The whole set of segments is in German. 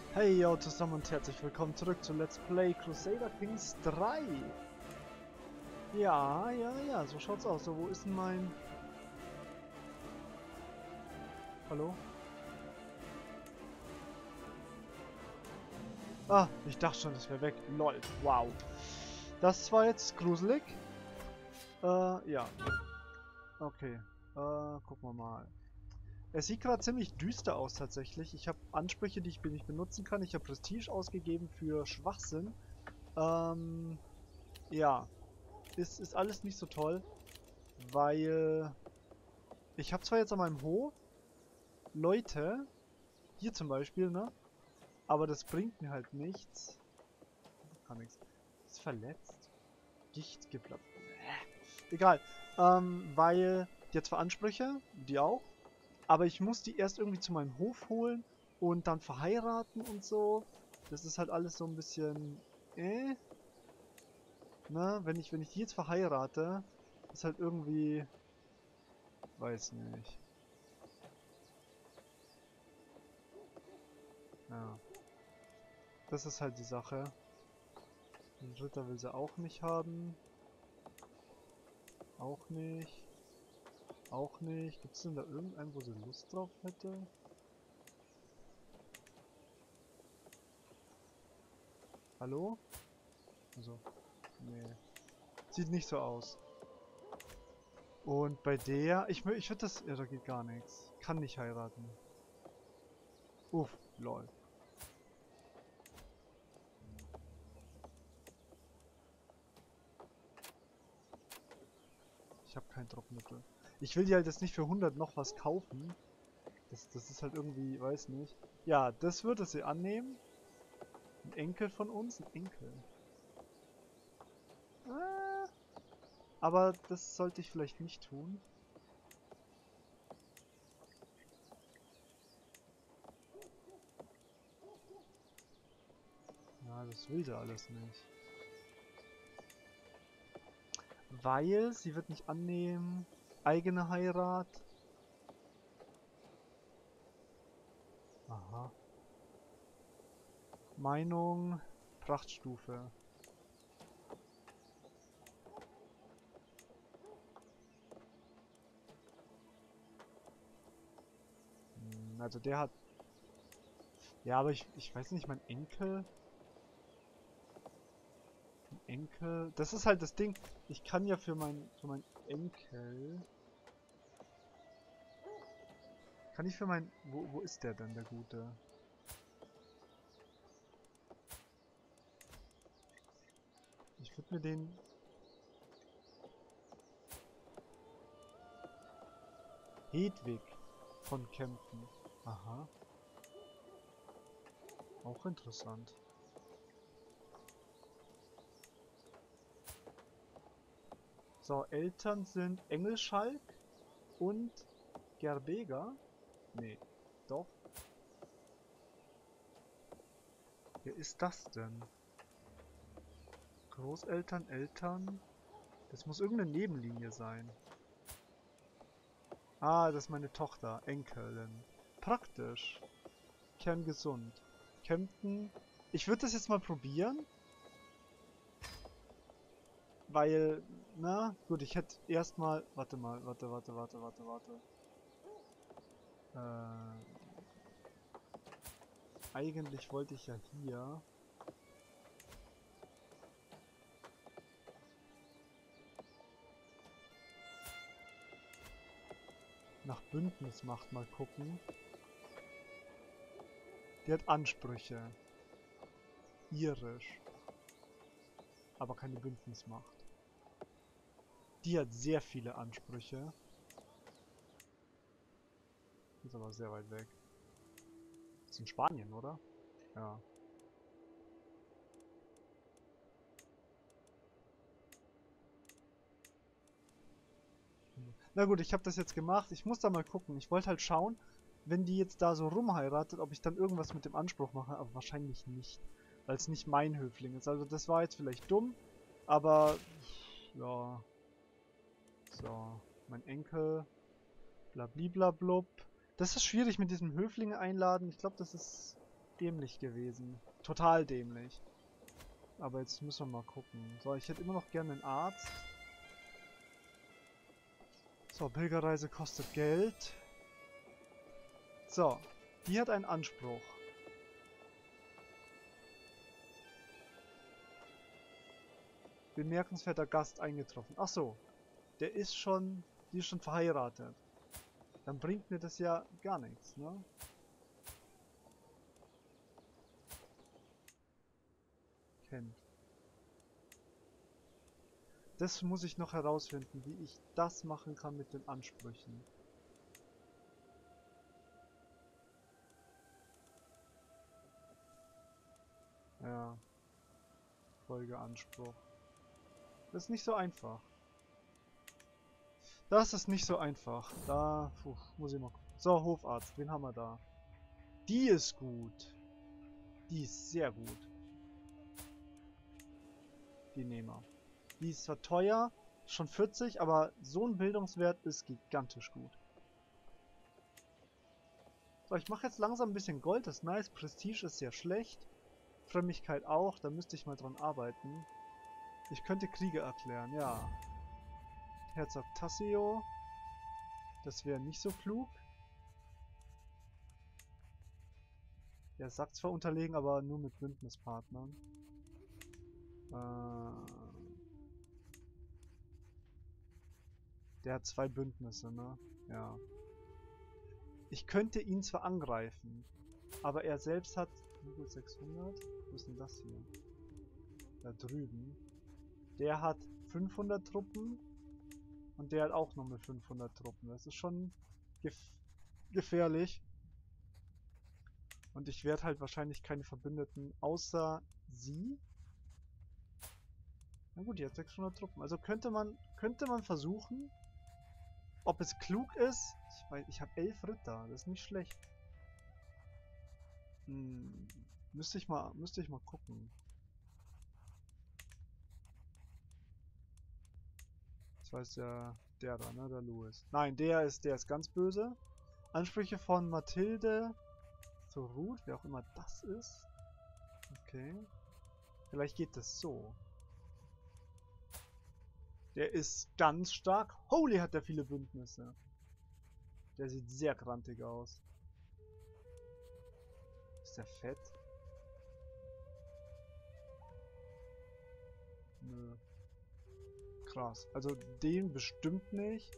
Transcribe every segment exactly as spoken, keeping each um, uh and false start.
Hey yo zusammen und herzlich willkommen zurück zu Let's Play Crusader Kings drei. Ja, ja, ja, so schaut's aus. So, wo ist denn mein... Hallo? Ah, ich dachte schon, das wäre weg. Lol, wow. Das war jetzt gruselig. Äh, ja. Okay. Äh, gucken wir mal. Es sieht gerade ziemlich düster aus tatsächlich. Ich habe Ansprüche, die ich nicht benutzen kann. Ich habe Prestige ausgegeben für Schwachsinn. Ähm, ja. Ist, ist alles nicht so toll, weil ich habe zwar jetzt an meinem Hof Leute, hier zum Beispiel, ne? Aber das bringt mir halt nichts. Kann nichts. Ist verletzt. Gicht geplatzt. Äh. Egal. Ähm, weil die hat zwar Ansprüche, die auch, aber ich muss die erst irgendwie zu meinem Hof holen und dann verheiraten und so. Das ist halt alles so ein bisschen, äh, ne? Wenn ich, wenn ich die jetzt verheirate, ist halt irgendwie, weiß nicht. Ja. Das ist halt die Sache. Den Ritter will sie auch nicht haben. Auch nicht. Auch nicht. Gibt es denn da irgendeinen, wo sie Lust drauf hätte? Hallo? Also, nee. Sieht nicht so aus. Und bei der, ich, mö- ich würde das, ja, da geht gar nichts. Kann nicht heiraten. Uff, lol. Ich habe kein Druckmittel. Ich will die halt jetzt nicht für hundert noch was kaufen. Das, das ist halt irgendwie, weiß nicht. Ja, das würde sie annehmen. Ein Enkel von uns, ein Enkel. Ah, aber das sollte ich vielleicht nicht tun. Ja, das will sie alles nicht. Weil sie wird nicht annehmen. Eigene Heirat. Aha. Meinung. Prachtstufe. Hm, also der hat... Ja, aber ich, ich weiß nicht, mein Enkel... Mein Enkel... Das ist halt das Ding. Ich kann ja für mein, für mein Enkel... Kann ich für mein... Wo, wo ist der denn, der Gute? Ich würde mir den... Hedwig von Kempten. Aha. Auch interessant. So, Eltern sind Engelschalk und Gerbeger. Nee, doch. Wer ist das denn? Großeltern, Eltern? Das muss irgendeine Nebenlinie sein. Ah, das ist meine Tochter, Enkelin. Praktisch. Kerngesund. Kempten. Ich würde das jetzt mal probieren. Weil, na, gut, ich hätte erstmal. Warte mal, warte, warte, warte, warte, warte. Äh, eigentlich wollte ich ja hier. Nach Bündnismacht mal gucken. Die hat Ansprüche. Irisch. Aber keine Bündnismacht. Die hat sehr viele Ansprüche. Ist aber sehr weit weg. Ist in Spanien, oder? Ja. Na gut, ich habe das jetzt gemacht. Ich muss da mal gucken. Ich wollte halt schauen, wenn die jetzt da so rumheiratet, ob ich dann irgendwas mit dem Anspruch mache. Aber wahrscheinlich nicht. Weil es nicht mein Höfling ist. Also das war jetzt vielleicht dumm. Aber, ja. So. Mein Enkel. Blabliblablub. Das ist schwierig mit diesem Höflinge einladen. Ich glaube, das ist... dämlich gewesen. Total dämlich. Aber jetzt müssen wir mal gucken. So, ich hätte immer noch gerne einen Arzt. So, Pilgerreise kostet Geld. So, die hat einen Anspruch. Bemerkenswerter Gast eingetroffen. Ach so, der ist schon, die ist schon verheiratet. Dann bringt mir das ja gar nichts, ne? Kennt. Das muss ich noch herausfinden, wie ich das machen kann mit den Ansprüchen. Ja. Folgeanspruch. Das ist nicht so einfach. Das ist nicht so einfach. Da puh, muss ich mal gucken. So, Hofarzt, wen haben wir da? Die ist gut. Die ist sehr gut. Die nehmen wir. Die ist zwar teuer, schon vierzig, aber so ein Bildungswert ist gigantisch gut. So, ich mache jetzt langsam ein bisschen Gold, das ist nice. Prestige ist sehr schlecht. Frömmigkeit auch, da müsste ich mal dran arbeiten. Ich könnte Kriege erklären, ja. Herzog Tassio. Das wäre nicht so klug. Der sagt zwar unterlegen, aber nur mit Bündnispartnern. Äh, der hat zwei Bündnisse, ne? Ja. Ich könnte ihn zwar angreifen, aber er selbst hat... Gut, sechshundert. Wo ist denn das hier? Da drüben. Der hat fünfhundert Truppen. Und der hat auch nochmal fünfhundert Truppen. Das ist schon gef gefährlich. Und ich werde halt wahrscheinlich keine Verbündeten außer sie. Na gut, die hat sechshundert Truppen. Also könnte man könnte man versuchen, ob es klug ist. Ich weiß, ich habe elf Ritter. Das ist nicht schlecht. Hm, müsste ich mal müsste ich mal gucken. Das heißt ja der da, ne, der Louis. Nein, der ist der ist ganz böse. Ansprüche von Mathilde zur Ruth, wer auch immer das ist. Okay. Vielleicht geht das so. Der ist ganz stark. Holy, hat der viele Bündnisse. Der sieht sehr grantig aus. Ist der fett? Nö. Krass. Also den bestimmt nicht.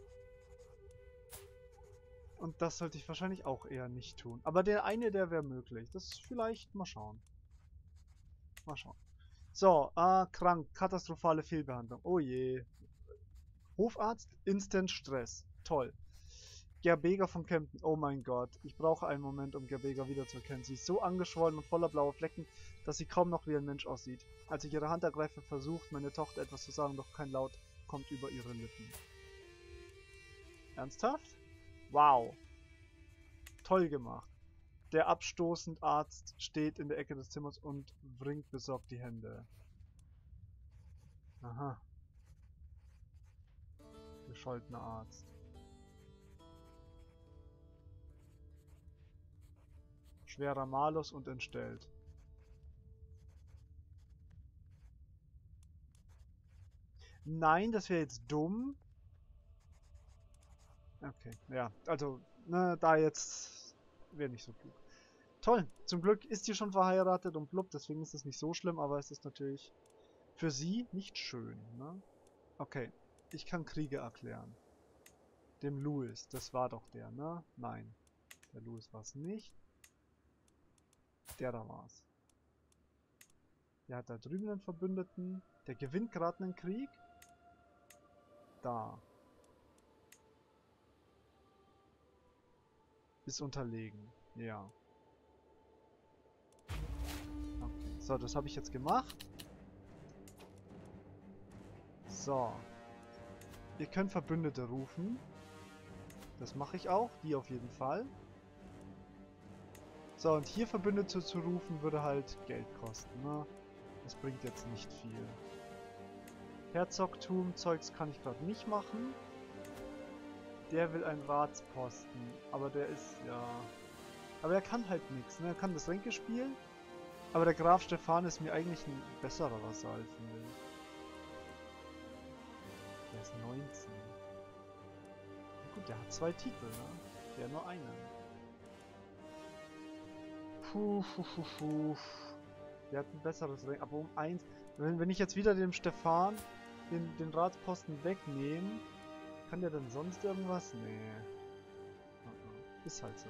Und das sollte ich wahrscheinlich auch eher nicht tun. Aber der eine, der wäre möglich. Das ist vielleicht... Mal schauen. Mal schauen. So, äh, krank. Katastrophale Fehlbehandlung. Oh je. Hofarzt, Instant Stress. Toll. Gerbega von Kempten. Oh mein Gott. Ich brauche einen Moment, um Gerbega wiederzuerkennen. Sie ist so angeschwollen und voller blauer Flecken, dass sie kaum noch wie ein Mensch aussieht. Als ich ihre Hand ergreife, versucht meine Tochter etwas zu sagen, doch kein Laut kommt über ihre Lippen. Ernsthaft? Wow. Toll gemacht. Der abstoßend Arzt steht in der Ecke des Zimmers und wringt besorgt die Hände. Aha. Gescholtener Arzt. Schwerer Malus und entstellt. Nein, das wäre jetzt dumm. Okay, ja, also, ne, da jetzt wäre nicht so klug. Toll, zum Glück ist sie schon verheiratet und blub, deswegen ist es nicht so schlimm, aber es ist natürlich für sie nicht schön, ne? Okay, ich kann Kriege erklären. Dem Louis, das war doch der, ne? Nein, der Louis war es nicht. Der da war's. Der hat da drüben einen Verbündeten. Der gewinnt gerade einen Krieg. Da. Ist unterlegen. Ja. Okay. So, das habe ich jetzt gemacht. So. Ihr könnt Verbündete rufen. Das mache ich auch. Die auf jeden Fall. So, und hier Verbündete zu rufen, würde halt Geld kosten, ne? Das bringt jetzt nicht viel. Herzogtum, Zeugs kann ich gerade nicht machen. Der will einen Ratsposten, aber der ist, ja... Aber er kann halt nichts, ne? Er kann das Ränke spielen. Aber der Graf Stefan ist mir eigentlich ein besserer Vasall, finde ich. Der ist neunzehn. Na gut, der hat zwei Titel, ne? Der nur einen. Puh, puh, puh, puh. Der hat ein besseres Rank, aber um eins. Wenn, wenn ich jetzt wieder dem Stefan den, den Ratsposten wegnehme, kann der dann sonst irgendwas? Nee. Ist halt so.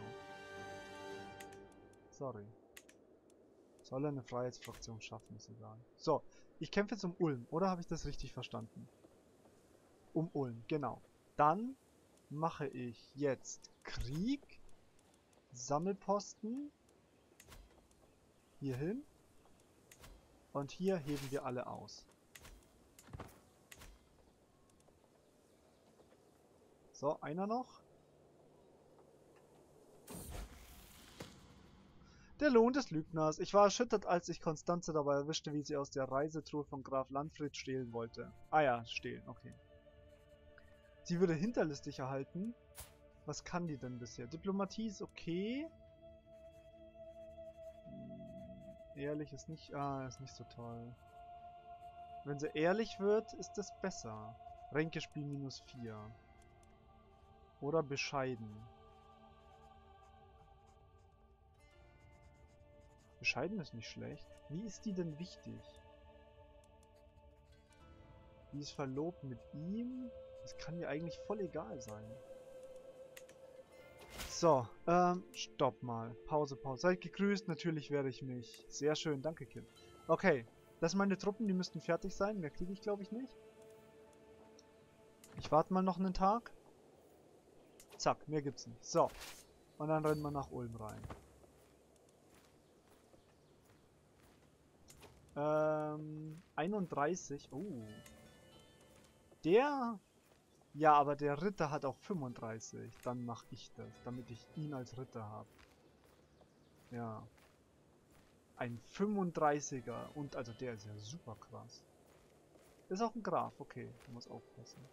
Sorry. Soll er eine Freiheitsfraktion schaffen, ist egal. So, ich kämpfe jetzt um Ulm, oder habe ich das richtig verstanden? Um Ulm, genau. Dann mache ich jetzt Krieg, Sammelposten, hierhin und hier heben wir alle aus. So, einer noch. Der Lohn des Lügners. Ich war erschüttert, als ich Konstanze dabei erwischte, wie sie aus der Reisetruhe von Graf Landfried stehlen wollte. Ah ja, stehlen, okay. Sie würde hinterlistig erhalten. Was kann die denn bisher? Diplomatie ist okay. Ehrlich ist nicht... Ah, ist nicht so toll. Wenn sie ehrlich wird, ist das besser. Ränkespiel minus vier. Oder bescheiden. Bescheiden ist nicht schlecht. Wie ist die denn wichtig? Die ist verlobt mit ihm. Das kann dir eigentlich voll egal sein. So, ähm, stopp mal. Pause, Pause. Seid gegrüßt, natürlich werde ich mich. Sehr schön, danke, Kind. Okay, das sind meine Truppen, die müssten fertig sein. Mehr kriege ich, glaube ich, nicht. Ich warte mal noch einen Tag. Zack, mehr gibt's nicht. So, und dann rennen wir nach Ulm rein. Ähm, einunddreißig. Oh. Der... Ja, aber der Ritter hat auch fünfunddreißig. Dann mache ich das, damit ich ihn als Ritter habe. Ja. Ein fünfunddreißiger. Und also der ist ja super krass. Ist auch ein Graf, okay. Du musst aufpassen.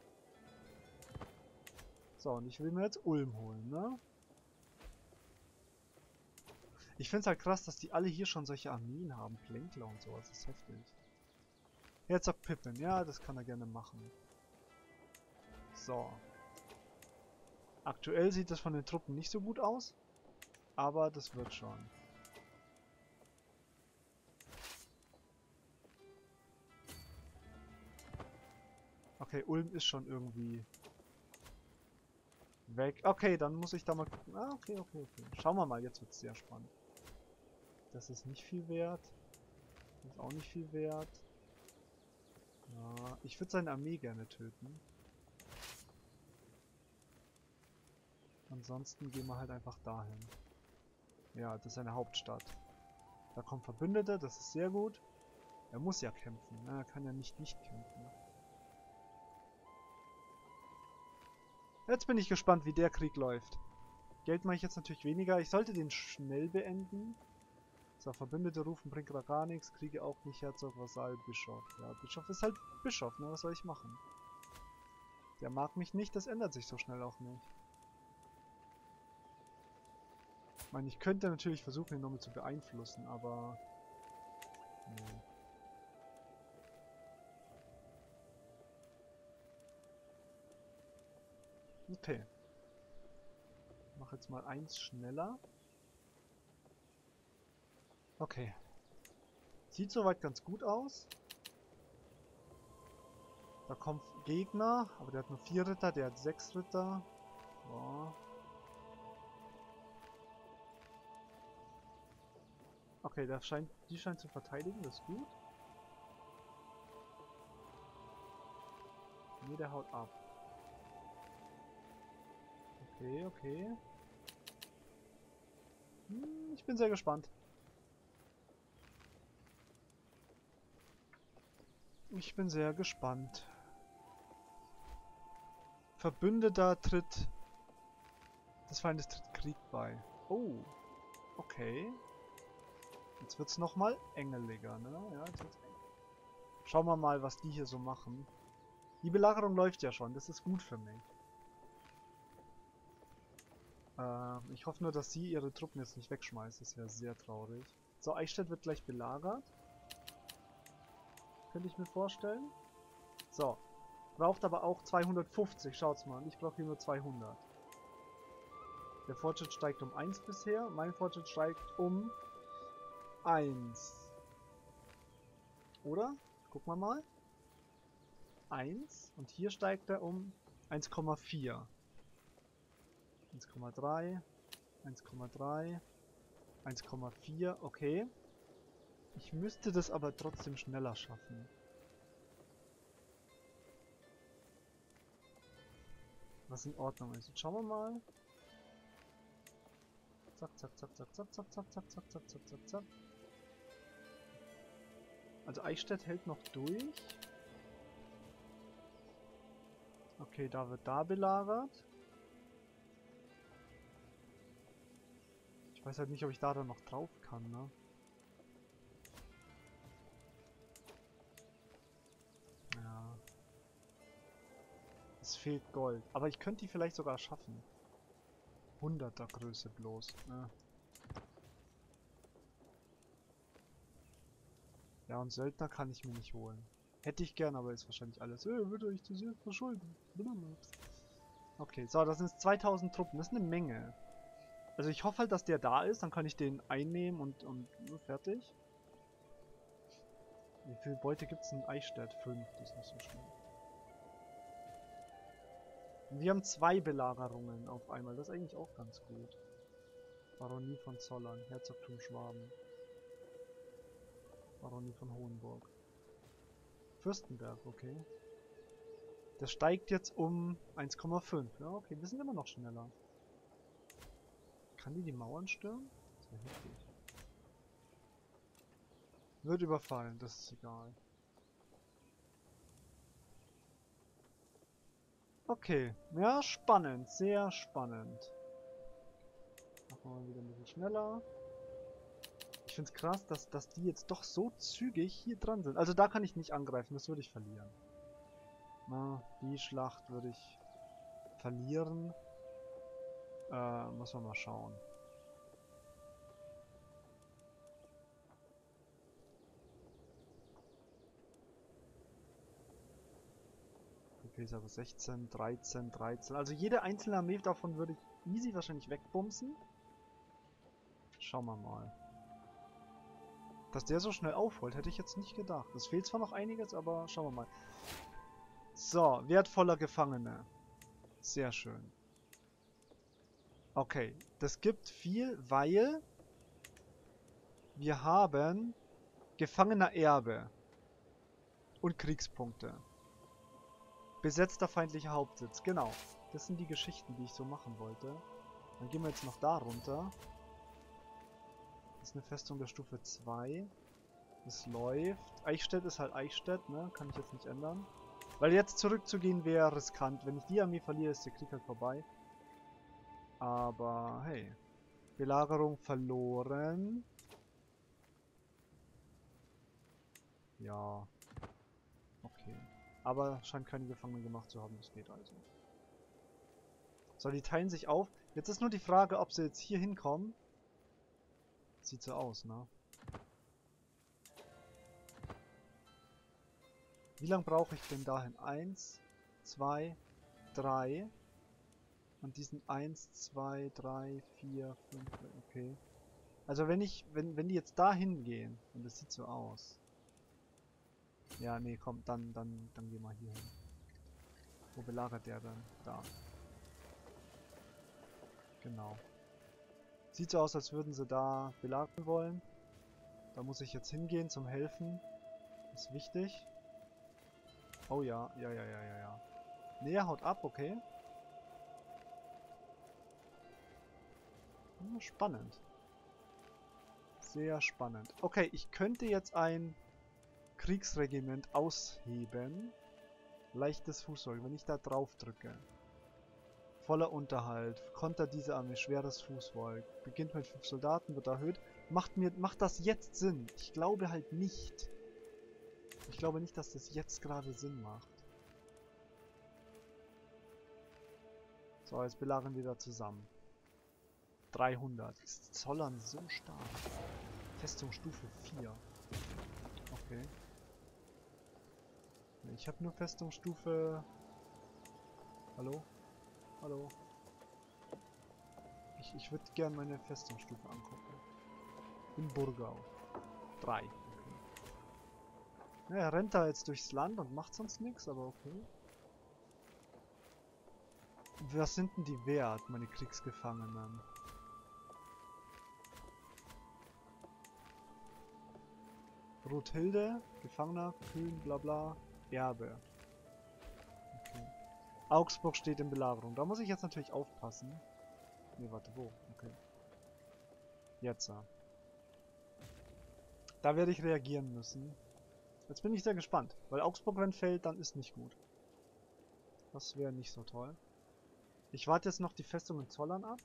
So, und ich will mir jetzt Ulm holen, ne? Ich finde es halt krass, dass die alle hier schon solche Armeen haben. Plänkler und sowas. Das ist heftig. Jetzt sagt Pippin. Ja, das kann er gerne machen. So. Aktuell sieht das von den Truppen nicht so gut aus. Aber das wird schon. Okay, Ulm ist schon irgendwie weg. Okay, dann muss ich da mal gucken. Ah, okay, okay, okay. Schauen wir mal, jetzt wird es sehr spannend. Das ist nicht viel wert. Das ist auch nicht viel wert. Ja, ich würde seine Armee gerne töten. Ansonsten gehen wir halt einfach dahin. Ja, das ist eine Hauptstadt. Da kommen Verbündete, das ist sehr gut. Er muss ja kämpfen, ne? Er kann ja nicht nicht kämpfen. Jetzt bin ich gespannt, wie der Krieg läuft. Geld mache ich jetzt natürlich weniger. Ich sollte den schnell beenden. So, Verbündete rufen, bringt gerade gar nichts. Kriege auch nicht Herzog, Vasall, Bischof. Ja, Bischof ist halt Bischof, ne? Was soll ich machen? Der mag mich nicht, das ändert sich so schnell auch nicht. Ich meine, ich könnte natürlich versuchen, ihn nochmal zu beeinflussen, aber... Nee. Okay. Ich mache jetzt mal eins schneller. Okay. Sieht soweit ganz gut aus. Da kommt Gegner, aber der hat nur vier Ritter, der hat sechs Ritter. So. Okay, der scheint, die scheint zu verteidigen, das ist gut. Nee, der haut ab. Okay, okay. Hm, ich bin sehr gespannt. Ich bin sehr gespannt. Verbündeter tritt... des Feindes tritt Krieg bei. Oh. Okay. Jetzt wird's nochmal engeliger, ne? Ja, jetzt wird's eng. Schauen wir mal, was die hier so machen. Die Belagerung läuft ja schon, das ist gut für mich. Äh, ich hoffe nur, dass sie ihre Truppen jetzt nicht wegschmeißt. Das wäre sehr traurig. So, Eichstätt wird gleich belagert. Könnte ich mir vorstellen. So. Braucht aber auch zweihundertfünfzig. Schaut's mal. Ich brauche hier nur zweihundert. Der Fortschritt steigt um eins bisher. Mein Fortschritt steigt um eins. Oder? Gucken wir mal. eins. Und hier steigt er um eins Komma vier. eins Komma drei. eins Komma drei. eins Komma vier. Okay. Ich müsste das aber trotzdem schneller schaffen. Was in Ordnung ist. Jetzt schauen wir mal. Zack, zack, zack, zack, zack, zack, zack, zack, zack, zack, zack, zack, zack. Also Eichstätt hält noch durch. Okay, da wird da belagert. Ich weiß halt nicht, ob ich da dann noch drauf kann, ne? Ja. Es fehlt Gold. Aber ich könnte die vielleicht sogar schaffen. hunderter Größe bloß, ne? Ja, und Söldner kann ich mir nicht holen. Hätte ich gern, aber ist wahrscheinlich alles. Äh, würde ich zu sehr verschulden. Okay, so, das sind zweitausend Truppen. Das ist eine Menge. Also ich hoffe halt, dass der da ist. Dann kann ich den einnehmen und, und fertig. Wie viel Beute gibt es in Eichstätt? Fünf, das ist nicht so schlimm. Und wir haben zwei Belagerungen auf einmal. Das ist eigentlich auch ganz gut. Baronie von Zollern, Herzogtum Schwaben. Baronie von Hohenburg. Fürstenberg, okay. Das steigt jetzt um eins Komma fünf. Ja, okay, wir sind immer noch schneller. Kann die die Mauern stürmen? Das wäre heftig. Wird überfallen, das ist egal. Okay, ja, spannend, sehr spannend. Machen wir mal wieder ein bisschen schneller. Ich finde es krass, dass, dass die jetzt doch so zügig hier dran sind. Also da kann ich nicht angreifen, das würde ich verlieren. Na, die Schlacht würde ich verlieren. Äh, muss man mal schauen. Okay, ist aber sechzehn, dreizehn, dreizehn. Also jede einzelne Armee davon würde ich easy wahrscheinlich wegbumsen. Schauen wir mal. Dass der so schnell aufholt, hätte ich jetzt nicht gedacht. Es fehlt zwar noch einiges, aber schauen wir mal. So, wertvoller Gefangene. Sehr schön. Okay, das gibt viel, weil wir haben gefangener Erbe und Kriegspunkte. Besetzter feindlicher Hauptsitz, genau. Das sind die Geschichten, die ich so machen wollte. Dann gehen wir jetzt noch da runter. Das ist eine Festung der Stufe zwei. Das läuft. Eichstätt ist halt Eichstätt, ne? Kann ich jetzt nicht ändern. Weil jetzt zurückzugehen wäre riskant. Wenn ich die Armee verliere, ist der Krieg halt vorbei. Aber hey. Belagerung verloren. Ja. Okay. Aber scheint keine Gefangenen gemacht zu haben. Das geht also. So, die teilen sich auf. Jetzt ist nur die Frage, ob sie jetzt hier hinkommen. Sieht so aus, ne? Wie lange brauche ich denn dahin? Eins, zwei, drei. Und diesen eins, zwei, drei, vier, fünf. Okay. Also wenn ich, wenn, wenn die jetzt da hingehen, und das sieht so aus. Ja, nee, komm, dann, dann, dann gehen wir hier hin. Wo belagert der dann? Da. Genau. Sieht so aus, als würden sie da belagern wollen. Da muss ich jetzt hingehen zum Helfen. Ist wichtig. Oh ja, ja, ja, ja, ja, ja. Nee, er haut ab, okay. Hm, spannend. Sehr spannend. Okay, ich könnte jetzt ein Kriegsregiment ausheben. Leichtes Fußvolk, wenn ich da drauf drücke. Voller Unterhalt. Kontert diese Armee. Schweres Fußvolk. Beginnt mit fünf Soldaten, wird erhöht. Macht mir, macht das jetzt Sinn? Ich glaube halt nicht. Ich glaube nicht, dass das jetzt gerade Sinn macht. So, jetzt belagern wir da zusammen. dreihundert. Ist Zollern so stark? Festung Stufe vier. Okay. Ich habe nur Festung Stufe... Hallo? Hallo? Ich, ich würde gerne meine Festungsstufe angucken. In Burgau. drei. Okay. Na, er rennt da jetzt durchs Land und macht sonst nichts, aber okay. Was sind denn die wert, meine Kriegsgefangenen? Rothilde, Gefangener, Kühn, bla bla, Erbe. Okay. Augsburg steht in Belagerung. Da muss ich jetzt natürlich aufpassen. Ne, warte, wo? Okay. Jetzt. Da werde ich reagieren müssen. Jetzt bin ich sehr gespannt. Weil Augsburg, wenn fällt, dann ist nicht gut. Das wäre nicht so toll. Ich warte jetzt noch die Festung in Zollern ab.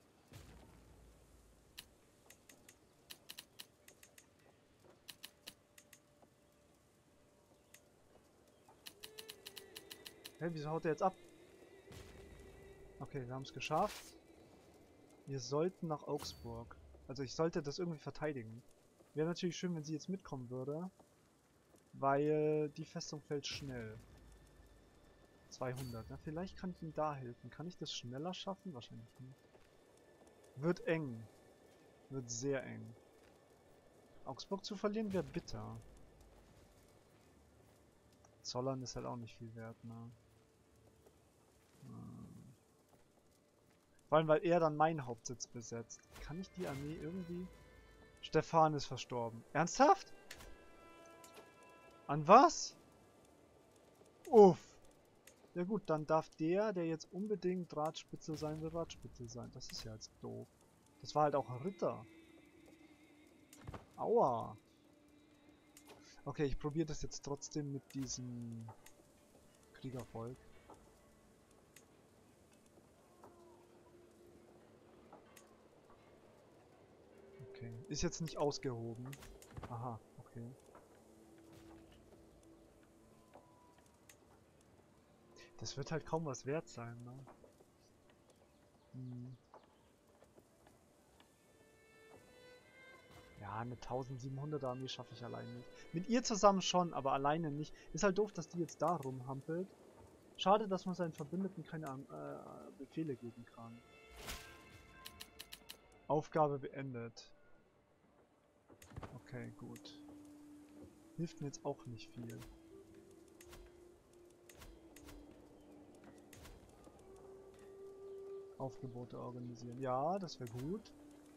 Hä, wieso haut er jetzt ab? Okay, wir haben es geschafft. Wir sollten nach Augsburg. Also ich sollte das irgendwie verteidigen. Wäre natürlich schön, wenn sie jetzt mitkommen würde. Weil die Festung fällt schnell. zweihundert. Na, vielleicht kann ich ihm da helfen. Kann ich das schneller schaffen? Wahrscheinlich nicht. Wird eng. Wird sehr eng. Augsburg zu verlieren wäre bitter. Zollern ist halt auch nicht viel wert, ne? Hm. Vor allem, weil er dann meinen Hauptsitz besetzt. Kann ich die Armee irgendwie... Stefan ist verstorben. Ernsthaft? An was? Uff. Ja gut, dann darf der, der jetzt unbedingt Ratspitze sein will, Ratspitze sein. Das ist ja jetzt doof. Das war halt auch ein Ritter. Aua. Okay, ich probiere das jetzt trotzdem mit diesem Kriegervolk. Okay, ist jetzt nicht ausgehoben. Aha, okay. Das wird halt kaum was wert sein, ne? Hm. Ja, eine eintausendsiebenhunderter Armee schaffe ich allein nicht. Mit ihr zusammen schon, aber alleine nicht. Ist halt doof, dass die jetzt da rumhampelt. Schade, dass man seinen Verbündeten keine äh, Befehle geben kann. Aufgabe beendet. Okay, gut. Hilft mir jetzt auch nicht viel. Aufgebote organisieren. Ja, das wäre gut.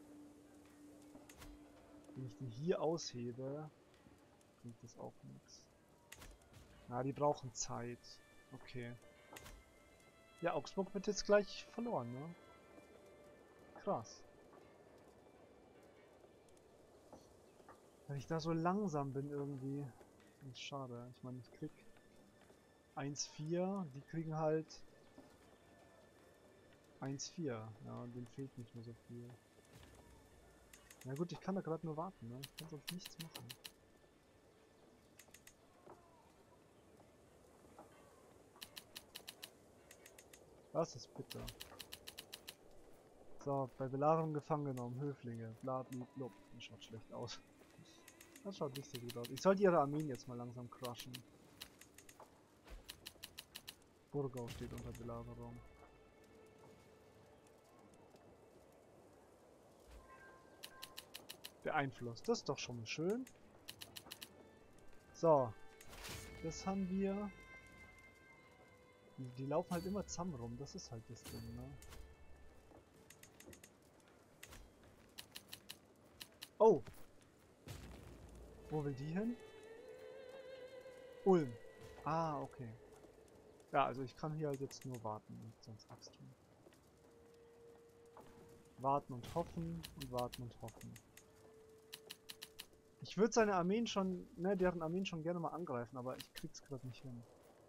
Wenn ich die hier aushebe, bringt das auch nichts. Na, die brauchen Zeit. Okay. Ja, Augsburg wird jetzt gleich verloren, ne? Krass. Weil ich da so langsam bin irgendwie. Das ist schade. Ich meine, ich krieg eins vier. Die kriegen halt eins vier. Ja, und denen fehlt nicht mehr so viel. Na gut, ich kann da gerade nur warten, ne? Ich kann sonst nichts machen. Das ist bitter. So, bei Belagerung gefangen genommen, Höflinge, bla bla bla. Das schaut schlecht aus. Das schaut nicht so gut aus. Ich sollte ihre Armeen jetzt mal langsam crushen. Burgau steht unter Belagerung. Beeinflusst. Das ist doch schon mal schön. So. Das haben wir. Die, die laufen halt immer zusammen rum. Das ist halt das Ding, ne? Oh! Wo will die hin? Ulm. Ah, okay. Ja, also ich kann hier halt jetzt nur warten und sonst nichts tun. Warten und hoffen und warten und hoffen. Ich würde seine Armeen schon, ne, deren Armeen schon gerne mal angreifen, aber ich krieg's gerade nicht hin.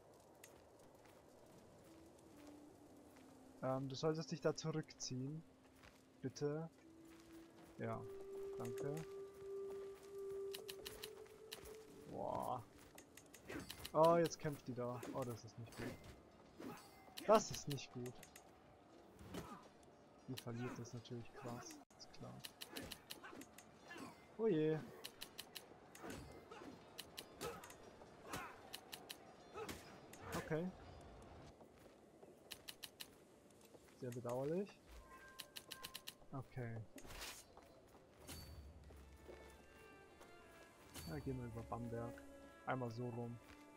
Ähm, du solltest dich da zurückziehen. Bitte. Ja, danke. Boah. Oh, jetzt kämpft die da. Oh, das ist nicht gut. Das ist nicht gut. Die verliert das natürlich krass, ist klar. Oh je. Okay. Sehr bedauerlich. Okay. Ja, gehen wir über Bamberg. Einmal so rum.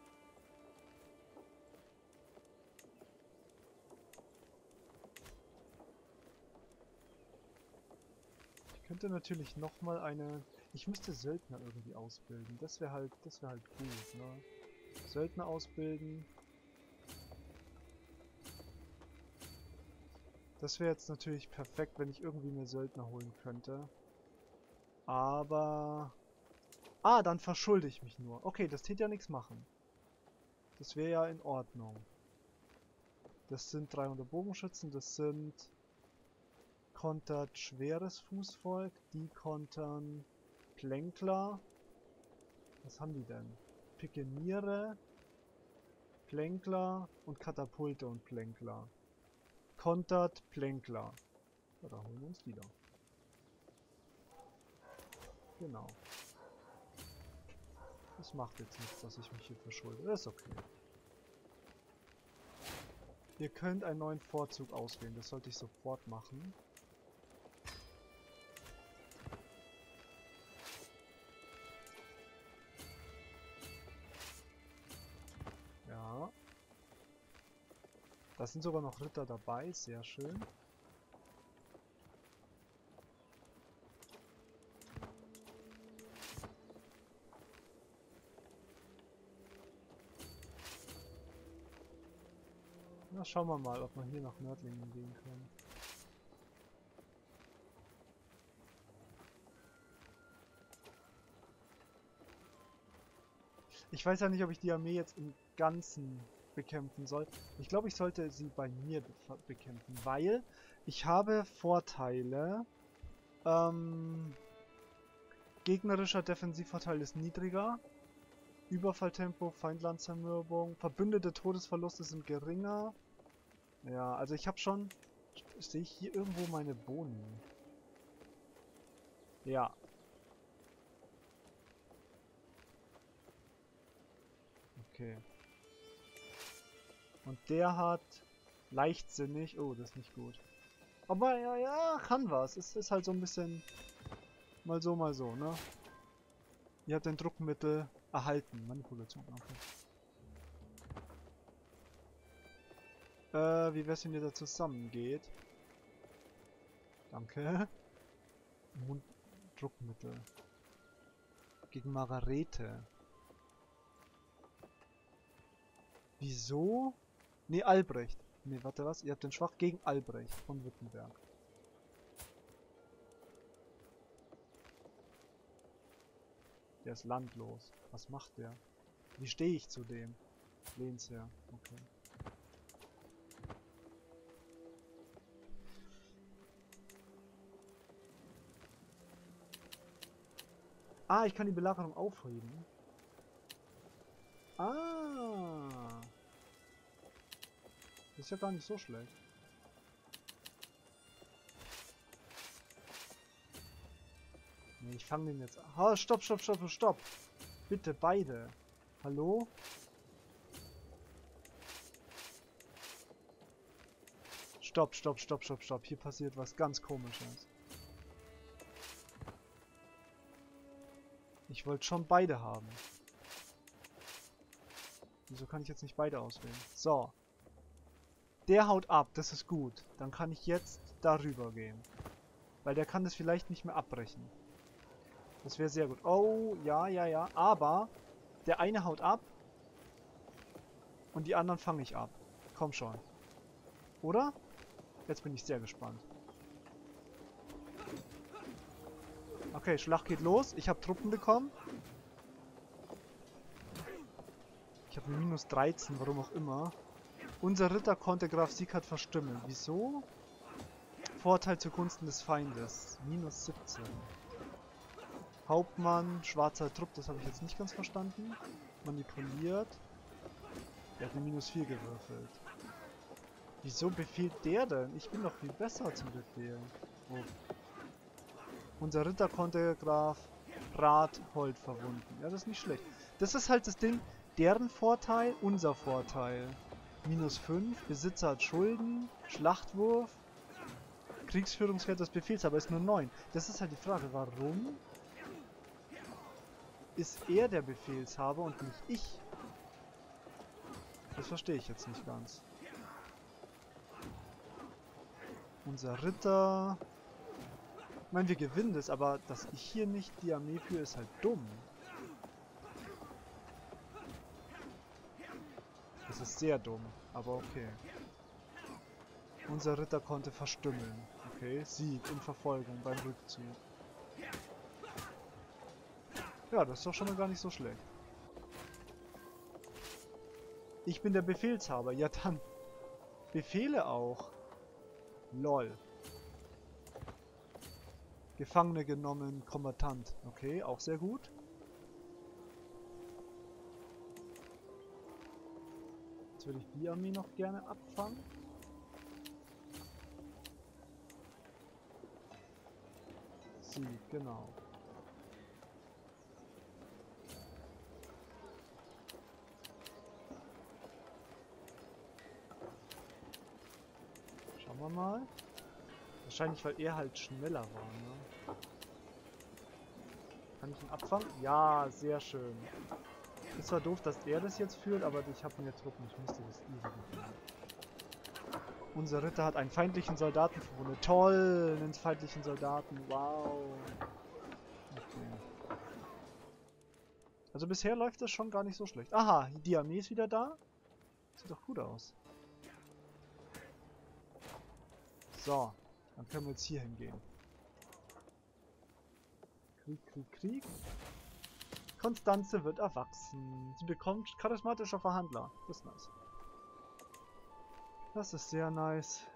Ich könnte natürlich nochmal eine... Ich müsste Söldner irgendwie ausbilden. Das wäre halt, das wäre halt gut, ne? Söldner ausbilden. Das wäre jetzt natürlich perfekt, wenn ich irgendwie mir Söldner holen könnte. Aber... Ah, dann verschulde ich mich nur. Okay, das täte ja nichts machen. Das wäre ja in Ordnung. Das sind dreihundert Bogenschützen, das sind... Kontert schweres Fußvolk, die kontern Plänkler. Was haben die denn? Pikeniere, Plänkler und Katapulte und Plänkler. Kontert Plänkler. Ja, da holen wir uns die da. Genau. Das macht jetzt nichts, dass ich mich hier verschulde. Das ist okay. Ihr könnt einen neuen Vorzug auswählen. Das sollte ich sofort machen. Ja. Da sind sogar noch Ritter dabei. Sehr schön. Na, schauen wir mal, ob wir hier nach Nördlingen gehen können. Ich weiß ja nicht, ob ich die Armee jetzt im Ganzen bekämpfen soll. Ich glaube, ich sollte sie bei mir be bekämpfen, weil ich habe Vorteile. Ähm, gegnerischer Defensivvorteil ist niedriger. Überfalltempo, Feindlandzermürbung, verbündete Todesverluste sind geringer. Ja, also ich habe schon... Sehe ich hier irgendwo meine Boni? Ja. Okay. Und der hat leichtsinnig... Oh, das ist nicht gut. Aber ja, ja, kann was. Es ist halt so ein bisschen... Mal so, mal so, ne? Ihr habt ein Druckmittel erhalten. Manipulation, okay. Äh, wie wär's, wenn ihr da zusammengeht? Danke. Mund Druckmittel. Gegen Margarete. Wieso? Ne, Albrecht. Ne, warte, was? Ihr habt den Schwach gegen Albrecht von Württemberg. Der ist landlos. Was macht der? Wie stehe ich zu dem? Lehnsherr. Okay. Ah, ich kann die Belagerung aufheben. Ah. Das ist ja gar nicht so schlecht. Nee, ich fange den jetzt an. Oh, stopp, stopp, stopp, stopp. Bitte, beide. Hallo? Stopp, stopp, stopp, stopp, stopp. Hier passiert was ganz Komisches. Ich wollte schon beide haben. Wieso kann ich jetzt nicht beide auswählen? So. Der haut ab, das ist gut. Dann kann ich jetzt darüber gehen. Weil der kann das vielleicht nicht mehr abbrechen. Das wäre sehr gut. Oh, ja, ja, ja. Aber der eine haut ab. Und die anderen fange ich ab. Komm schon. Oder? Jetzt bin ich sehr gespannt. Okay, Schlacht geht los. Ich habe Truppen bekommen. Ich habe minus dreizehn, warum auch immer. Unser Ritter konnte Graf Sieghard verstümmeln. Wieso? Vorteil zugunsten des Feindes. minus siebzehn. Hauptmann, schwarzer Trupp, das habe ich jetzt nicht ganz verstanden. Manipuliert. Er hat eine minus vier gewürfelt. Wieso befiehlt der denn? Ich bin doch viel besser zum Befehlen. Oh. Unser Ritter konnte Graf Rathold verwunden. Ja, das ist nicht schlecht. Das ist halt das Ding. Deren Vorteil, unser Vorteil. Minus fünf, Besitzer hat Schulden, Schlachtwurf, Kriegsführungswert des Befehlshaber ist nur neun. Das ist halt die Frage, warum ist er der Befehlshaber und nicht ich? Das verstehe ich jetzt nicht ganz. Unser Ritter... Ich meine, wir gewinnen das, aber dass ich hier nicht die Armee führe, ist halt dumm. Das ist sehr dumm, aber okay. Unser Ritter konnte verstümmeln. Okay, Sieg in Verfolgung beim Rückzug. Ja, das ist doch schon mal gar nicht so schlecht. Ich bin der Befehlshaber. Ja dann, Befehle auch. Lol. Gefangene genommen, Kombattant. Okay, auch sehr gut. Jetzt würde ich die Armee noch gerne abfangen. Sie, genau. Schauen wir mal. Wahrscheinlich, weil er halt schneller war, ne? Kann ich ihn abfangen? Ja, sehr schön. Ist zwar doof, dass er das jetzt führt, aber ich habe mehr Truppen. Ich müsste das easy machen. Unser Ritter hat einen feindlichen Soldaten verwundet. Toll, einen feindlichen Soldaten. Wow. Okay. Also bisher läuft das schon gar nicht so schlecht. Aha, die Armee ist wieder da. Sieht doch gut aus. So, dann können wir jetzt hier hingehen. Krieg, Krieg, Krieg. Konstanze wird erwachsen. Sie bekommt charismatischer Verhandler. Das ist nice. Das ist sehr nice.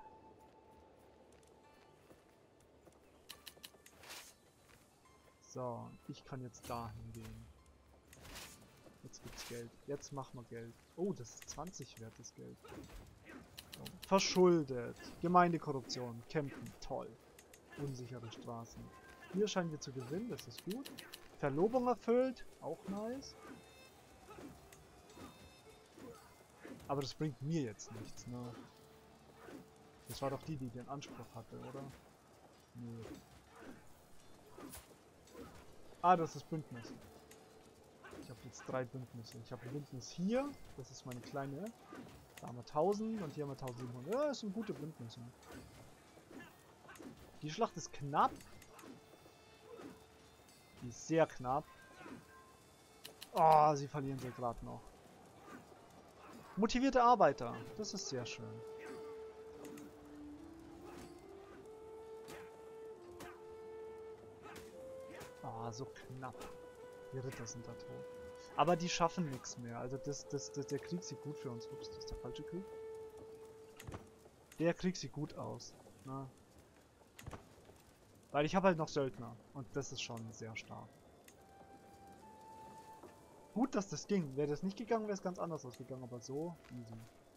So, ich kann jetzt da hingehen. Jetzt gibt's Geld. Jetzt machen wir Geld. Oh, das ist zwanzig wert, das Geld. So. Verschuldet. Gemeindekorruption. Kämpfen. Toll. Unsichere Straßen. Hier scheinen wir zu gewinnen, das ist gut. Verlobung erfüllt. Auch nice. Aber das bringt mir jetzt nichts, ne? Das war doch die, die den Anspruch hatte, oder? Nee. Ah, das ist Bündnis. Ich habe jetzt drei Bündnisse. Ich habe ein Bündnis hier. Das ist meine kleine. Da haben wir tausend und hier haben wir tausendsiebenhundert. Ja, das sind gute Bündnisse. Die Schlacht ist knapp. Die ist sehr knapp. Oh, sie verlieren sie gerade noch. Motivierte Arbeiter. Das ist sehr schön. Ah, so knapp. Die Ritter sind da tot. Aber die schaffen nichts mehr. Also das, das, das, der Krieg sieht gut für uns. Ups, das ist der falsche Krieg. Der Krieg sieht gut aus. Na? Weil ich habe halt noch Söldner. Und das ist schon sehr stark. Gut, dass das ging. Wäre das nicht gegangen, wäre es ganz anders ausgegangen. Aber so, easy.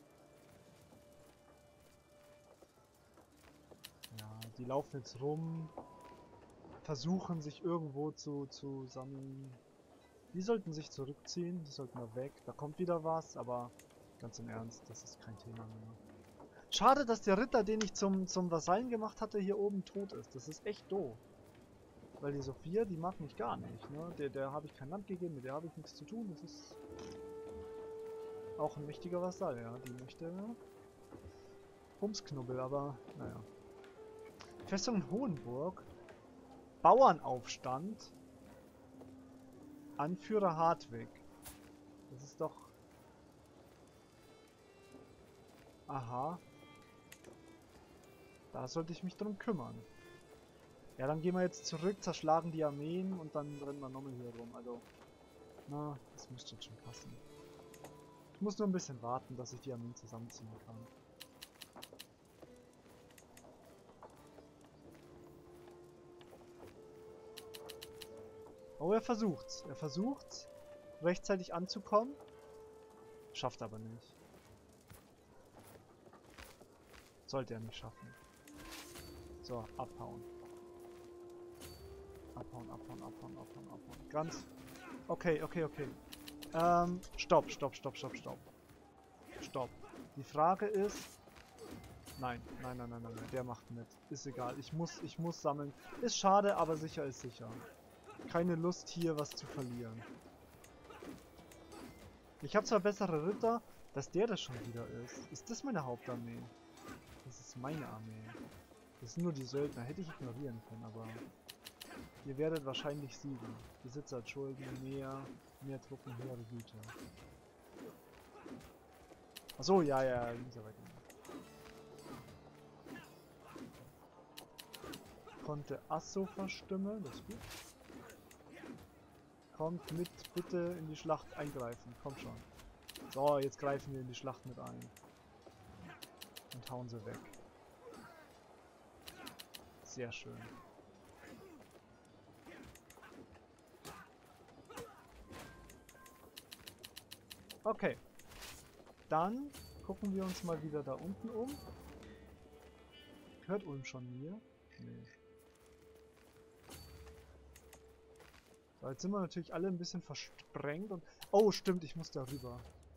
Ja, die laufen jetzt rum. Versuchen sich irgendwo zu, zu sammeln. Die sollten sich zurückziehen. Die sollten da weg. Da kommt wieder was, aber ganz im Ernst, das ist kein Thema mehr. Schade, dass der Ritter, den ich zum, zum Vasallen gemacht hatte, hier oben tot ist. Das ist echt doof. Weil die Sophia, die mag mich gar nicht. Ne? Der, der habe ich kein Land gegeben, mit der habe ich nichts zu tun. Das ist auch ein mächtiger Vasall, ja. Die möchte Bumsknubbel, aber naja. Festung Hohenburg. Bauernaufstand. Anführer Hartwig. Das ist doch... Aha. Da sollte ich mich drum kümmern. Ja, dann gehen wir jetzt zurück, zerschlagen die Armeen und dann rennen wir nochmal hier rum. Also, na, das müsste jetzt schon passen. Ich muss nur ein bisschen warten, dass ich die Armeen zusammenziehen kann. Oh, er versucht's. Er versucht's, rechtzeitig anzukommen. Schafft aber nicht. Sollte er nicht schaffen. So, abhauen. Abhauen, abhauen, abhauen, abhauen, abhauen. Ganz. Okay, okay, okay. Ähm, stopp, stopp, stopp, stopp, stopp. Stopp. Die Frage ist... Nein, nein, nein, nein, nein, nein, der macht mit. Ist egal, ich muss, ich muss sammeln. Ist schade, aber sicher ist sicher. Keine Lust hier was zu verlieren. Ich habe zwar bessere Ritter, dass der das schon wieder ist. Ist das meine Hauptarmee? Das ist meine Armee. Das sind nur die Söldner. Hätte ich ignorieren können, aber... Ihr werdet wahrscheinlich siegen. Besitzer hat Schulden, mehr, mehr Truppen, höhere Güter. Achso, ja, ja, links ja weiter. Konnte Asso verstimmen, das ist gut. Kommt mit, bitte in die Schlacht eingreifen. Kommt schon. So, jetzt greifen wir in die Schlacht mit ein. Und hauen sie weg. Sehr schön. Okay. Dann gucken wir uns mal wieder da unten um. Hört Ulm schon mir? Nee. So, jetzt sind wir natürlich alle ein bisschen versprengt und... Oh, stimmt, ich muss da rüber.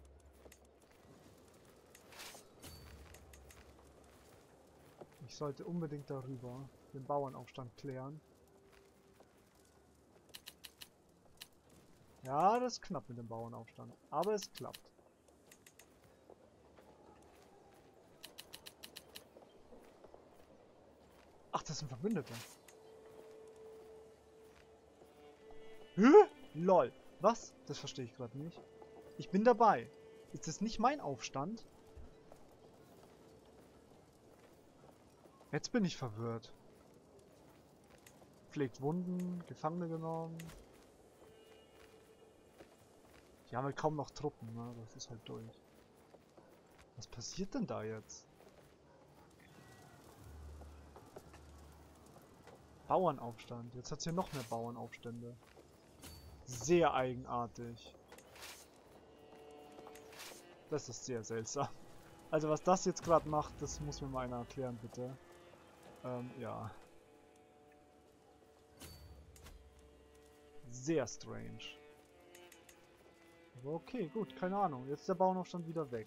Ich sollte unbedingt darüber den Bauernaufstand klären. Ja, das ist knapp mit dem Bauernaufstand. Aber es klappt. Ach, das sind Verbündete. Hä? Lol. Was? Das verstehe ich gerade nicht. Ich bin dabei. Ist das nicht mein Aufstand? Jetzt bin ich verwirrt. Pflegt Wunden, Gefangene genommen. Die haben halt kaum noch Truppen, ne? Das ist halt durch. Was passiert denn da jetzt? Bauernaufstand. Jetzt hat es hier noch mehr Bauernaufstände. Sehr eigenartig. Das ist sehr seltsam. Also was das jetzt gerade macht, das muss mir mal einer erklären, bitte. Ähm, ja. Sehr strange. Aber okay, gut, keine Ahnung. Jetzt ist der Bauernaufstand wieder weg.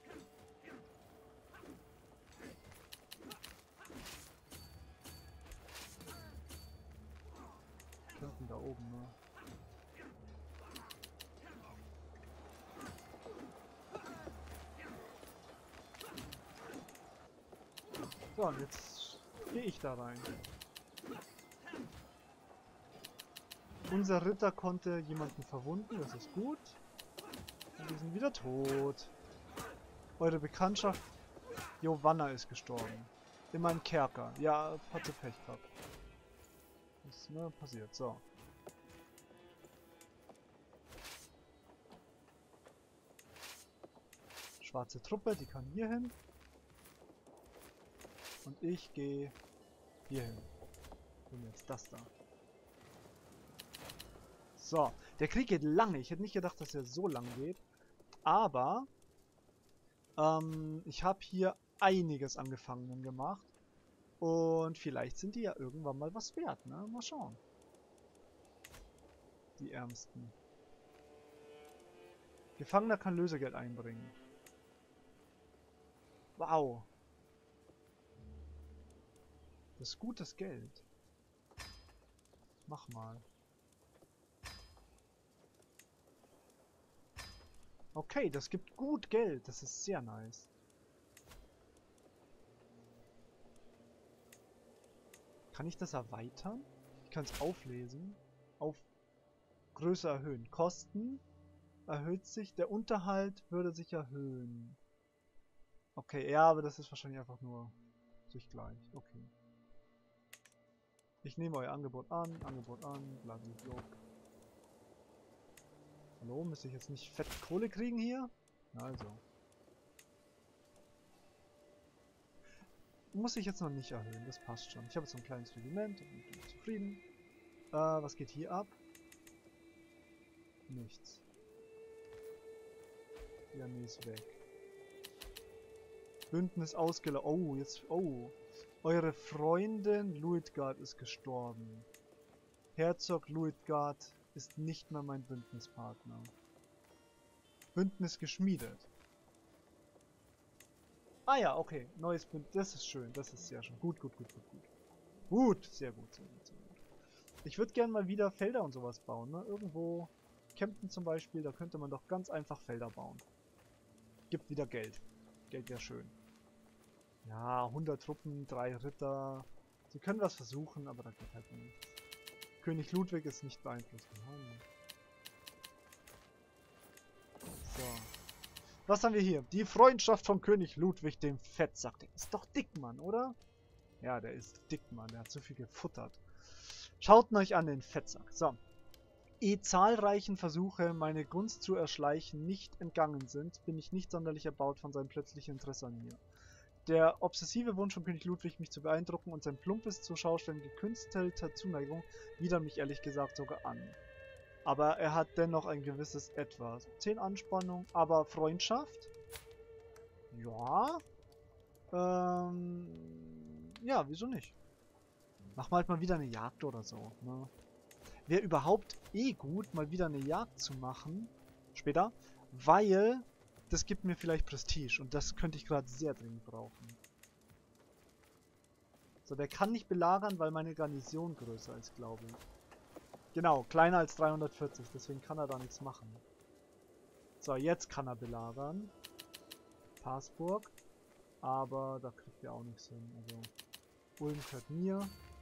Kämpfen da oben, ne? So, und jetzt gehe ich da rein. Unser Ritter konnte jemanden verwunden, das ist gut. Und wir sind wieder tot. Eure Bekanntschaft Giovanna ist gestorben. In meinem Kerker. Ja, hat sie Pech gehabt. Das ist ne, passiert. So. Schwarze Truppe, die kann hier hin. Und ich gehe hier hin. Und jetzt das da. So, der Krieg geht lange. Ich hätte nicht gedacht, dass er so lang geht. Aber ähm, ich habe hier einiges an Gefangenen gemacht. Und vielleicht sind die ja irgendwann mal was wert, ne? Mal schauen. Die Ärmsten. Gefangener kann Lösegeld einbringen. Wow. Das ist gutes Geld. Mach mal. Okay, das gibt gut Geld. Das ist sehr nice. Kann ich das erweitern? Ich kann es auflesen. Auf Größe erhöhen. Kosten erhöht sich. Der Unterhalt würde sich erhöhen. Okay, ja, aber das ist wahrscheinlich einfach nur sich gleich. Okay. Ich nehme euer Angebot an. Angebot an. Blablabla. Hallo, müsste ich jetzt nicht fett Kohle kriegen hier? Also. Muss ich jetzt noch nicht erhöhen, das passt schon. Ich habe jetzt so ein kleines Regiment und bin zufrieden. Äh, was geht hier ab? Nichts. Die Armee ist weg. Bündnis ausgelaufen. Oh, jetzt... Oh. Eure Freundin Luitgard ist gestorben. Herzog Luitgard ist nicht mehr mein Bündnispartner. Bündnis geschmiedet. Ah ja, okay. Neues Bündnis. Das ist schön. Das ist sehr schön. Gut, gut, gut, gut, gut. Gut, sehr gut, sehr gut, sehr gut. Ich würde gerne mal wieder Felder und sowas bauen, ne? Irgendwo, Kempten zum Beispiel, da könnte man doch ganz einfach Felder bauen. Gibt wieder Geld. Geld wäre schön. Ja, hundert Truppen, drei Ritter. Sie können was versuchen, aber da geht halt nichts. König Ludwig ist nicht beeinflusst. So. Was haben wir hier? Die Freundschaft von König Ludwig dem Fettsack. Der ist doch dick, Mann, oder? Ja, der ist dick, Mann. Der hat zu viel gefuttert. Schaut euch an den Fettsack. So. Ehe zahlreichen Versuche, meine Gunst zu erschleichen, nicht entgangen sind, bin ich nicht sonderlich erbaut von seinem plötzlichen Interesse an mir. Der obsessive Wunsch von König Ludwig, mich zu beeindrucken und sein plumpes, zur Schaustellen gekünstelter Zuneigung, widern mich ehrlich gesagt sogar an. Aber er hat dennoch ein gewisses Etwas. zehn Anspannung, aber Freundschaft? Ja. Ähm... Ja, wieso nicht? Mach mal halt mal wieder eine Jagd oder so, ne? Wäre überhaupt eh gut, mal wieder eine Jagd zu machen. Später. Weil das gibt mir vielleicht Prestige. Und das könnte ich gerade sehr dringend brauchen. So, der kann nicht belagern, weil meine Garnison größer ist, glaube ich. Genau, kleiner als dreihundertvierzig. Deswegen kann er da nichts machen. So, jetzt kann er belagern. Passburg. Aber da kriegt er auch nichts hin. Also, Ulm gehört mir.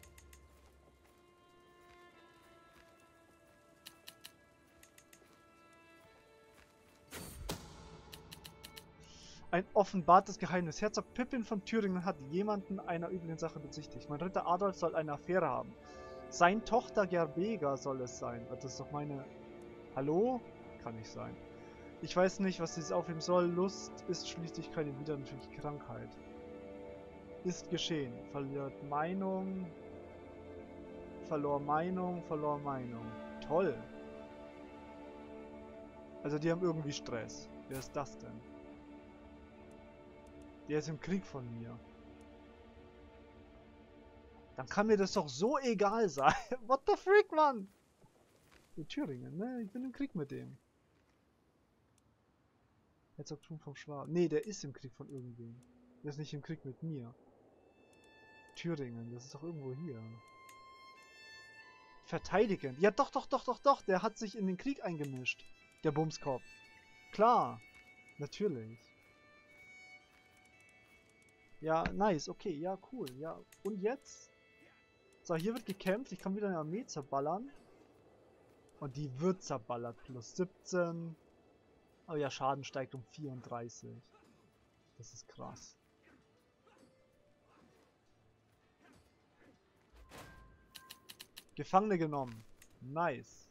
Ein offenbartes Geheimnis. Herzog Pippin von Thüringen hat jemanden einer üblen Sache bezichtigt. Mein Ritter Adolf soll eine Affäre haben. Sein Tochter Gerbega soll es sein. Das ist doch meine... Hallo? Kann nicht sein. Ich weiß nicht, was dies aufheben soll. Lust ist schließlich keine widernatürliche Krankheit. Ist geschehen. Verliert Meinung. Verlor Meinung. Verlor Meinung. Toll. Also die haben irgendwie Stress. Wer ist das denn? Der ist im Krieg von mir. Dann kann mir das doch so egal sein. What the freak, Mann? In Thüringen, ne? Ich bin im Krieg mit dem. Herzogtum vom Schwaben. Ne, der ist im Krieg von irgendwem. Der ist nicht im Krieg mit mir. Thüringen, das ist doch irgendwo hier. Verteidigen. Ja, doch, doch, doch, doch, doch. Der hat sich in den Krieg eingemischt. Der Bumskopf. Klar. Natürlich. Ja, nice, okay, ja, cool, ja. Und jetzt? So, hier wird gekämpft, ich kann wieder eine Armee zerballern. Und die wird zerballert, plus siebzehn. Oh ja, Schaden steigt um vierunddreißig. Das ist krass. Gefangene genommen. Nice.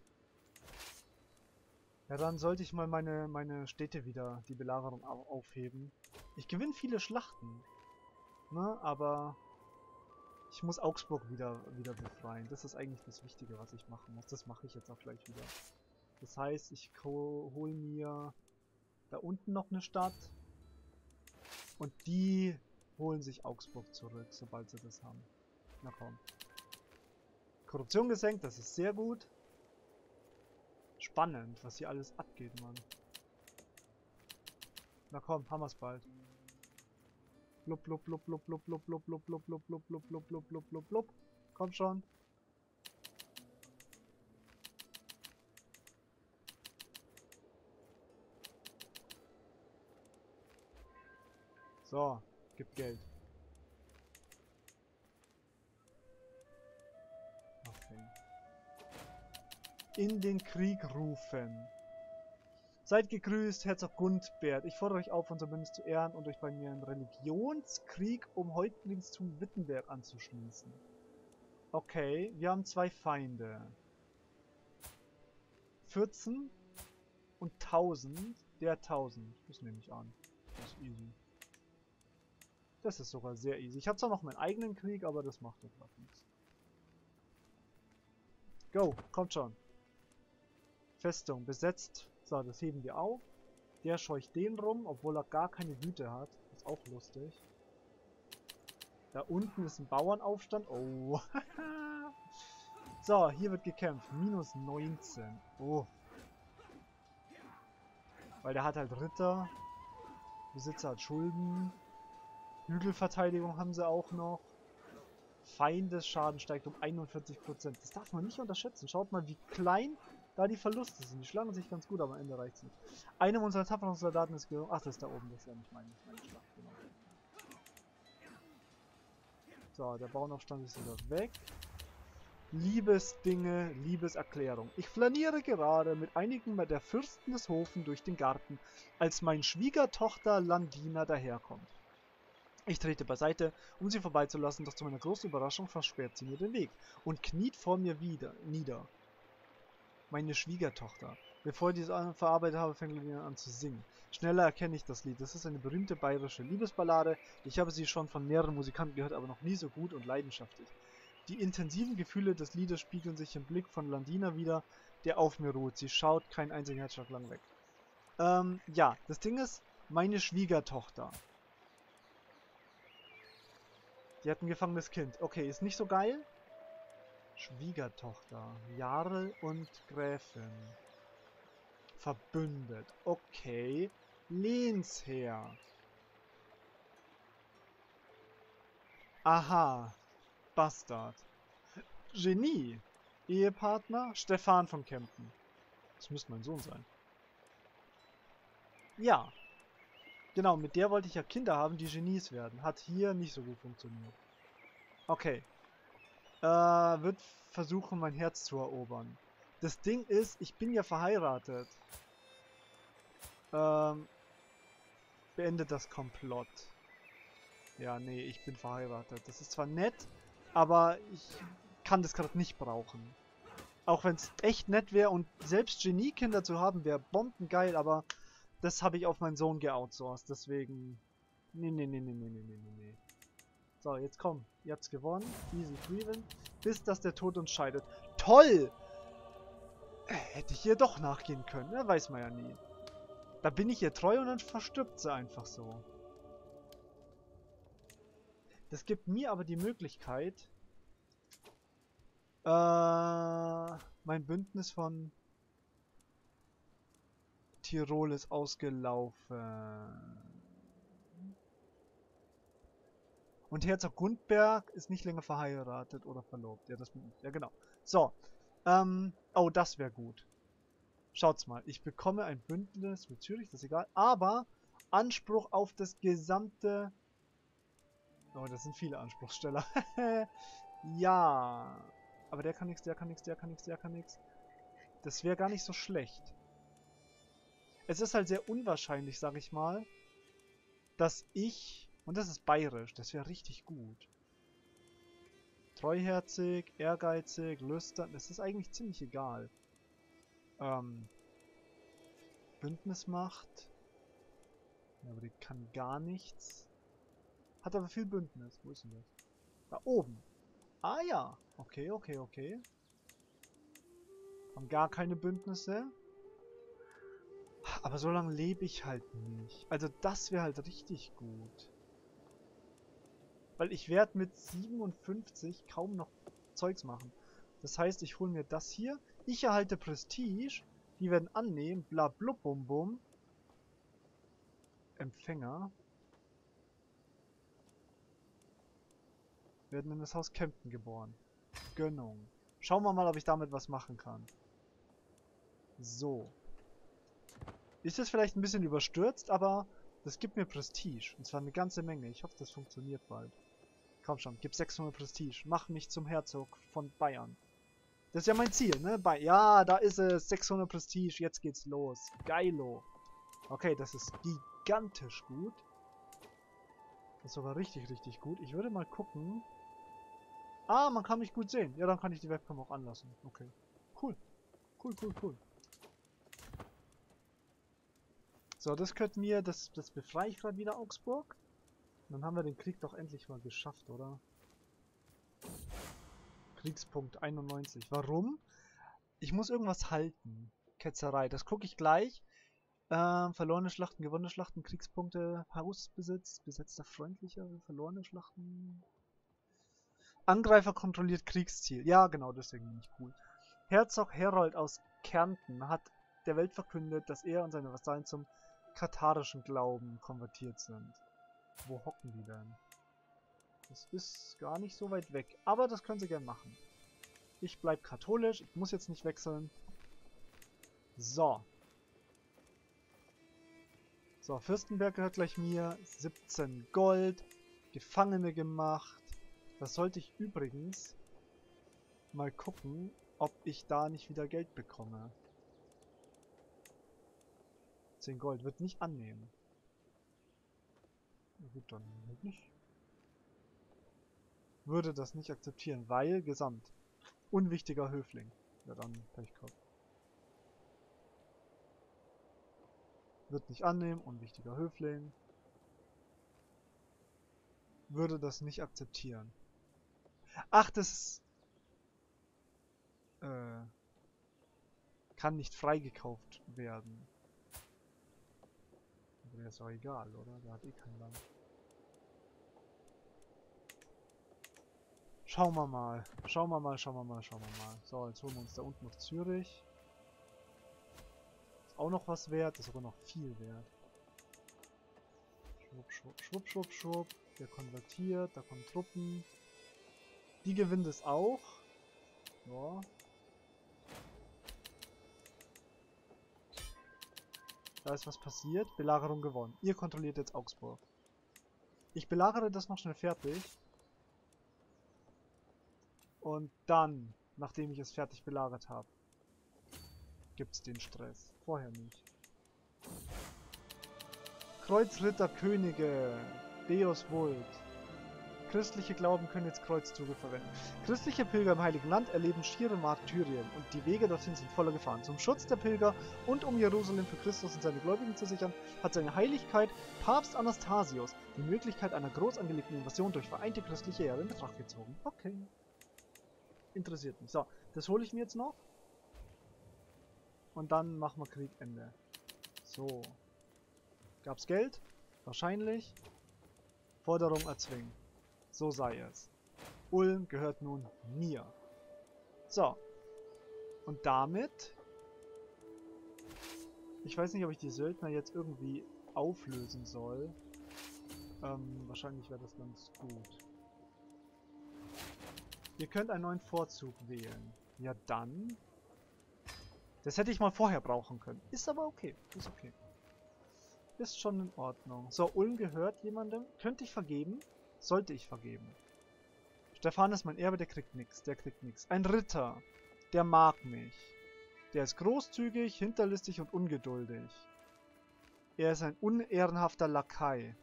Ja, dann sollte ich mal meine, meine Städte wieder, die Belagerung aufheben. Ich gewinne viele Schlachten. Ne, aber ich muss Augsburg wieder, wieder befreien. Das ist eigentlich das Wichtige, was ich machen muss. Das mache ich jetzt auch gleich wieder. Das heißt, ich hole mir da unten noch eine Stadt. Und die holen sich Augsburg zurück, sobald sie das haben. Na komm. Korruption gesenkt, das ist sehr gut. Spannend, was hier alles abgeht, Mann. Na komm, haben wir's bald. Blub, blub, blub, blub, blub, blub, blub, blub, blub, blub, blub, blub, blub, blub, blub, blub, blub. Komm schon. So, gib Geld. Okay. In den Krieg rufen. Seid gegrüßt, Herzog Gundbert. Ich fordere euch auf, unser Bündnis zu ehren und euch bei mir im Religionskrieg um Häuptlingstum Wittenberg anzuschließen. Okay, wir haben zwei Feinde. vierzehn und tausend. Der tausend. Das nehme ich an. Das ist easy. Das ist sogar sehr easy. Ich habe zwar noch meinen eigenen Krieg, aber das macht ja gerade nichts. Go, kommt schon. Festung besetzt. So, das heben wir auf. Der scheucht den rum, obwohl er gar keine Güte hat. Das ist auch lustig. Da unten ist ein Bauernaufstand. Oh. So, hier wird gekämpft. Minus neunzehn. Oh. Weil der hat halt Ritter. Besitzer hat Schulden. Hügelverteidigung haben sie auch noch. Feindesschaden steigt um einundvierzig Prozent. Das darf man nicht unterschätzen. Schaut mal, wie klein da die Verluste sind. Die schlagen sich ganz gut, aber am Ende reicht es nicht. Einem unserer tapferen Soldaten ist gelungen. Ach, das ist da oben. Das ist ja nicht meine, meine Schlacht. Genau. So, der Bauernaufstand ist wieder weg. Liebesdinge, Liebeserklärung. Ich flaniere gerade mit einigen der Fürsten des Hofen durch den Garten, als mein Schwiegertochter Landina daherkommt. Ich trete beiseite, um sie vorbeizulassen, doch zu meiner großen Überraschung versperrt sie mir den Weg und kniet vor mir wieder nieder. Meine Schwiegertochter. Bevor ich dies verarbeitet habe, fängt Landina an zu singen. Schneller erkenne ich das Lied. Das ist eine berühmte bayerische Liebesballade. Ich habe sie schon von mehreren Musikanten gehört, aber noch nie so gut und leidenschaftlich. Die intensiven Gefühle des Liedes spiegeln sich im Blick von Landina wieder, der auf mir ruht. Sie schaut keinen einzigen Herzschlag lang weg. Ähm, ja, das Ding ist, meine Schwiegertochter. Die hat ein gefangenes Kind. Okay, ist nicht so geil. Schwiegertochter. Jarl und Gräfin. Verbündet. Okay. Lehnsherr. Aha. Bastard. Genie. Ehepartner. Stefan von Kempten. Das müsste mein Sohn sein. Ja. Genau, mit der wollte ich ja Kinder haben, die Genies werden. Hat hier nicht so gut funktioniert. Okay. Äh, wird versuchen, mein Herz zu erobern. Das Ding ist, ich bin ja verheiratet. Ähm, beendet das Komplott. Ja, nee, ich bin verheiratet. Das ist zwar nett, aber ich kann das gerade nicht brauchen. Auch wenn es echt nett wäre und selbst Geniekinder zu haben, wäre bombengeil, aber das habe ich auf meinen Sohn geoutsourced. Deswegen... Nee, nee, nee, nee, nee, nee, nee, nee. So, jetzt komm. Ihr habt's gewonnen. Easy Freeman. Bis dass der Tod uns scheidet. Toll! Hätte ich ihr doch nachgehen können, ne? Weiß man ja nie. Da bin ich ihr treu und dann verstirbt sie einfach so. Das gibt mir aber die Möglichkeit, äh, mein Bündnis von Tirol ist ausgelaufen. Und Herzog Gundberg ist nicht länger verheiratet oder verlobt. Ja, das bin ich. Ja, genau. So. Ähm, oh, das wäre gut. Schaut's mal. Ich bekomme ein Bündnis mit Zürich, das ist egal. Aber Anspruch auf das gesamte... Oh, das sind viele Anspruchssteller. Ja. Aber der kann nichts, der kann nichts, der kann nichts, der kann nichts. Das wäre gar nicht so schlecht. Es ist halt sehr unwahrscheinlich, sag ich mal, dass ich... Und das ist bayerisch, das wäre richtig gut. Treuherzig, ehrgeizig, lüstern, das ist eigentlich ziemlich egal. Ähm... Bündnismacht. Ja, aber die kann gar nichts. Hat aber viel Bündnis. Wo ist denn das? Da oben. Ah ja. Okay, okay, okay. Haben gar keine Bündnisse. Aber so lange lebe ich halt nicht. Also das wäre halt richtig gut. Weil ich werde mit siebenundfünfzig kaum noch Zeugs machen. Das heißt, ich hole mir das hier. Ich erhalte Prestige. Die werden annehmen. Bla blub bum bum. Empfänger. Werden in das Haus Kempten geboren. Gönnung. Schauen wir mal, ob ich damit was machen kann. So. Ist es vielleicht ein bisschen überstürzt, aber das gibt mir Prestige. Und zwar eine ganze Menge. Ich hoffe, das funktioniert bald. Komm schon, gib sechshundert Prestige. Mach mich zum Herzog von Bayern. Das ist ja mein Ziel, ne? Bei ja, da ist es. sechshundert Prestige. Jetzt geht's los. Geilo. Okay, das ist gigantisch gut. Das ist sogar richtig, richtig gut. Ich würde mal gucken. Ah, man kann mich gut sehen. Ja, dann kann ich die Webcam auch anlassen. Okay. Cool. Cool, cool, cool. So, das könnte mir, das, das befreie ich gerade wieder Augsburg. Dann haben wir den Krieg doch endlich mal geschafft, oder? Kriegspunkt einundneunzig. Warum? Ich muss irgendwas halten. Ketzerei. Das gucke ich gleich. Ähm, verlorene Schlachten, gewonnene Schlachten, Kriegspunkte, Hausbesitz, besetzter freundlicher, verlorene Schlachten. Angreifer kontrolliert Kriegsziel. Ja, genau, deswegen bin ich cool. Herzog Herold aus Kärnten hat der Welt verkündet, dass er und seine Vasallen zum katharischen Glauben konvertiert sind. Wo hocken die denn? Das ist gar nicht so weit weg, aber das können sie gern machen. Ich bleib katholisch, ich muss jetzt nicht wechseln. So. So, Fürstenberg gehört gleich mir. siebzehn Gold. Gefangene gemacht. Das sollte ich übrigens mal gucken, ob ich da nicht wieder Geld bekomme. zehn Gold wird nicht annehmen. Na gut, dann halt nicht. Würde das nicht akzeptieren, weil Gesamt. Unwichtiger Höfling. Ja, dann Pech gehabt. Wird nicht annehmen, unwichtiger Höfling. Würde das nicht akzeptieren. Ach, das ist, äh, kann nicht freigekauft werden. Aber der ist doch egal, oder? Der hat eh kein Land. Schauen wir mal. Schauen wir mal, schauen wir mal, schauen wir mal. So, jetzt holen wir uns da unten noch Zürich. Ist auch noch was wert, ist aber noch viel wert. Schwupp, schwupp, schwupp, schwupp, schwupp. Der konvertiert, da kommen Truppen. Die gewinnt es auch. Ja. Da ist was passiert. Belagerung gewonnen. Ihr kontrolliert jetzt Augsburg. Ich belagere das noch schnell fertig. Und dann, nachdem ich es fertig belagert habe, gibt es den Stress. Vorher nicht. Kreuzritter Könige. Deus Vult. Christliche Glauben können jetzt Kreuzzüge verwenden. Christliche Pilger im Heiligen Land erleben schiere Martyrien und die Wege dorthin sind voller Gefahren. Zum Schutz der Pilger und um Jerusalem für Christus und seine Gläubigen zu sichern, hat seine Heiligkeit Papst Anastasius die Möglichkeit einer groß angelegten Invasion durch vereinte christliche Heere in Betracht gezogen. Okay. Interessiert mich. So, das hole ich mir jetzt noch. Und dann machen wir Kriegende. So. Gab's Geld? Wahrscheinlich. Forderung erzwingen. So sei es. Ulm gehört nun mir. So. Und damit... Ich weiß nicht, ob ich die Söldner jetzt irgendwie auflösen soll. Ähm, wahrscheinlich wäre das ganz gut. Ihr könnt einen neuen Vorzug wählen. Ja dann. Das hätte ich mal vorher brauchen können. Ist aber okay. Ist okay. Ist schon in Ordnung. So, Ulm gehört jemandem. Könnte ich vergeben? Sollte ich vergeben. Stefan ist mein Erbe, der kriegt nichts. Der kriegt nichts. Ein Ritter. Der mag mich. Der ist großzügig, hinterlistig und ungeduldig. Er ist ein unehrenhafter Lakai.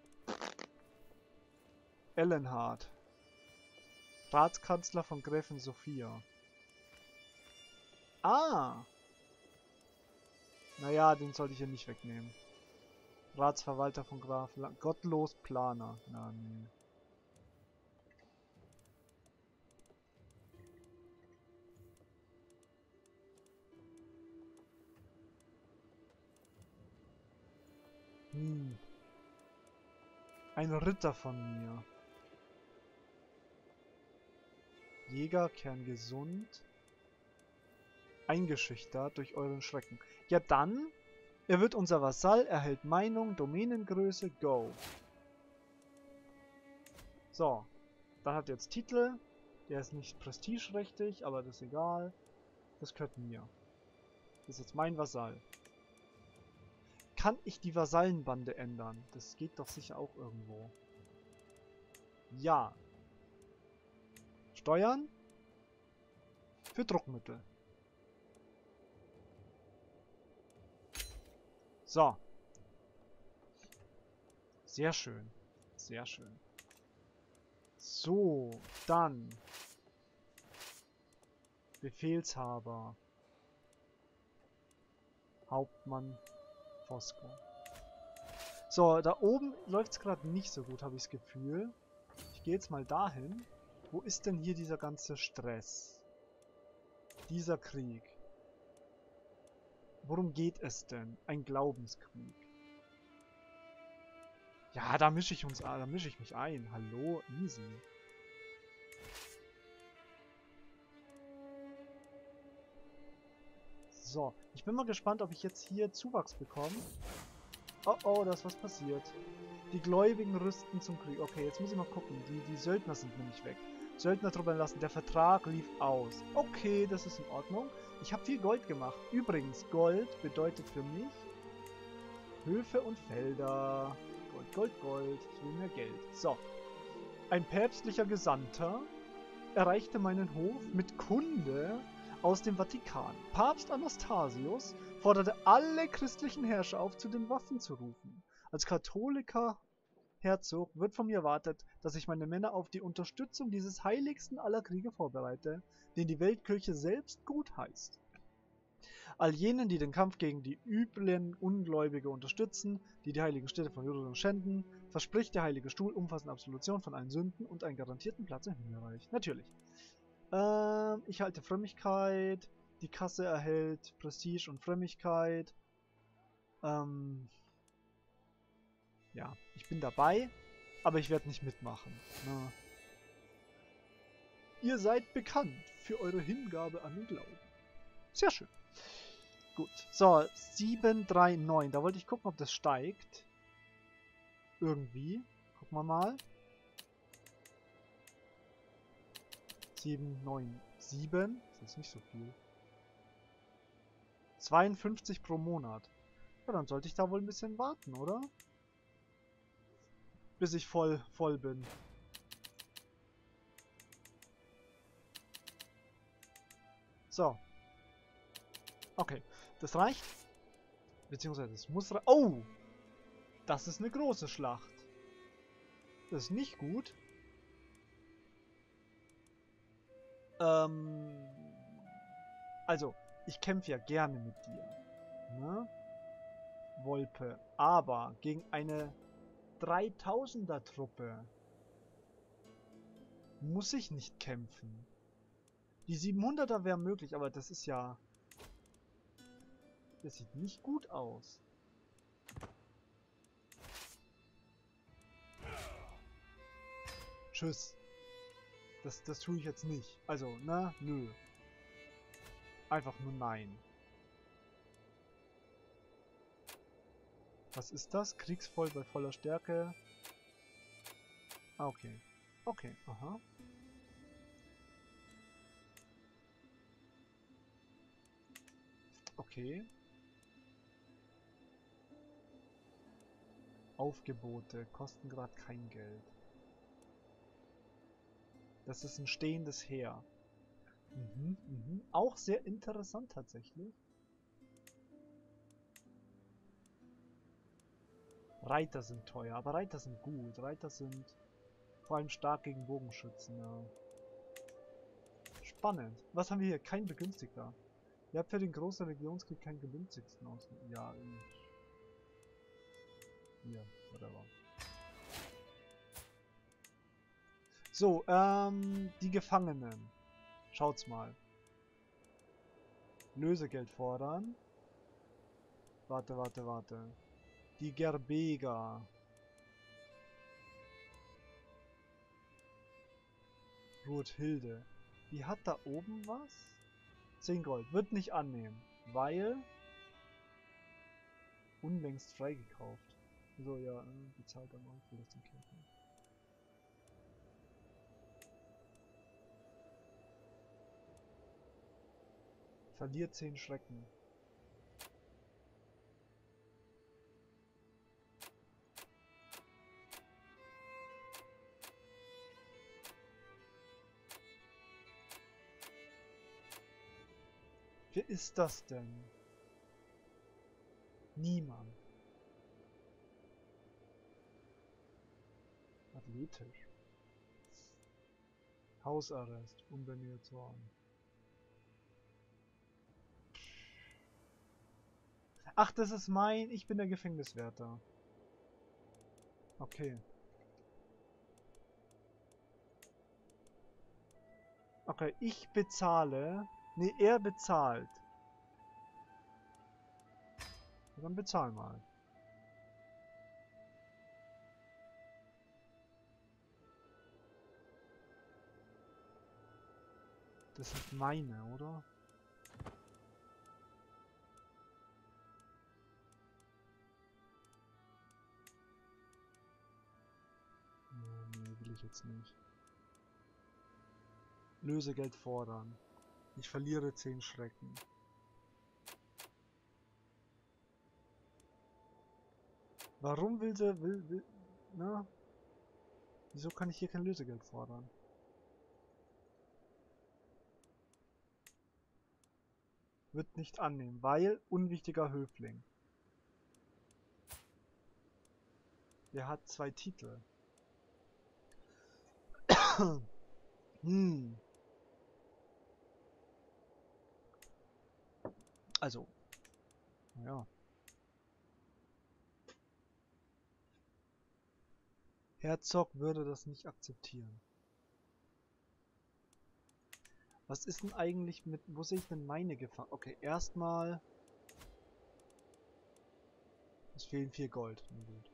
Ellenhard. Ratskanzler von Gräfin Sophia. Ah! Naja, den sollte ich hier nicht wegnehmen. Ratsverwalter von Graf... La Gottlos Planer. Na, nee. Hm. Ein Ritter von mir. Jäger, kerngesund. Eingeschüchtert durch euren Schrecken. Ja dann, er wird unser Vasall, erhält Meinung, Domänengröße, go. So, dann hat er jetzt Titel. Der ist nicht prestigerechtig, aber das ist egal. Das gehört mir. Das ist jetzt mein Vasall. Kann ich die Vasallenbande ändern? Das geht doch sicher auch irgendwo. Ja. Steuern? Für Druckmittel. So. Sehr schön. Sehr schön. So, dann. Befehlshaber. Hauptmann Fosco. So, da oben läuft es gerade nicht so gut, habe ich das Gefühl. Ich gehe jetzt mal dahin. Wo ist denn hier dieser ganze Stress? Dieser Krieg. Worum geht es denn? Ein Glaubenskrieg. Ja, da mische ich uns, da mische ich mich ein. Hallo, easy. So, ich bin mal gespannt, ob ich jetzt hier Zuwachs bekomme. Oh oh, da ist was passiert. Die Gläubigen rüsten zum Krieg. Okay, jetzt muss ich mal gucken. Die, die Söldner sind nämlich weg. Söldnertruppen entlassen. Der Vertrag lief aus. Okay, das ist in Ordnung. Ich habe viel Gold gemacht. Übrigens, Gold bedeutet für mich Höfe und Felder. Gold, Gold, Gold. Ich will mehr Geld. So. Ein päpstlicher Gesandter erreichte meinen Hof mit Kunde aus dem Vatikan. Papst Anastasius forderte alle christlichen Herrscher auf, zu den Waffen zu rufen. Als katholiker Herzog wird von mir erwartet, dass ich meine Männer auf die Unterstützung dieses heiligsten aller Kriege vorbereite, den die Weltkirche selbst gutheißt. All jenen, die den Kampf gegen die üblen Ungläubige unterstützen, die die heiligen Städte von Jerusalem schänden, verspricht der Heilige Stuhl umfassende Absolution von allen Sünden und einen garantierten Platz im Himmelreich. Natürlich. Ähm, ich halte Frömmigkeit. Die Kasse erhält Prestige und Frömmigkeit. Ähm, ja, ich bin dabei, aber ich werde nicht mitmachen. Ne? Ihr seid bekannt für eure Hingabe an den Glauben. Sehr schön. Gut. So, sieben drei neun. Da wollte ich gucken, ob das steigt. Irgendwie. Gucken wir mal. sieben neun sieben. Das ist nicht so viel. zweiundfünfzig pro Monat. Ja, dann sollte ich da wohl ein bisschen warten, oder? Bis ich voll, voll bin. So. Okay. Das reicht. Beziehungsweise es muss reichen. Oh! Das ist eine große Schlacht. Das ist nicht gut. Ähm. Also, ich kämpfe ja gerne mit dir. Ne? Wolpe. Aber gegen eine dreitausender Truppe muss ich nicht kämpfen. Die siebenhunderter wäre möglich, aber das ist ja... Das sieht nicht gut aus. Tschüss. Das, das tue ich jetzt nicht. Also, ne? Nö. Einfach nur nein. Was ist das? Kriegsvoll bei voller Stärke. Ah, okay. Okay, aha. Okay. Aufgebote. Kosten gerade kein Geld. Das ist ein stehendes Heer. Mhm, mhm. Auch sehr interessant tatsächlich. Reiter sind teuer, aber Reiter sind gut. Reiter sind vor allem stark gegen Bogenschützen, ja. Spannend. Was haben wir hier? Kein Begünstigter. Ihr habt für den großen Regionskrieg keinen Begünstigten aus. Ja, ich... Hier, whatever. So, ähm, die Gefangenen. Schaut's mal. Lösegeld fordern. Warte, warte, warte. Die Gerbeger. Ruthilde. Die hat da oben was? zehn Gold. Wird nicht annehmen. Weil... Unlängst freigekauft. So, ja, bezahlt aber auch für das den Kämpfen. Verliert zehn Schrecken. Wer ist das denn? Niemand. Athletisch. Hausarrest. Unbändiger Zorn. Ach, das ist mein... Ich bin der Gefängniswärter. Okay. Okay, ich bezahle... Ne, er bezahlt. Dann bezahl mal. Das sind meine, oder? Nee, will ich jetzt nicht. Lösegeld fordern. Ich verliere zehn Schrecken. Warum will sie, will, will, na? Wieso kann ich hier kein Lösegeld fordern? Wird nicht annehmen, weil unwichtiger Höfling. Der hat zwei Titel. hm. Also, ja. Herzog würde das nicht akzeptieren. Was ist denn eigentlich mit... Wo sehe ich denn meine Gefahr? Okay, erstmal... Es fehlen vier Gold. Na gut.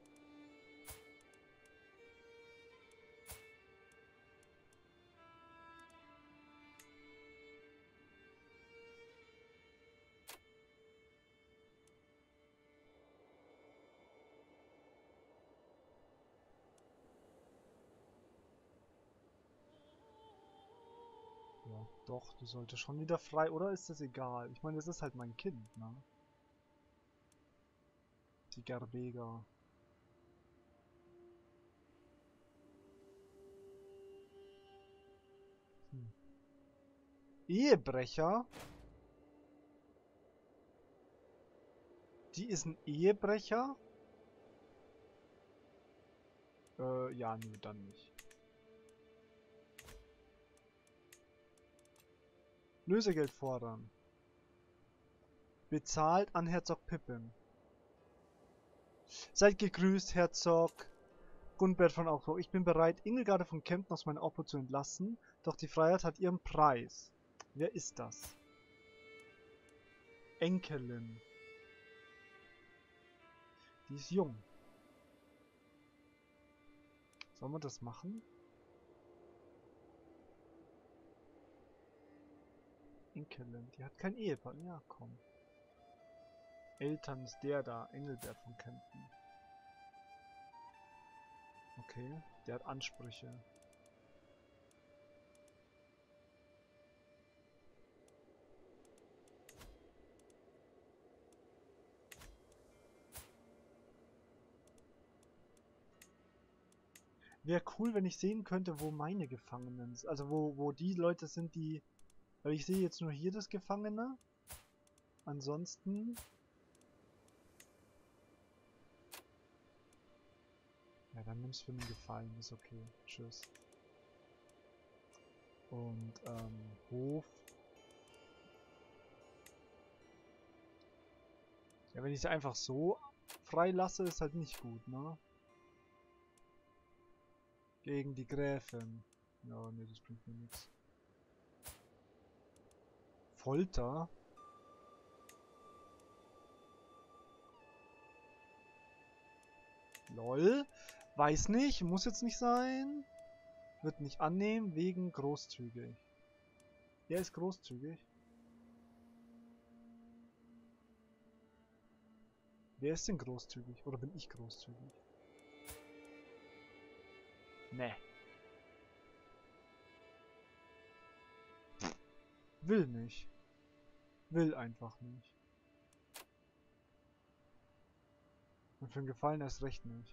Ja, doch, die sollte schon wieder frei, oder ist das egal? Ich meine, das ist halt mein Kind, ne? Die Gerbega. Hm. Ehebrecher? Die ist ein Ehebrecher? Äh, ja, nee, dann nicht. Lösegeld fordern. Bezahlt an Herzog Pippin. Seid gegrüßt, Herzog Gunbert von Augsburg. Ich bin bereit, Ingelgarde von Kempten aus meiner Obhut zu entlassen, doch die Freiheit hat ihren Preis. Wer ist das? Enkelin. Die ist jung. Sollen wir das machen? Enkelin, die hat kein Ehepaar. Ja, komm. Eltern ist der da, Engelbert von Kempten. Okay, der hat Ansprüche. Wäre cool, wenn ich sehen könnte, wo meine Gefangenen sind. Also wo, wo die Leute sind, die... Weil ich sehe jetzt nur hier das Gefangene. Ansonsten... Ja, dann nimm's für den Gefallen, ist okay. Tschüss. Und, ähm, Hof. Ja, wenn ich sie einfach so freilasse, ist halt nicht gut, ne? Gegen die Gräfin. Ja, ne, das bringt mir nichts. Folter? Lol. Weiß nicht, muss jetzt nicht sein. Wird nicht annehmen, wegen großzügig. Er ist großzügig. Wer ist denn großzügig? Oder bin ich großzügig? Ne. Will nicht. Will einfach nicht. Und für einen Gefallen erst recht nicht.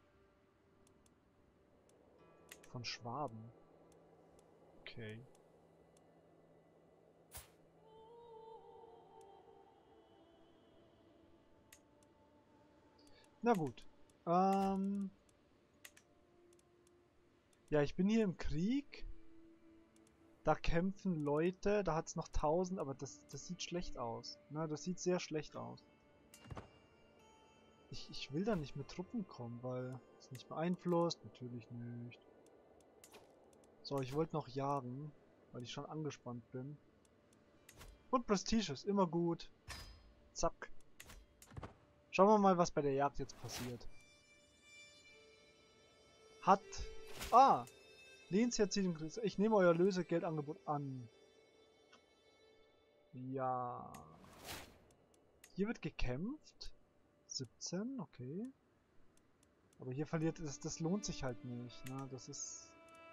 Von Schwaben. Okay. Na gut. Ähm... Ja, ich bin hier im Krieg. Da kämpfen Leute, da hat es noch tausend, aber das, das sieht schlecht aus. Na, das sieht sehr schlecht aus. Ich, ich will da nicht mit Truppen kommen, weil es nicht beeinflusst. Natürlich nicht. So, ich wollte noch jagen, weil ich schon angespannt bin. Und Prestige ist immer gut. Zack. Schauen wir mal, was bei der Jagd jetzt passiert. Hat... Ah! Lehnsherr zieht den Krieg. Ich nehme euer Lösegeldangebot an. Ja. Hier wird gekämpft. siebzehn, okay. Aber hier verliert es, das lohnt sich halt nicht. Ne? Das ist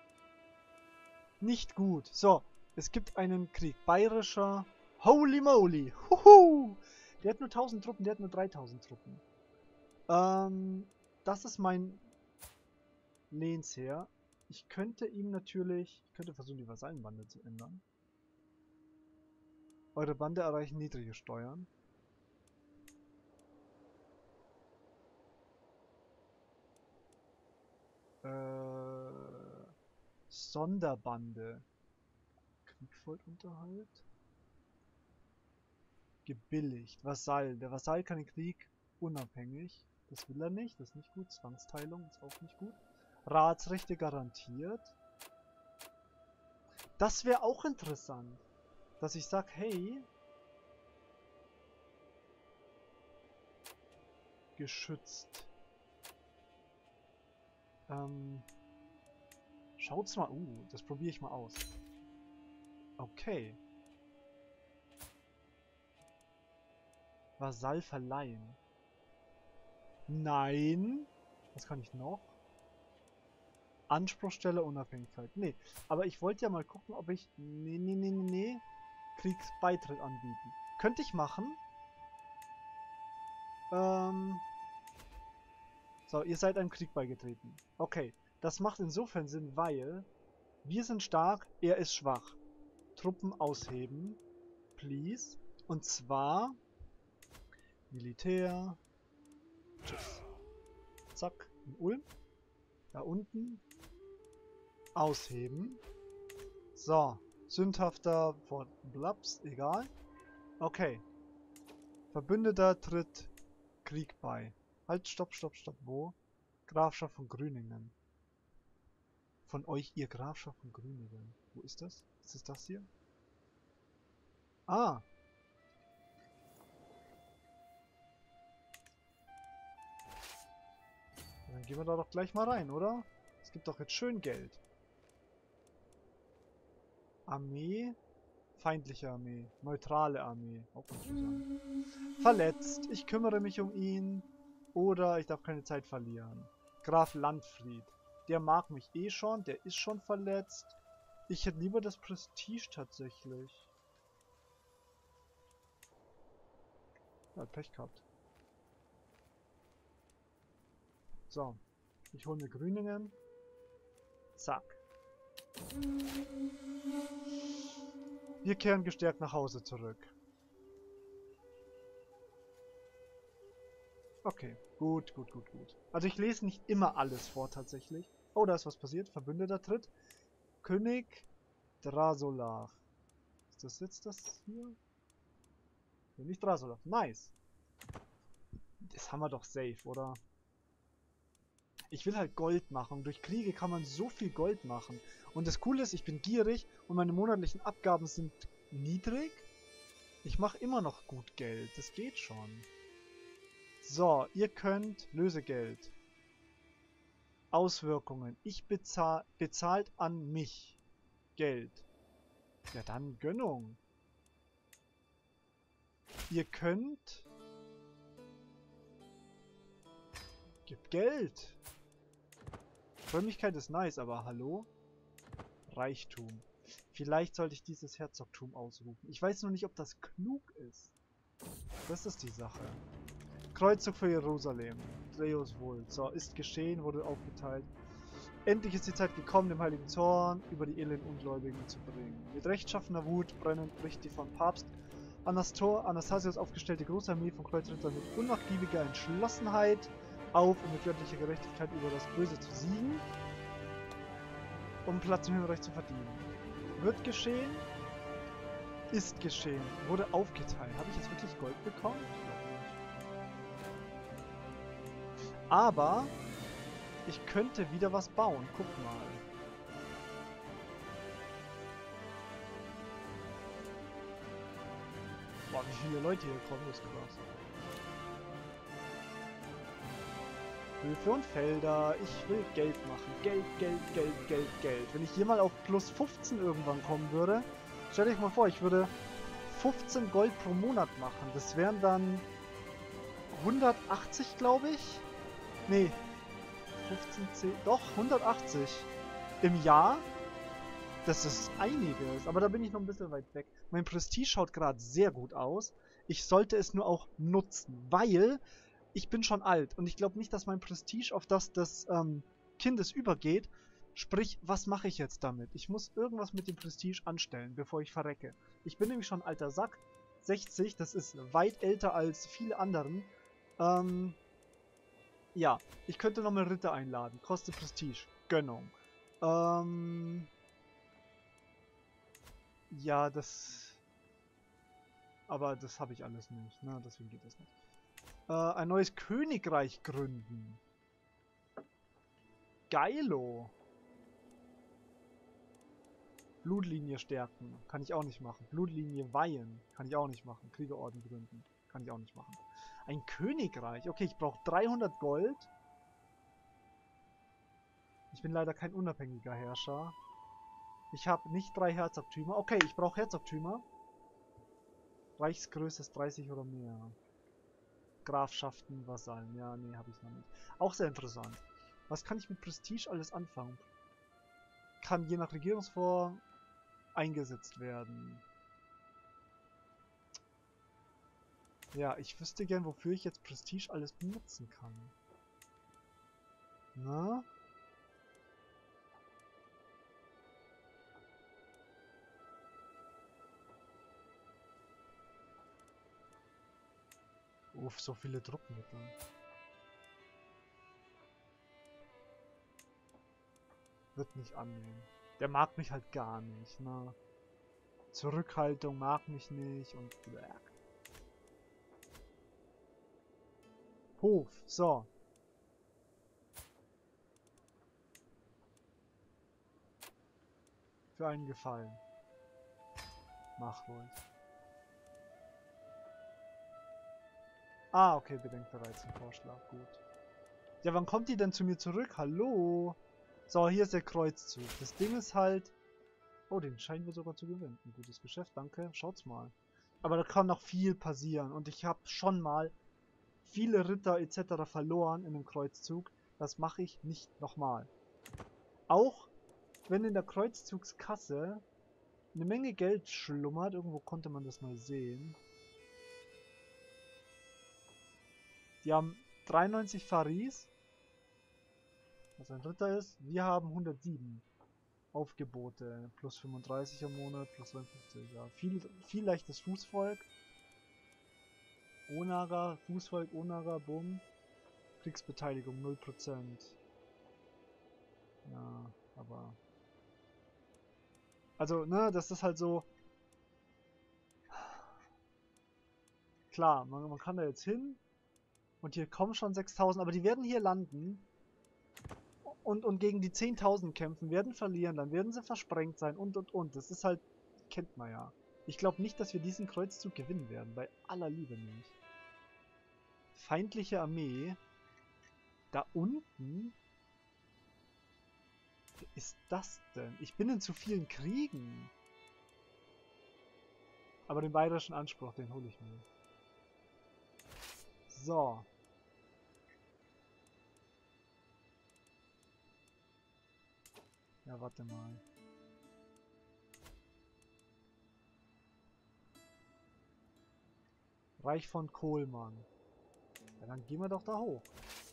nicht gut. So, es gibt einen Krieg. Bayerischer. Holy moly! Huhu! Der hat nur tausend Truppen, der hat nur dreitausend Truppen. Ähm, das ist mein Lehnsherr. Ich könnte ihm natürlich... Ich könnte versuchen, die Vasallenbande zu ändern. Eure Bande erreichen niedrige Steuern. Äh, Sonderbande. Kriegvollunterhalt. Gebilligt. Vasall. Der Vasall kann den Krieg unabhängig. Das will er nicht. Das ist nicht gut. Zwangsteilung ist auch nicht gut. Ratsrechte garantiert. Das wäre auch interessant. Dass ich sage, hey, geschützt. Ähm, schaut's mal. Uh, das probiere ich mal aus. Okay. Vasall verleihen. Nein. Was kann ich noch? Anspruchsstelle Unabhängigkeit. Nee, aber ich wollte ja mal gucken, ob ich... Nee, nee, nee, nee, nee. Kriegsbeitritt anbieten. Könnte ich machen. Ähm... So, ihr seid einem Krieg beigetreten. Okay, das macht insofern Sinn, weil wir sind stark, er ist schwach. Truppen ausheben. Please. Und zwar... Militär. Tschüss. Zack. In Ulm. Da unten. Ausheben. So. Sündhafter Fort Blaps. Egal. Okay. Verbündeter tritt Krieg bei. Halt, stopp, stopp, stopp. Wo? Grafschaft von Grüningen. Von euch, ihr Grafschaft von Grüningen. Wo ist das? Ist es das hier? Ah. Dann gehen wir da doch gleich mal rein, oder? Es gibt doch jetzt schön Geld. Armee. Feindliche Armee. Neutrale Armee. Auch interessant. Verletzt. Ich kümmere mich um ihn. Oder ich darf keine Zeit verlieren. Graf Landfried. Der mag mich eh schon. Der ist schon verletzt. Ich hätte lieber das Prestige tatsächlich. Ja, Pech gehabt. So. Ich hole mir Grüningen. Zack. Wir kehren gestärkt nach Hause zurück. Okay, gut, gut, gut, gut. Also ich lese nicht immer alles vor tatsächlich. Oh, da ist was passiert. Verbündeter tritt. König Drasolach. Ist das jetzt das hier? Nee, nicht Drasolach. Nice. Das haben wir doch safe, oder? Ich will halt Gold machen. Und durch Kriege kann man so viel Gold machen. Und das Coole ist, ich bin gierig und meine monatlichen Abgaben sind niedrig. Ich mache immer noch gut Geld. Das geht schon. So, ihr könnt Lösegeld. Auswirkungen. Ich bezahl, bezahlt an mich Geld. Ja, dann Gönnung. Ihr könnt... Gibt Geld. Frömmigkeit ist nice, aber hallo? Reichtum. Vielleicht sollte ich dieses Herzogtum ausrufen. Ich weiß nur nicht, ob das klug ist. Das ist die Sache. Kreuzzug für Jerusalem. Dreus wohl. So, ist geschehen, wurde aufgeteilt. Endlich ist die Zeit gekommen, dem heiligen Zorn über die elenden Ungläubigen zu bringen. Mit rechtschaffener Wut brennend bricht die vom Papst Anastor, Anastasius aufgestellte große Armee von Kreuzrittern mit unnachgiebiger Entschlossenheit auf, um mit göttlicher Gerechtigkeit über das Böse zu siegen, um Platz im Himmelreich zu verdienen. Wird geschehen, ist geschehen, wurde aufgeteilt. Habe ich jetzt wirklich Gold bekommen? Ich glaube nicht. Aber ich könnte wieder was bauen. Guck mal. Boah, wie viele Leute hier kommen, das ist krass. Höfe und Felder. Ich will Geld machen. Geld, Geld, Geld, Geld, Geld. Wenn ich hier mal auf plus fünfzehn irgendwann kommen würde, stell dich mal vor, ich würde fünfzehn Gold pro Monat machen. Das wären dann hundertachtzig, glaube ich. Nee. fünfzehn, zehn, doch, hundertachtzig. Im Jahr. Das ist einiges. Aber da bin ich noch ein bisschen weit weg. Mein Prestige schaut gerade sehr gut aus. Ich sollte es nur auch nutzen, weil ich bin schon alt. Und ich glaube nicht, dass mein Prestige auf das des ähm, Kindes übergeht. Sprich, was mache ich jetzt damit? Ich muss irgendwas mit dem Prestige anstellen, bevor ich verrecke. Ich bin nämlich schon ein alter Sack. sechzig, das ist weit älter als viele anderen. Ähm, ja, ich könnte nochmal Ritter einladen. Kostet Prestige. Gönnung. Ähm... Ja, das... Aber das habe ich alles nicht, ne? Deswegen geht das nicht. Äh, ein neues Königreich gründen. Geilo. Blutlinie stärken. Kann ich auch nicht machen. Blutlinie weihen. Kann ich auch nicht machen. Kriegerorden gründen. Kann ich auch nicht machen. Ein Königreich. Okay, ich brauche dreihundert Gold. Ich bin leider kein unabhängiger Herrscher. Ich habe nicht drei Herzogtümer. Okay, ich brauche Herzogtümer. Reichsgröße ist dreißig oder mehr. Grafschaften, Vasallen. Ja, nee, habe ich noch nicht. Auch sehr interessant. Was kann ich mit Prestige alles anfangen? Kann je nach Regierungsform eingesetzt werden. Ja, ich wüsste gern, wofür ich jetzt Prestige alles benutzen kann. Na? Uff, so viele Druckmittel. Wird nicht annehmen. Der mag mich halt gar nicht, ne? Zurückhaltung mag mich nicht und... Hof, so. Für einen Gefallen. Mach ruhig. Ah, okay, bedenkt bereits den Vorschlag. Gut. Ja, wann kommt die denn zu mir zurück? Hallo? So, hier ist der Kreuzzug. Das Ding ist halt... Oh, den scheinen wir sogar zu gewinnen. Ein gutes Geschäft, danke. Schaut's mal. Aber da kann noch viel passieren. Und ich habe schon mal viele Ritter et cetera verloren in dem Kreuzzug. Das mache ich nicht nochmal. Auch wenn in der Kreuzzugskasse eine Menge Geld schlummert. Irgendwo konnte man das mal sehen. Die haben dreiundneunzig Faris, was ein Ritter ist. Wir haben hundertsieben Aufgebote. Plus fünfunddreißig im Monat, plus zweiundfünfzig. Ja, viel, viel leichtes Fußvolk. Onaga, Fußvolk, Onaga, bumm. Kriegsbeteiligung null Prozent. Ja, aber... Also, ne, das ist halt so... Klar, man, man kann da jetzt hin. Und hier kommen schon sechstausend, aber die werden hier landen. Und, und gegen die zehntausend kämpfen, werden verlieren, dann werden sie versprengt sein und und und. Das ist halt... Kennt man ja. Ich glaube nicht, dass wir diesen Kreuzzug gewinnen werden. Bei aller Liebe nicht. Feindliche Armee. Da unten? Wer ist das denn? Ich bin in zu vielen Kriegen. Aber den bayerischen Anspruch, den hole ich mir. So. Ja, warte mal. Reich von Kohlmann. Ja, dann gehen wir doch da hoch.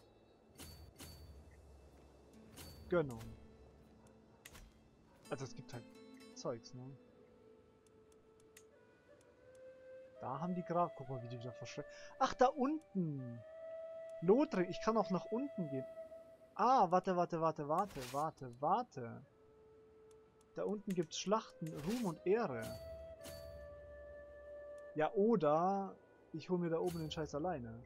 Gönnung. Also es gibt halt Zeugs, ne? Da haben die Graf... Guck mal, wie die wieder verschrecken. Ach, da unten! Lothringen. Ich kann auch nach unten gehen. Ah, warte, warte, warte, warte, warte, warte. Da unten gibt's Schlachten, Ruhm und Ehre. Ja, oder ich hole mir da oben den Scheiß alleine.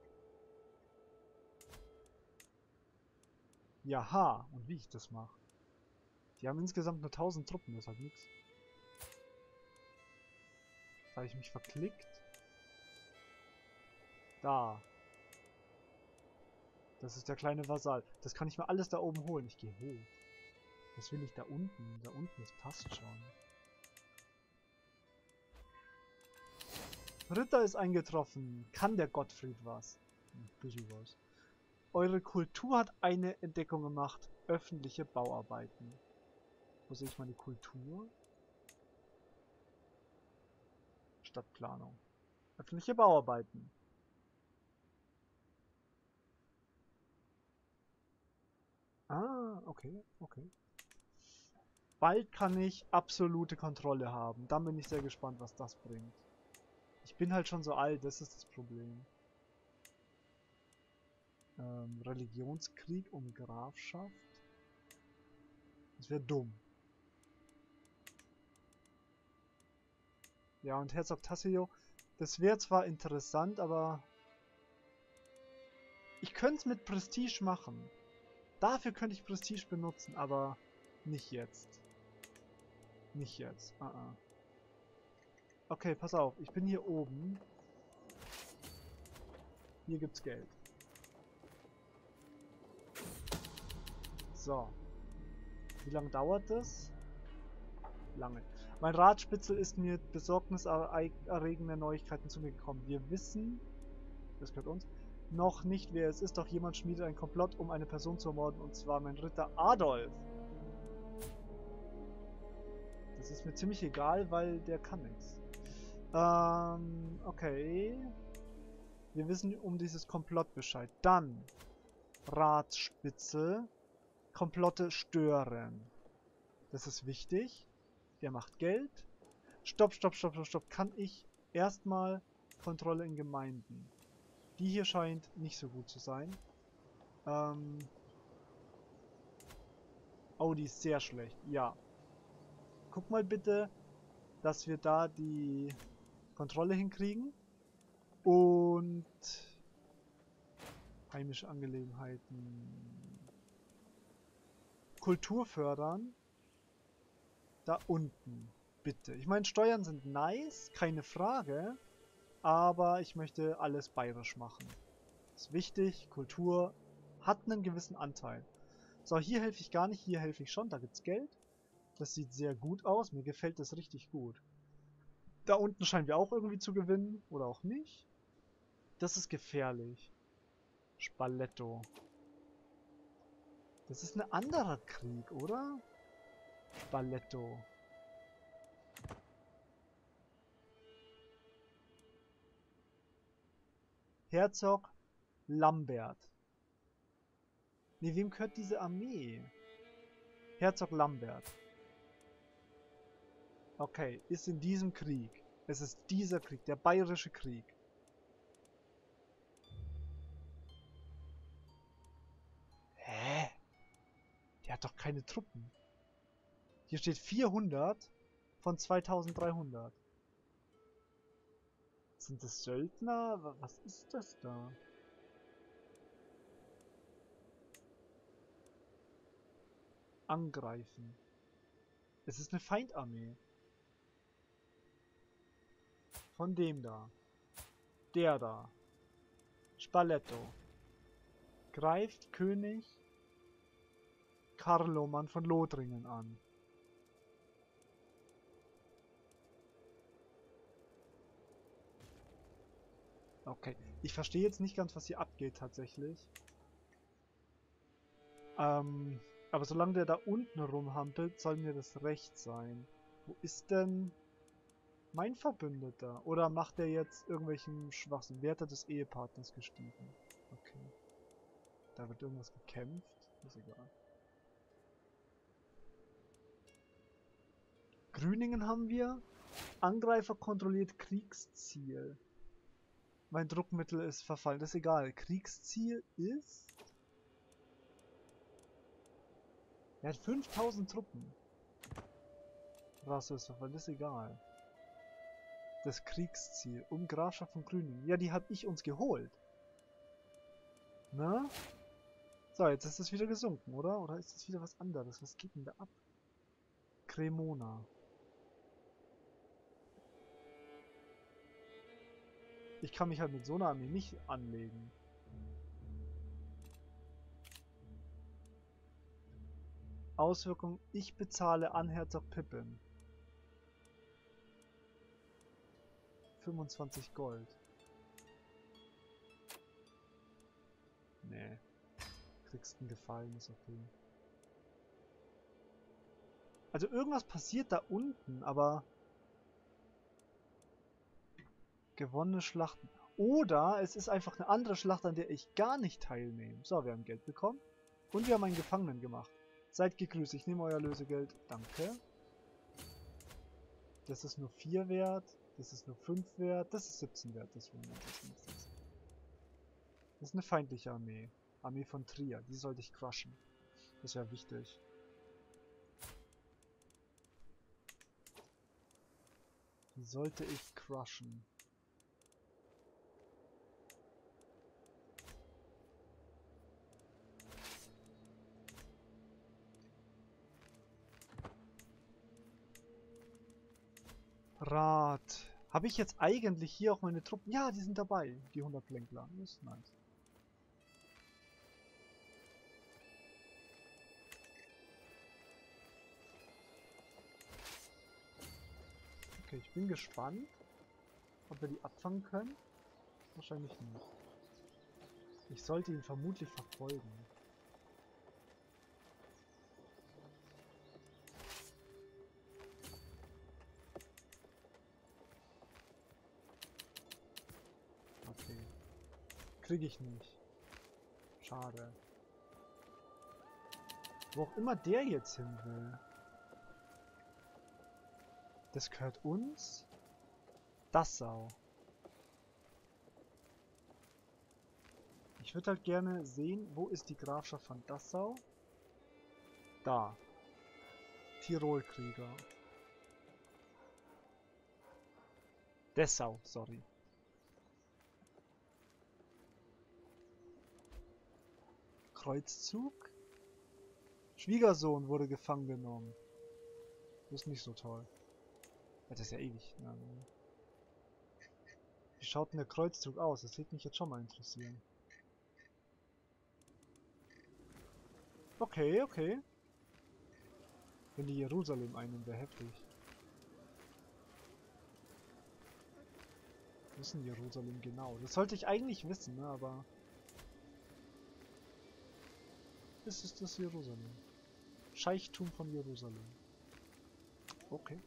Jaha, und wie ich das mache. Die haben insgesamt nur tausend Truppen, das ist halt nix. Habe ich mich verklickt? Da. Das ist der kleine Vasall. Das kann ich mir alles da oben holen. Ich gehe hoch. Was will ich da unten? Da unten, das passt schon. Ritter ist eingetroffen. Kann der Gottfried was? Ein bisschen was. Eure Kultur hat eine Entdeckung gemacht. Öffentliche Bauarbeiten. Wo sehe ich meine Kultur? Stadtplanung. Öffentliche Bauarbeiten. Ah, okay, okay. Bald kann ich absolute Kontrolle haben. Dann bin ich sehr gespannt, was das bringt. Ich bin halt schon so alt, das ist das Problem. Ähm, Religionskrieg um Grafschaft. Das wäre dumm. Ja, und Herzog Tassilo, das wäre zwar interessant, aber ich könnte es mit Prestige machen. Dafür könnte ich Prestige benutzen, aber nicht jetzt. Nicht jetzt. Uh -uh. Okay, pass auf. Ich bin hier oben. Hier gibt's Geld. So. Wie lange dauert das? Lange. Mein Ratspitzel ist mir besorgniserregende Neuigkeiten zu mir gekommen. Wir wissen, das gehört uns, noch nicht, wer es ist, doch jemand schmiedet einen Komplott, um eine Person zu ermorden, und zwar mein Ritter Adolf. Das ist mir ziemlich egal, weil der kann nichts. Ähm, okay. Wir wissen um dieses Komplott Bescheid. Dann Ratsspitzel. Komplotte stören. Das ist wichtig. Der macht Geld. Stopp, stopp, stopp, stopp, stopp. Kann ich erstmal Kontrolle in Gemeinden. Die hier scheint nicht so gut zu sein. Ähm oh, die ist sehr schlecht. Ja. Guck mal bitte, dass wir da die Kontrolle hinkriegen. Und heimische Angelegenheiten. Kultur fördern. Da unten. Bitte. Ich meine, Steuern sind nice, keine Frage. Aber ich möchte alles bayerisch machen. Ist wichtig. Kultur hat einen gewissen Anteil. So, hier helfe ich gar nicht. Hier helfe ich schon. Da gibt's Geld. Das sieht sehr gut aus. Mir gefällt das richtig gut. Da unten scheinen wir auch irgendwie zu gewinnen. Oder auch nicht. Das ist gefährlich. Spalletto. Das ist ein anderer Krieg, oder? Spalletto. Herzog Lambert. Ne, wem gehört diese Armee? Herzog Lambert. Okay, ist in diesem Krieg. Es ist dieser Krieg, der bayerische Krieg. Hä? Der hat doch keine Truppen. Hier steht vierhundert von zweitausenddreihundert. Sind das Söldner? Was ist das da? Angreifen. Es ist eine Feindarmee. Von dem da. Der da. Spalletto. Greift König Karloman von Lothringen an. Okay. Ich verstehe jetzt nicht ganz, was hier abgeht tatsächlich. Ähm, aber solange der da unten rumhampelt, soll mir das recht sein. Wo ist denn mein Verbündeter? Oder macht er jetzt irgendwelchen Schwachsinn? Werte des Ehepartners gestiegen. Okay. Da wird irgendwas gekämpft. Ist egal. Grüningen haben wir. Angreifer kontrolliert Kriegsziel. Mein Druckmittel ist verfallen. Das ist egal. Kriegsziel ist... Er hat fünftausend Truppen. Rasse ist verfallen. Das ist egal. Das Kriegsziel. Um Grafschaft von Grüningen. Ja, die habe ich uns geholt. Na? So, jetzt ist es wieder gesunken, oder? Oder ist es wieder was anderes? Was geht denn da ab? Cremona. Ich kann mich halt mit so einer Armee nicht anlegen. Auswirkung, ich bezahle an Herzog Pippin. fünfundzwanzig Gold. Nee. Kriegst einen Gefallen, ist okay. Also irgendwas passiert da unten, aber... Gewonnene Schlachten. Oder es ist einfach eine andere Schlacht, an der ich gar nicht teilnehme. So, wir haben Geld bekommen. Und wir haben einen Gefangenen gemacht. Seid gegrüßt, ich nehme euer Lösegeld. Danke. Das ist nur vier wert. Das ist nur fünf wert. Das ist siebzehn wert. Das wollen wir als nächstes. Das ist eine feindliche Armee. Armee von Trier. Die sollte ich crushen. Das wäre wichtig. Die sollte ich crushen. Rat. Habe ich jetzt eigentlich hier auch meine Truppen? Ja, die sind dabei. Die hundert Plänkler. Das ist nice. Okay, ich bin gespannt, ob wir die abfangen können. Wahrscheinlich nicht. Ich sollte ihn vermutlich verfolgen. Okay. Kriege ich nicht. Schade. Wo auch immer der jetzt hin will. Das gehört uns? Dassau. Ich würde halt gerne sehen, wo ist die Grafschaft von Dassau? Da. Tirolkrieger. Dessau, sorry. Kreuzzug? Schwiegersohn wurde gefangen genommen. Das ist nicht so toll. Das ist ja ewig. Wie schaut denn der Kreuzzug aus? Das würde mich jetzt schon mal interessieren. Okay, okay. Wenn die Jerusalem einnehmen, wäre heftig. Wo ist denn Jerusalem genau? Das sollte ich eigentlich wissen, ne? Aber... Das ist das Jerusalem. Scheichtum von Jerusalem. Okay.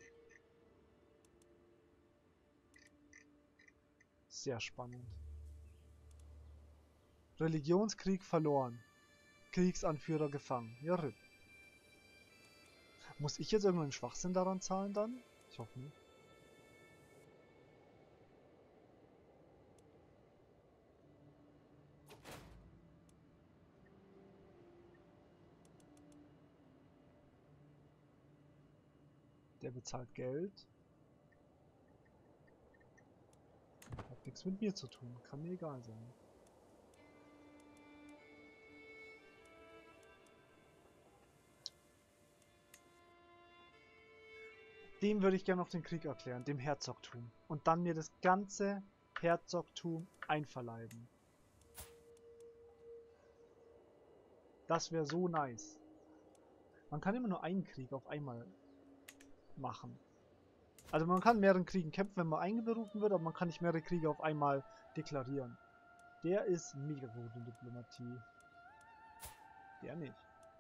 Sehr spannend. Religionskrieg verloren. Kriegsanführer gefangen. Ja, R I P. Muss ich jetzt irgendeinen Schwachsinn daran zahlen dann? Ich hoffe nicht. Der bezahlt Geld. Hat nichts mit mir zu tun. Kann mir egal sein. Dem würde ich gerne noch den Krieg erklären, dem Herzogtum. Und dann mir das ganze Herzogtum einverleiben. Das wäre so nice. Man kann immer nur einen Krieg auf einmal machen. Also man kann mehreren Kriegen kämpfen, wenn man eingeberufen wird, aber man kann nicht mehrere Kriege auf einmal deklarieren. Der ist mega gut in Diplomatie. Der nicht.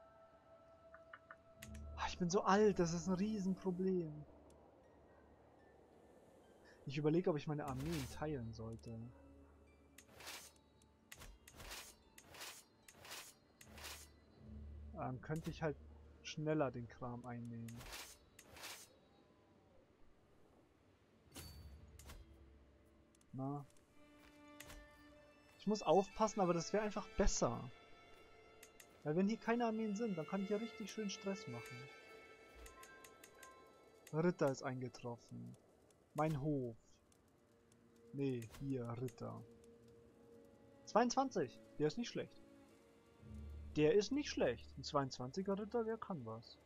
Ich bin so alt, das ist ein Riesenproblem. Ich überlege, ob ich meine Armeen teilen sollte. Dann könnte ich halt schneller den Kram einnehmen. Na. Ich muss aufpassen, aber das wäre einfach besser. Weil wenn hier keine Armeen sind, dann kann ich ja richtig schön Stress machen. Ritter ist eingetroffen. Mein Hof. Nee, hier, Ritter. zweiundzwanzig. Der ist nicht schlecht. Der ist nicht schlecht. Ein zweiundzwanziger Ritter, der kann was.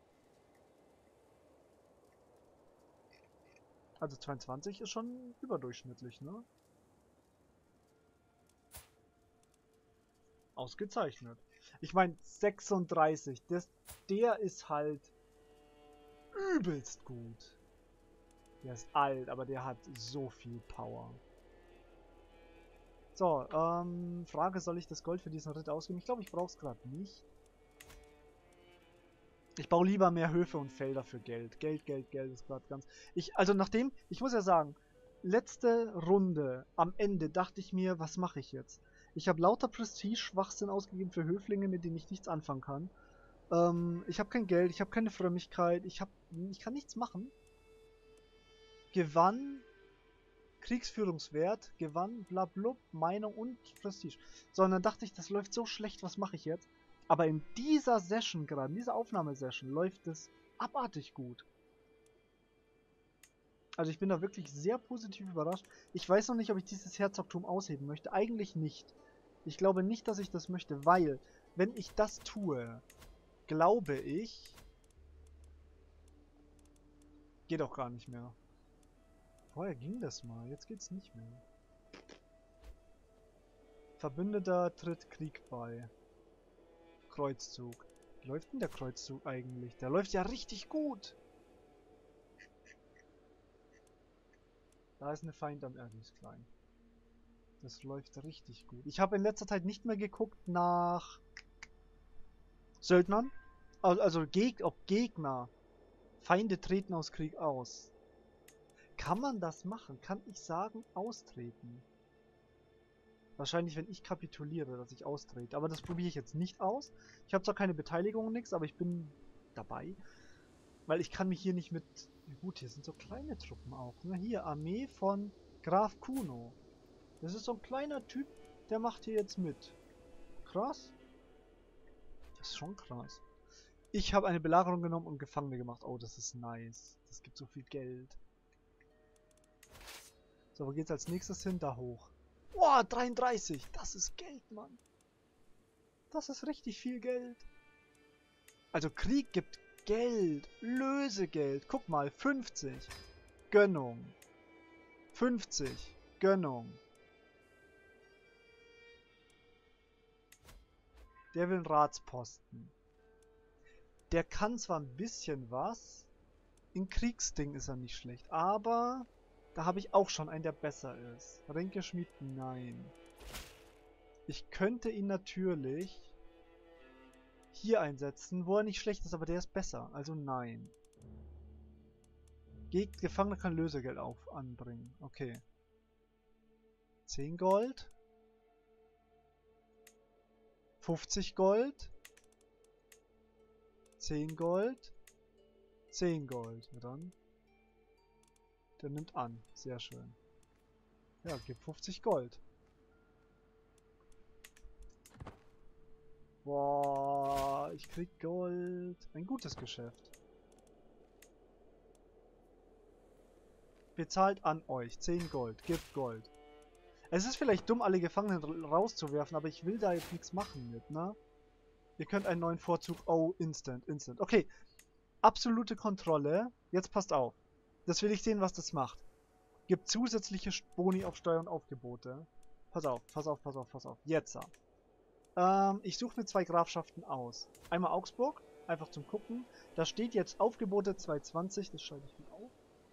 Also zweiundzwanzig ist schon überdurchschnittlich, ne? Ausgezeichnet. Ich meine, sechsunddreißig, das, der ist halt übelst gut. Der ist alt, aber der hat so viel Power. So, ähm, Frage, soll ich das Gold für diesen Ritt ausgeben? Ich glaube, ich brauche es gerade nicht. Ich baue lieber mehr Höfe und Felder für Geld. Geld, Geld, Geld ist gerade ganz... Ich, also nachdem, ich muss ja sagen, letzte Runde, am Ende, dachte ich mir, was mache ich jetzt? Ich habe lauter Prestige-Schwachsinn ausgegeben für Höflinge, mit denen ich nichts anfangen kann. Ähm, ich habe kein Geld, ich habe keine Frömmigkeit, ich habe, ich kann nichts machen. Gewann, Kriegsführungswert, gewann, blablub, Meinung und Prestige. So, und dann dachte ich, das läuft so schlecht, was mache ich jetzt? Aber in dieser Session gerade, in dieser Aufnahmesession, läuft es abartig gut. Also ich bin da wirklich sehr positiv überrascht. Ich weiß noch nicht, ob ich dieses Herzogtum ausheben möchte. Eigentlich nicht. Ich glaube nicht, dass ich das möchte, weil, wenn ich das tue, glaube ich... Geht auch gar nicht mehr. Vorher ging das mal, jetzt geht's nicht mehr. Verbündeter tritt Krieg bei. Kreuzzug. Wie läuft denn der Kreuzzug eigentlich? Der läuft ja richtig gut. Da ist eine Feind am Erde, ist klein. Das läuft richtig gut. Ich habe in letzter Zeit nicht mehr geguckt nach Söldnern. Also Geg ob Gegner. Feinde treten aus Krieg aus. Kann man das machen? Kann ich sagen, austreten? Wahrscheinlich, wenn ich kapituliere, dass ich austrete. Aber das probiere ich jetzt nicht aus. Ich habe zwar keine Beteiligung und nichts, aber ich bin dabei. Weil ich kann mich hier nicht mit... Gut, hier sind so kleine Truppen auch. Ne? Hier, Armee von Graf Kuno. Das ist so ein kleiner Typ, der macht hier jetzt mit. Krass. Das ist schon krass. Ich habe eine Belagerung genommen und Gefangene gemacht. Oh, das ist nice. Das gibt so viel Geld. So, wo geht's als nächstes hin? Da hoch. Boah, dreiunddreißig. Das ist Geld, Mann. Das ist richtig viel Geld. Also Krieg gibt Geld. Lösegeld. Guck mal, fünfzig. Gönnung. fünfzig. Gönnung. Der will einen Ratsposten. Der kann zwar ein bisschen was. In Kriegsding ist er nicht schlecht. Aber da habe ich auch schon einen, der besser ist. Ränkeschmied, nein. Ich könnte ihn natürlich hier einsetzen, wo er nicht schlecht ist, aber der ist besser. Also nein. Geg Gefangener kann Lösegeld auf anbringen. Okay. zehn Gold. fünfzig Gold. zehn Gold. zehn Gold. Ja dann. Der nimmt an. Sehr schön. Ja, gibt fünfzig Gold. Boah, ich krieg Gold. Ein gutes Geschäft. Bezahlt an euch. zehn Gold. Gibt Gold. Es ist vielleicht dumm, alle Gefangenen rauszuwerfen, aber ich will da jetzt nichts machen mit, ne? Ihr könnt einen neuen Vorzug... Oh, instant, instant. Okay. Absolute Kontrolle. Jetzt passt auf. Das will ich sehen, was das macht. Gibt zusätzliche Boni auf Steuer und Aufgebote. Pass auf, pass auf, pass auf, pass auf. Jetzt. Ähm, ich suche mir zwei Grafschaften aus. Einmal Augsburg, einfach zum Gucken. Da steht jetzt Aufgebote zweihundertzwanzig, das schreibe ich mir auf.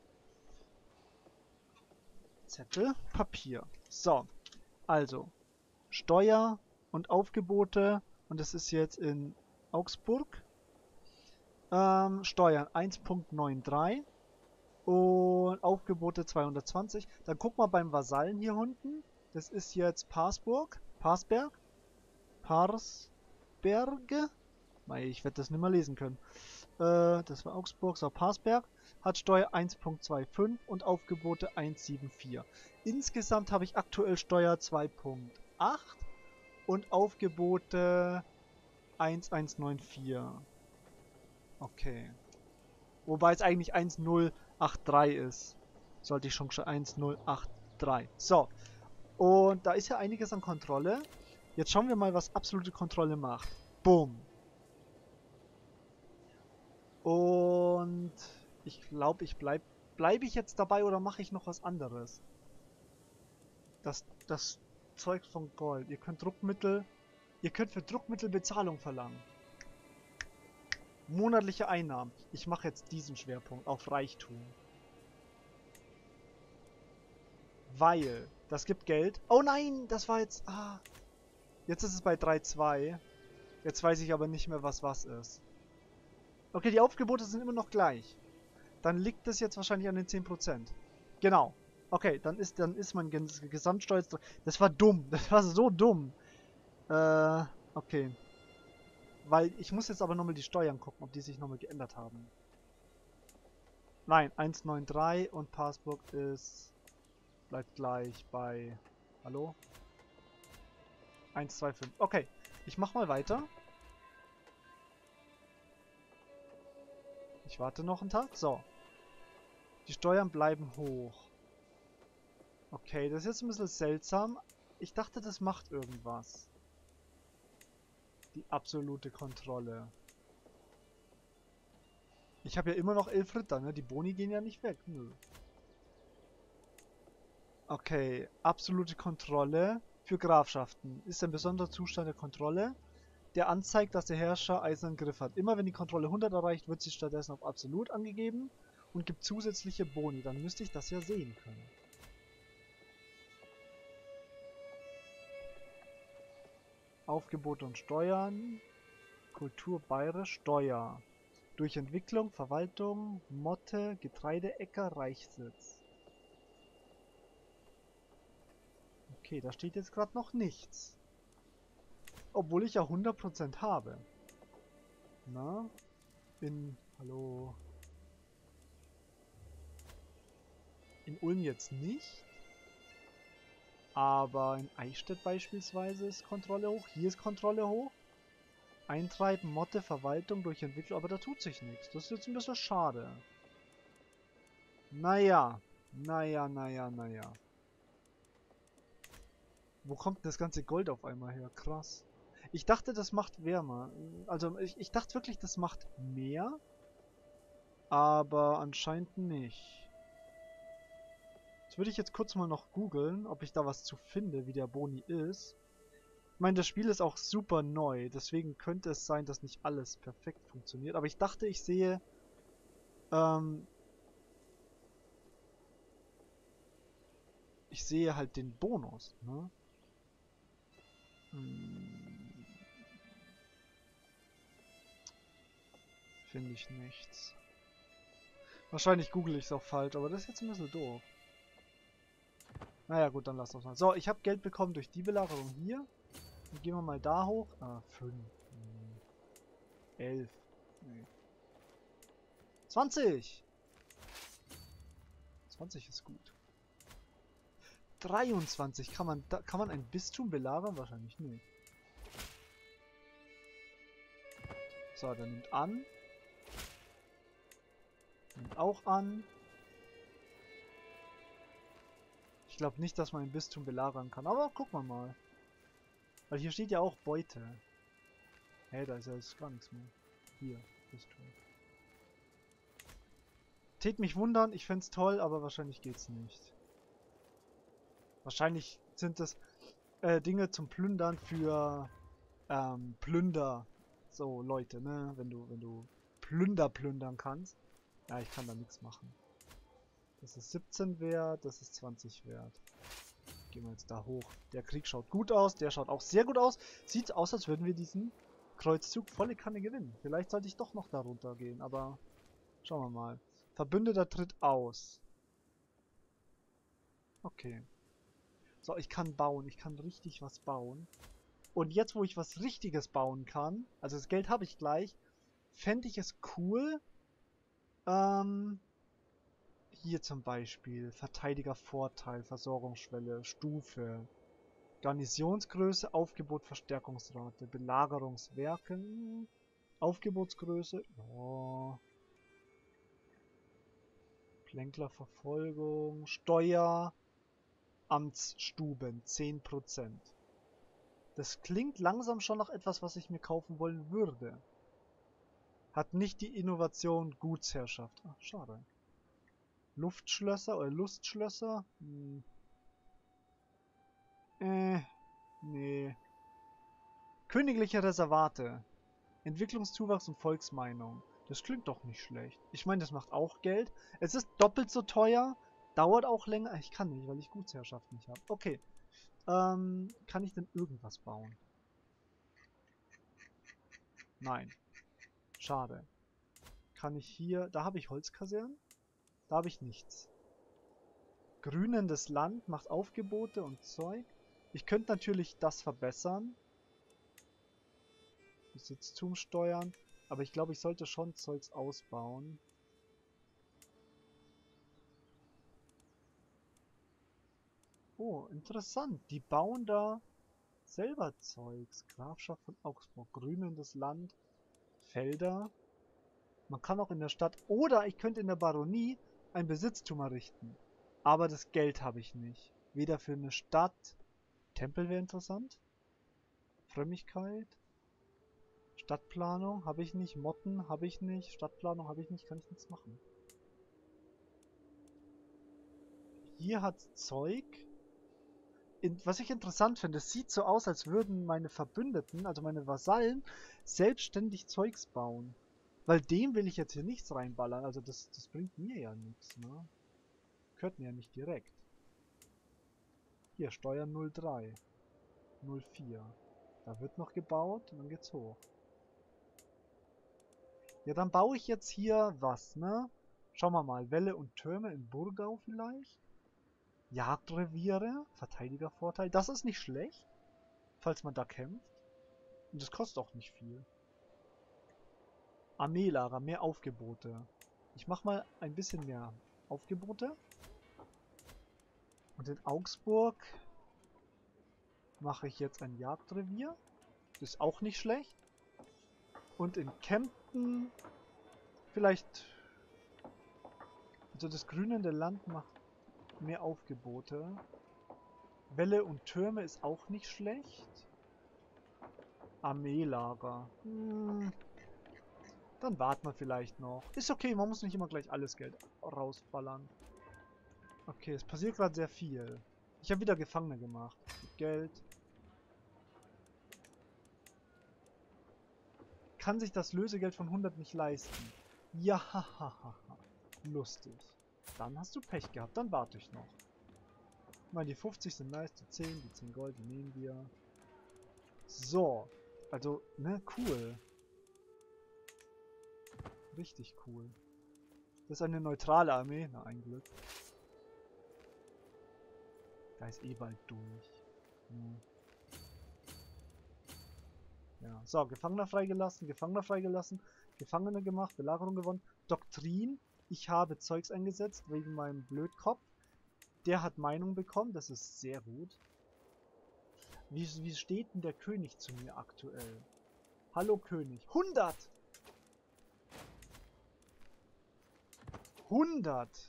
Zettel, Papier. So, also Steuer und Aufgebote und das ist jetzt in Augsburg. Ähm, Steuern eins Punkt neununddreißig und Aufgebote zweihundertzwanzig. Dann guck mal beim Vasallen hier unten. Das ist jetzt Parsburg, Parsberg, Parsberge. Ich werde das nicht mehr lesen können. Äh, das war Augsburg, so Parsberg. Hat Steuer eins Punkt fünfundzwanzig und Aufgebote eins Komma vierundsiebzig. Insgesamt habe ich aktuell Steuer zwei Punkt acht und Aufgebote eins Komma hundertvierundneunzig. Okay. Wobei es eigentlich eins Komma null acht drei ist. Sollte ich schon schon eins Komma null acht drei. So. Und da ist ja einiges an Kontrolle. Jetzt schauen wir mal, was absolute Kontrolle macht. Boom. Und ich glaube, ich bleib. Bleibe ich jetzt dabei oder mache ich noch was anderes? Das, das Zeug von Gold. Ihr könnt Druckmittel Ihr könnt für Druckmittel Bezahlung verlangen. Monatliche Einnahmen. Ich mache jetzt diesen Schwerpunkt auf Reichtum. Weil, das gibt Geld. Oh nein, das war jetzt... Ah, jetzt ist es bei drei Komma zwei. Jetzt weiß ich aber nicht mehr, was was ist. Okay, die Aufgebote sind immer noch gleich. Dann liegt es jetzt wahrscheinlich an den zehn Prozent. Genau. Okay, dann ist, dann ist mein Ges Gesamtstolz... Das war dumm. Das war so dumm. Äh, okay. Weil ich muss jetzt aber nochmal die Steuern gucken, ob die sich nochmal geändert haben. Nein, eins Komma neun drei und Passburg ist... Bleibt gleich bei... Hallo? eins Komma zwei fünf. Okay, ich mach mal weiter. Ich warte noch einen Tag. So. Die Steuern bleiben hoch. Okay, das ist jetzt ein bisschen seltsam. Ich dachte, das macht irgendwas. Die absolute Kontrolle. Ich habe ja immer noch elf Ritter, ne? Die Boni gehen ja nicht weg. Nö. Okay, absolute Kontrolle für Grafschaften. Ist ein besonderer Zustand der Kontrolle, der anzeigt, dass der Herrscher eisernen Griff hat. Immer wenn die Kontrolle hundert erreicht, wird sie stattdessen auf absolut angegeben und gibt zusätzliche Boni. Dann müsste ich das ja sehen können. Aufgebote und Steuern. Kultur bayerisch, Steuer. Durch Entwicklung, Verwaltung, Motte, Getreideäcker, Reichssitz. Okay, da steht jetzt gerade noch nichts. Obwohl ich ja hundert Prozent habe. Na? In... Hallo? In Ulm jetzt nicht. Aber in Eichstätt beispielsweise ist Kontrolle hoch. Hier ist Kontrolle hoch. Eintreiben, Motte, Verwaltung durch Entwicklung. Aber da tut sich nichts. Das ist jetzt ein bisschen schade. Naja. Naja, naja, naja. Wo kommt das ganze Gold auf einmal her? Krass. Ich dachte, das macht wärmer. Also, ich, ich dachte wirklich, das macht mehr. Aber anscheinend nicht. Das würde ich jetzt kurz mal noch googeln, ob ich da was zu finde, wie der Boni ist. Ich meine, das Spiel ist auch super neu. Deswegen könnte es sein, dass nicht alles perfekt funktioniert. Aber ich dachte, ich sehe... Ähm, ich sehe halt den Bonus, ne? Hm. Finde ich nichts. Wahrscheinlich google ich es auch falsch, aber das ist jetzt ein bisschen doof. Naja gut, dann lass das mal. So, ich habe Geld bekommen durch die Belagerung hier. Dann gehen wir mal da hoch. Ah, fünf. elf. Nee. zwanzig! zwanzig ist gut. dreiundzwanzig. Kann man, da, kann man ein Bistum belagern? Wahrscheinlich nicht. So, der nimmt an. Nimmt auch an. Ich glaube nicht, dass man ein Bistum belagern kann. Aber gucken wir mal. Weil hier steht ja auch Beute. Hä, hey, da ist ja jetzt gar nichts mehr. Hier, Bistum. Tät mich wundern, ich fände es toll, aber wahrscheinlich geht's nicht. Wahrscheinlich sind das äh, Dinge zum Plündern für ähm, Plünder. So, Leute, ne? Wenn du, wenn du Plünder plündern kannst. Ja, ich kann da nichts machen. Das ist siebzehn wert, das ist zwanzig wert. Gehen wir jetzt da hoch. Der Krieg schaut gut aus, der schaut auch sehr gut aus. Sieht aus, als würden wir diesen Kreuzzug volle Kanne gewinnen. Vielleicht sollte ich doch noch da runter gehen, aber schauen wir mal. Verbündeter tritt aus. Okay. So, ich kann bauen. Ich kann richtig was bauen. Und jetzt, wo ich was Richtiges bauen kann, also das Geld habe ich gleich, fände ich es cool, ähm, hier zum Beispiel, Verteidigervorteil, Versorgungsschwelle, Stufe, Garnisonsgröße, Aufgebot, Verstärkungsrate, Belagerungswerke, Aufgebotsgröße, oh. Plänklerverfolgung, Steuer, Amtsstuben, zehn Prozent. Das klingt langsam schon nach etwas, was ich mir kaufen wollen würde. Hat nicht die Innovation Gutsherrschaft. Ach, schade. Luftschlösser oder Lustschlösser? Hm. Äh, nee. Königliche Reservate. Entwicklungszuwachs und Volksmeinung. Das klingt doch nicht schlecht. Ich meine, das macht auch Geld. Es ist doppelt so teuer. Dauert auch länger. Ich kann nicht, weil ich Gutsherrschaft nicht habe. Okay. Ähm, kann ich denn irgendwas bauen? Nein. Schade. Kann ich hier... Da habe ich Holzkasernen. Da habe ich nichts. Grünendes Land macht Aufgebote und Zeug. Ich könnte natürlich das verbessern. Besitztum steuern. Aber ich glaube, ich sollte schon Zeugs ausbauen. Oh, interessant. Die bauen da selber Zeugs. Grafschaft von Augsburg. Grünendes Land. Felder. Man kann auch in der Stadt... Oder ich könnte in der Baronie ein Besitztum errichten. Aber das Geld habe ich nicht. Weder für eine Stadt... Tempel wäre interessant. Frömmigkeit. Stadtplanung habe ich nicht. Motten habe ich nicht. Stadtplanung habe ich nicht. Kann ich nichts machen. Hier hat Zeug. In, was ich interessant finde, es sieht so aus, als würden meine Verbündeten, also meine Vasallen, selbstständig Zeugs bauen. Weil dem will ich jetzt hier nichts reinballern. Also das, das bringt mir ja nichts, ne? Gehört mir ja nicht direkt. Hier, Steuern null drei. null vier. Da wird noch gebaut und dann geht's hoch. Ja, dann baue ich jetzt hier was, ne? Schauen wir mal. Wälle und Türme in Burgau vielleicht? Jagdreviere, Verteidigervorteil. Das ist nicht schlecht, falls man da kämpft. Und das kostet auch nicht viel. Armeelager, mehr Aufgebote. Ich mache mal ein bisschen mehr Aufgebote. Und in Augsburg mache ich jetzt ein Jagdrevier. Das ist auch nicht schlecht. Und in Kempten vielleicht... Also das grünende Land macht mehr Aufgebote. Wälle und Türme ist auch nicht schlecht. Armeelager. Hm. Dann warten wir vielleicht noch. Ist okay, man muss nicht immer gleich alles Geld rausballern. Okay, es passiert gerade sehr viel. Ich habe wieder Gefangene gemacht. Geld. Kann sich das Lösegeld von hundert nicht leisten. Ja, hahaha. Lustig. Dann hast du Pech gehabt, dann warte ich noch. Ich meine, die fünfzig sind nice, die zehn, die zehn Gold, die nehmen wir. So. Also, ne, cool. Richtig cool. Das ist eine neutrale Armee. Na, ein Glück. Da ist eh bald durch. Hm. Ja, so, Gefangener freigelassen, Gefangener freigelassen, Gefangene gemacht, Belagerung gewonnen. Doktrin. Ich habe Zeugs eingesetzt wegen meinem Blödkopf. Der hat Meinung bekommen, das ist sehr gut. Wie, wie steht denn der König zu mir aktuell? Hallo König. hundert! hundert!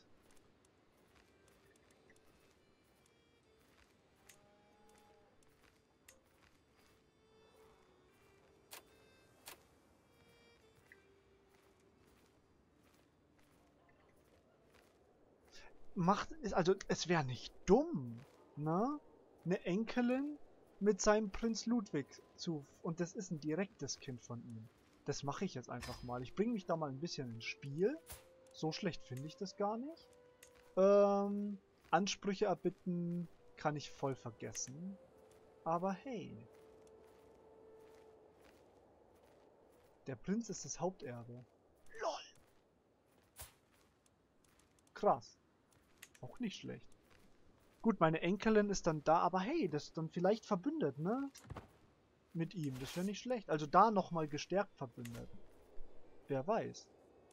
Macht, also es wäre nicht dumm, ne? Eine Enkelin mit seinem Prinz Ludwig zu... Und das ist ein direktes Kind von ihm. Das mache ich jetzt einfach mal. Ich bringe mich da mal ein bisschen ins Spiel. So schlecht finde ich das gar nicht. Ähm, Ansprüche erbitten kann ich voll vergessen. Aber hey. Der Prinz ist das Haupterbe. LOL. Krass. Auch nicht schlecht. Gut, meine Enkelin ist dann da, aber hey, das ist dann vielleicht verbündet, ne? Mit ihm, das wäre nicht schlecht. Also da nochmal gestärkt verbündet. Wer weiß.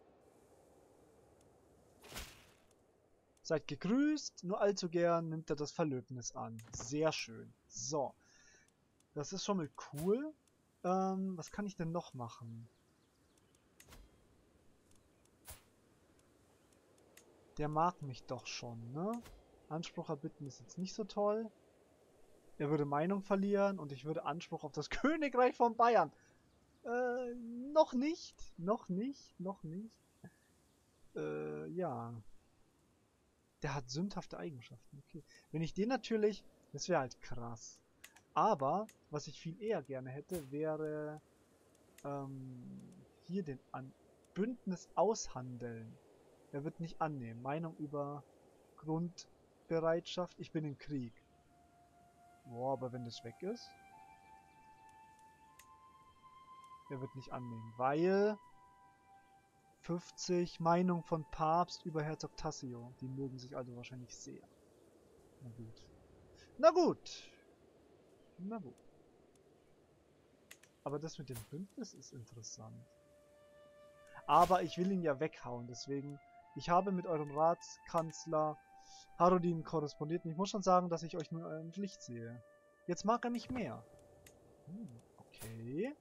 Seid gegrüßt, nur allzu gern nimmt er das Verlöbnis an. Sehr schön. So. Das ist schon mal cool. Ähm, was kann ich denn noch machen? Der mag mich doch schon, ne? Anspruch erbitten ist jetzt nicht so toll. Er würde Meinung verlieren und ich würde Anspruch auf das Königreich von Bayern. Äh, noch nicht. Noch nicht. Noch nicht. Äh, ja. Der hat sündhafte Eigenschaften. Okay. Wenn ich den natürlich... Das wäre halt krass. Aber, was ich viel eher gerne hätte, wäre ähm, hier den An Bündnis aushandeln. Er wird nicht annehmen. Meinung über Grundbereitschaft. Ich bin im Krieg. Boah, aber wenn das weg ist? Er wird nicht annehmen, weil fünfzig Meinung von Papst über Herzog Tassilo. Die mögen sich also wahrscheinlich sehr. Na gut. Na gut. Na gut. Aber das mit dem Bündnis ist interessant. Aber ich will ihn ja weghauen, deswegen... Ich habe mit eurem Ratskanzler Harudin korrespondiert und ich muss schon sagen, dass ich euch nur in eurem Licht sehe. Jetzt mag er mich mehr. Hm, okay.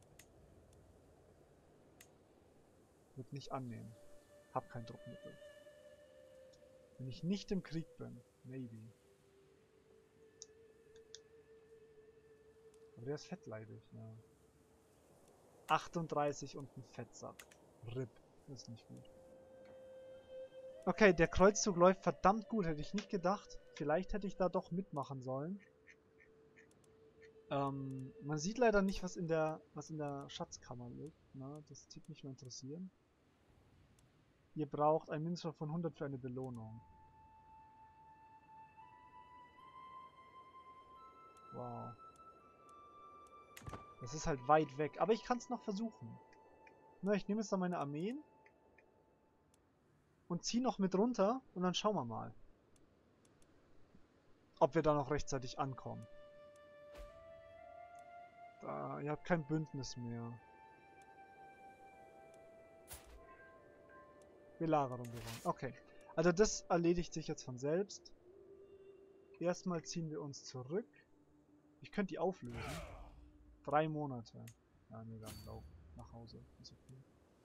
Wird nicht annehmen. Hab kein Druckmittel. Wenn ich nicht im Krieg bin. Maybe. Aber der ist fettleibig, ja. achtunddreißig und ein Fettsack. R I P. Das ist nicht gut. Okay, der Kreuzzug läuft verdammt gut. Hätte ich nicht gedacht. Vielleicht hätte ich da doch mitmachen sollen. Ähm, man sieht leider nicht, was in der, was in der Schatzkammer liegt. Na, das zieht mich mal interessieren. Ihr braucht ein Mindestwert von hundert für eine Belohnung. Wow. Das ist halt weit weg. Aber ich kann es noch versuchen. Na, ich nehme jetzt dann meine Armeen. Und ziehe noch mit runter. Und dann schauen wir mal. Ob wir da noch rechtzeitig ankommen. Da, ihr habt kein Bündnis mehr. Belagerung gewonnen. Okay. Also das erledigt sich jetzt von selbst. Erstmal ziehen wir uns zurück. Ich könnte die auflösen. Drei Monate. Ja, nee, dann lauf nach Hause. Ist okay.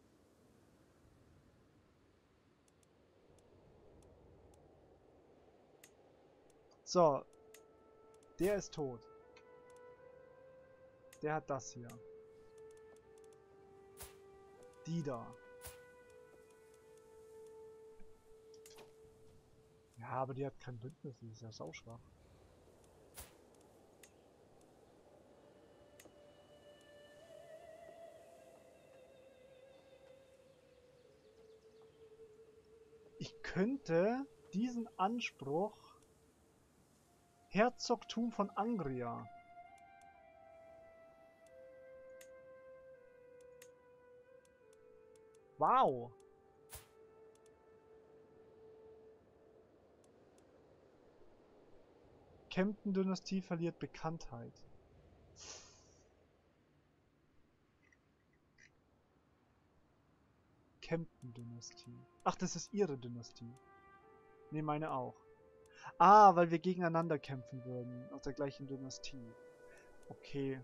So. Der ist tot. Der hat das hier. Die da. Ja, aber die hat kein Bündnis. Die ist ja sauschwach. Ich könnte diesen Anspruch Herzogtum von Angria. Wow. Kempten-Dynastie verliert Bekanntheit. Kempten-Dynastie. Ach, das ist ihre Dynastie. Ne, meine auch. Ah, weil wir gegeneinander kämpfen würden. Aus der gleichen Dynastie. Okay.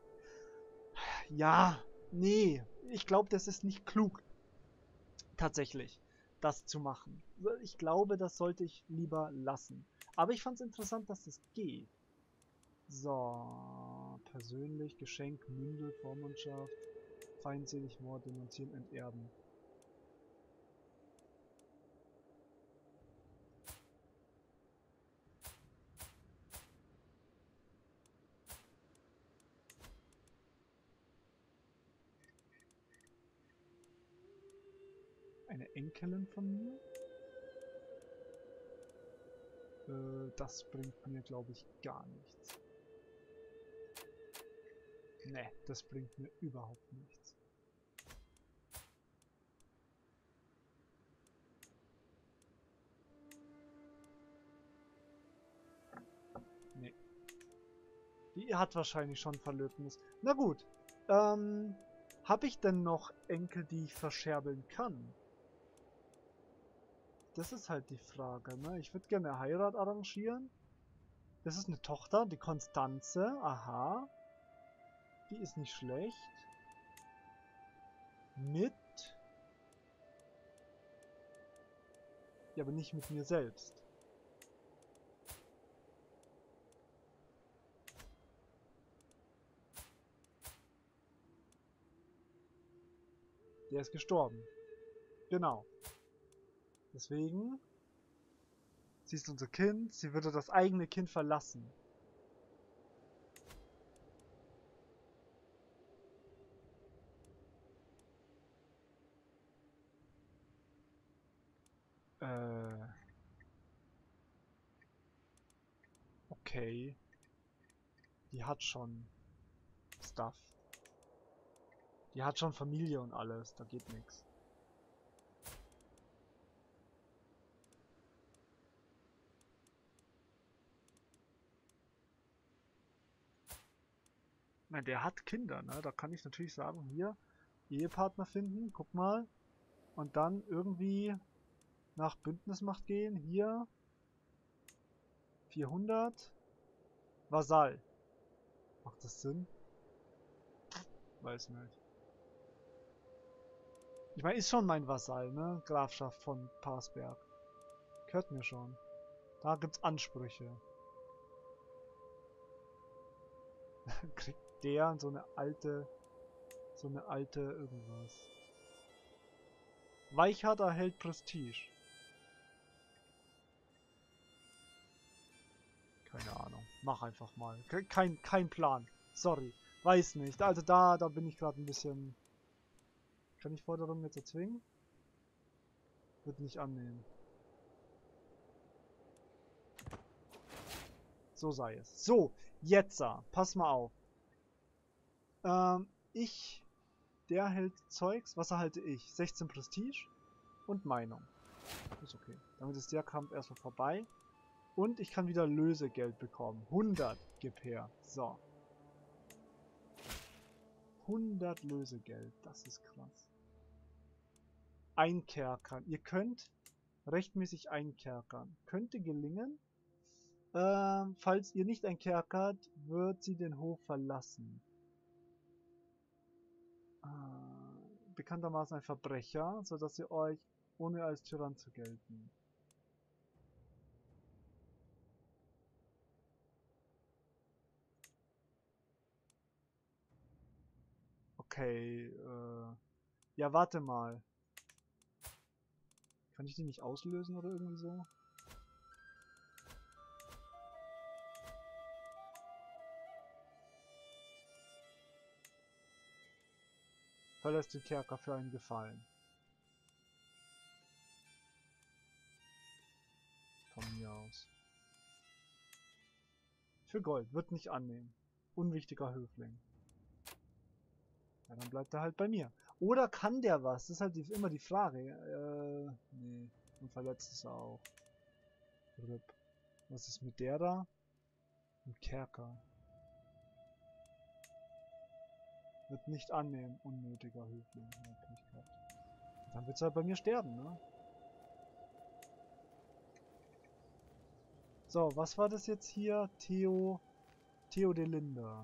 Ja, nee. Ich glaube, das ist nicht klug. Tatsächlich. Das zu machen. Ich glaube, das sollte ich lieber lassen. Aber ich fand es interessant, dass das geht. So. Persönlich, Geschenk, Mündel, Vormundschaft. Feindselig, Mord, denunzieren, enterben. Eine Enkelin von mir? Äh, das bringt mir, glaube ich, gar nichts. Ne, das bringt mir überhaupt nichts. Ne. Die hat wahrscheinlich schon Verlöbnis. Na gut. Ähm, habe ich denn noch Enkel, die ich verscherbeln kann? Das ist halt die Frage, ne? Ich würde gerne eine Heirat arrangieren. Das ist eine Tochter, die Konstanze. Aha. Die ist nicht schlecht. Mit... Ja, aber nicht mit mir selbst. Der ist gestorben. Genau. Deswegen... Sie ist unser Kind. Sie würde das eigene Kind verlassen. Äh. Okay. Die hat schon Stuff. Die hat schon Familie und alles. Da geht nichts. Nein, der hat Kinder, ne? Da kann ich natürlich sagen, hier, Ehepartner finden, guck mal. Und dann irgendwie nach Bündnismacht gehen. Hier. vierhundert. Vasall. Macht das Sinn? Weiß nicht. Ich meine, ist schon mein Vasall, ne? Grafschaft von Parsberg. Gehört mir schon. Da gibt's Ansprüche. Kriegt der so eine alte... So eine alte irgendwas. Weichhardt erhält Prestige. Keine Ahnung. Mach einfach mal. Kein, kein Plan. Sorry. Weiß nicht. Also da, da bin ich gerade ein bisschen... Kann ich Forderungen jetzt erzwingen? Wird nicht annehmen. So sei es. So, jetzt, pass mal auf. Ähm, ich... Der hält Zeugs. Was erhalte ich? sechzehn Prestige und Meinung. Ist okay. Damit ist der Kampf erstmal vorbei. Und ich kann wieder Lösegeld bekommen. hundert gib her. So. hundert Lösegeld. Das ist krass. Einkerkern. Ihr könnt rechtmäßig einkerkern. Könnte gelingen. Ähm, falls ihr nicht einkerkert, wird sie den Hof verlassen. Äh, bekanntermaßen ein Verbrecher, sodass ihr euch ohne als Tyrann zu gelten. Okay, äh... ja, warte mal. Kann ich die nicht auslösen oder irgendwie so? Verlässt den Kerker für einen Gefallen. Von mir aus. Für Gold. Wird nicht annehmen. Unwichtiger Höfling. Ja, dann bleibt er halt bei mir. Oder kann der was? Das ist halt die, immer die Frage. Äh, nee. Und verletzt ist er auch. Rip. Was ist mit der da? Ein Kerker. Wird nicht annehmen. Unnötiger Höfling. Dann wird es halt bei mir sterben, ne? So, was war das jetzt hier? Theo... Theo de Linder.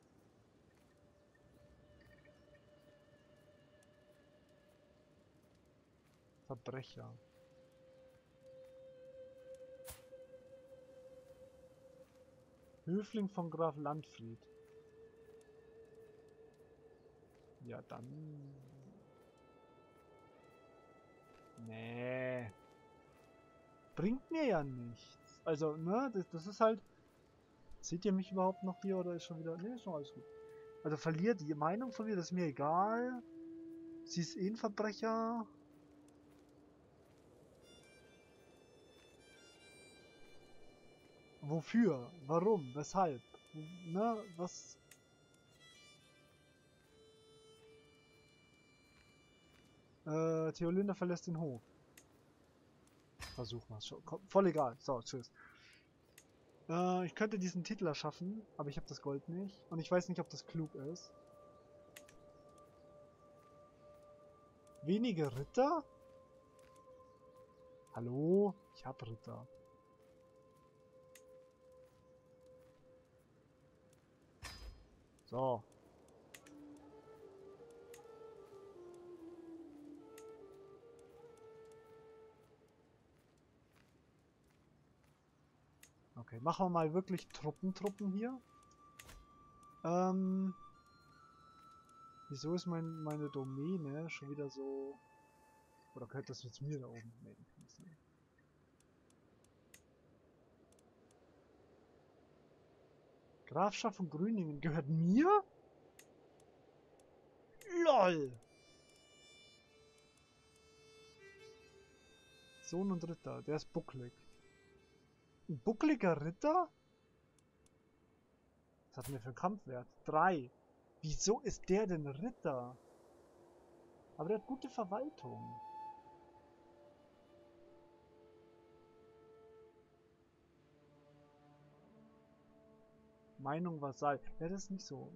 Verbrecher. Höfling von Graf Landfried. Ja, dann... Nee. Bringt mir ja nichts. Also, ne, das, das ist halt... Seht ihr mich überhaupt noch hier oder ist schon wieder... Ne, ist schon alles gut. Also verliert die Meinung von mir, das ist mir egal. Sie ist eh ein Verbrecher. Wofür? Warum? Weshalb? Ne, was... Äh, Theolinda verlässt den Hof. Versuchen wir es schon. Komm, voll egal. So, tschüss. Äh, ich könnte diesen Titel erschaffen, aber ich habe das Gold nicht. Und ich weiß nicht, ob das klug ist. Wenige Ritter? Hallo? Ich hab Ritter. So. Okay, machen wir mal wirklich Truppen-Truppen hier. Ähm... Wieso ist mein, meine Domäne schon wieder so... Oder gehört das jetzt mir da oben? Nee, kann nicht sein. Grafschaft von Grüningen gehört mir? LOL! Sohn und Ritter. Der ist bucklig. Ein buckliger Ritter? Was hat denn der für einen Kampfwert? Drei. Wieso ist der denn Ritter? Aber der hat gute Verwaltung. Meinung Vasall. Ja, das ist nicht so.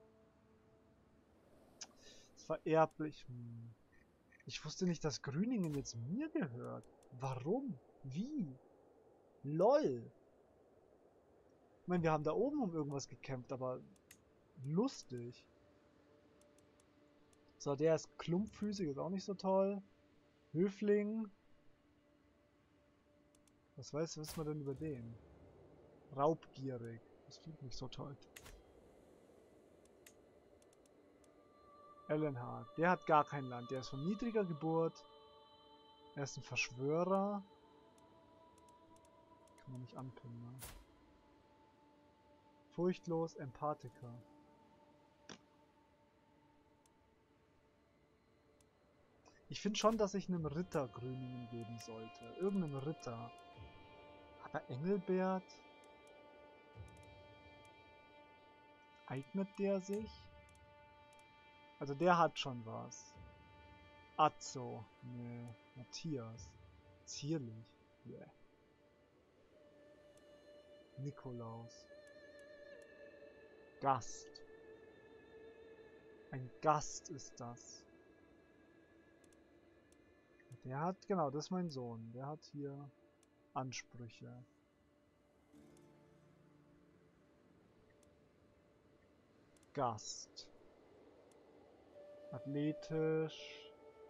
Das ist vererblich. Hm. Ich wusste nicht, dass Grüningen jetzt mir gehört. Warum? Wie? LOL. Ich meine, wir haben da oben um irgendwas gekämpft, aber lustig. So, der ist klumpfüßig, ist auch nicht so toll. Höfling. Was weiß, wissen wir denn über den? Raubgierig. Das klingt nicht so toll. Ellenhard. Der hat gar kein Land. Der ist von niedriger Geburt. Er ist ein Verschwörer. Kann man nicht anpinnen, ne? Furchtlos, Empathiker. Ich finde schon, dass ich einem Ritter Grüningen geben sollte. Irgendeinem Ritter. Aber Engelbert? Eignet der sich? Also der hat schon was. Azzo. Nee. Matthias. Zierlich. Yeah. Nikolaus. Gast. Ein Gast ist das. Der hat, genau, das ist mein Sohn. Der hat hier Ansprüche. Gast. Athletisch.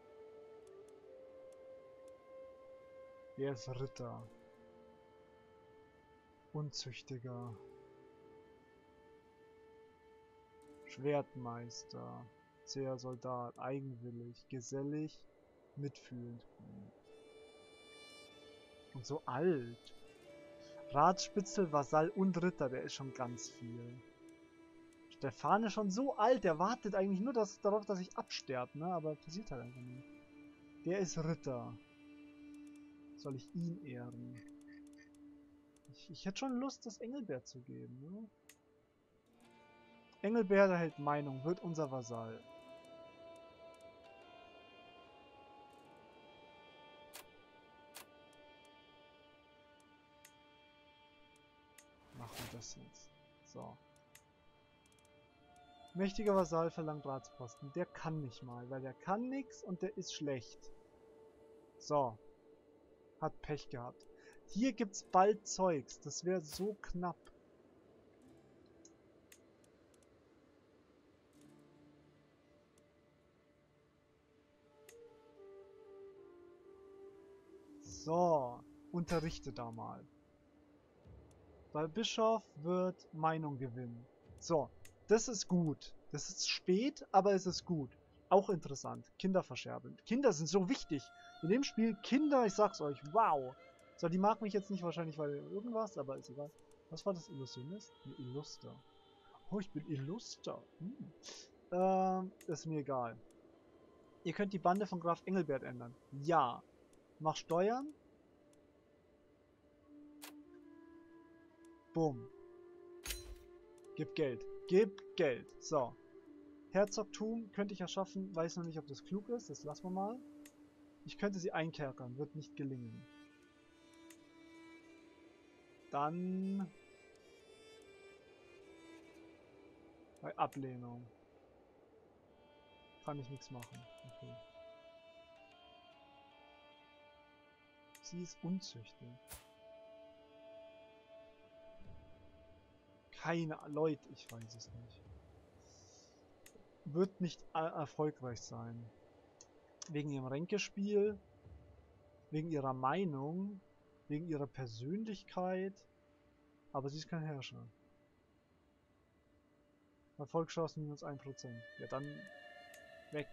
Der ist Ritter. Unzüchtiger. Schwertmeister. Zäher Soldat. Eigenwillig. Gesellig. Mitfühlend. Und so alt. Ratsspitzel, Vasall und Ritter. Der ist schon ganz viel. Stefan ist schon so alt. Der wartet eigentlich nur das, darauf, dass ich absterbe. Ne? Aber passiert halt einfach nicht. Der ist Ritter. Soll ich ihn ehren? Ich, ich hätte schon Lust, das Engelbert zu geben. Ne? Engelbert erhält Meinung, wird unser Vasall. Machen wir das jetzt. So. Mächtiger Vasall verlangt Ratsposten. Der kann nicht mal, weil der kann nichts und der ist schlecht. So. Hat Pech gehabt. Hier gibt's bald Zeugs. Das wäre so knapp. So. Unterrichte da mal. Weil Bischof wird Meinung gewinnen. So. Das ist gut. Das ist spät, aber es ist gut. Auch interessant. Kinder verscherbeln. Kinder sind so wichtig. In dem Spiel Kinder, ich sag's euch, wow. So, die mag mich jetzt nicht wahrscheinlich, weil irgendwas, aber ist egal. Was war das? Illusionist? Ne, Illuster. Oh, ich bin Illuster. Hm. Ähm, ist mir egal. Ihr könnt die Bande von Graf Engelbert ändern. Ja. Mach Steuern. Bumm. Gib Geld. Gib Geld. So. Herzogtum könnte ich erschaffen. Weiß noch nicht, ob das klug ist. Das lassen wir mal. Ich könnte sie einkerkern. Wird nicht gelingen. Dann... Bei Ablehnung. Kann ich nichts machen. Okay. Sie ist unzüchtig. Keine... Leute, ich weiß es nicht. Wird nicht erfolgreich sein. Wegen ihrem Ränkespiel, wegen ihrer Meinung, wegen ihrer Persönlichkeit. Aber sie ist kein Herrscher. Erfolgschance minus ein Prozent. Ja, dann weg.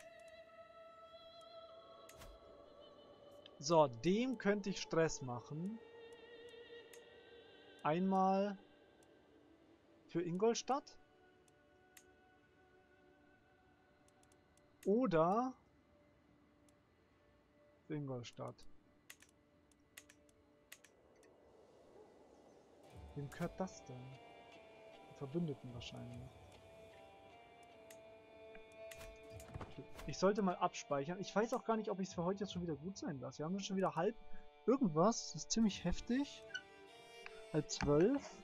So, dem könnte ich Stress machen. Einmal für Ingolstadt. Oder für Ingolstadt. Wem gehört das denn? Die Verbündeten wahrscheinlich. Ich sollte mal abspeichern. Ich weiß auch gar nicht, ob ich es für heute jetzt schon wieder gut sein lasse. Wir haben jetzt schon wieder halb irgendwas. Das ist ziemlich heftig. Halb zwölf.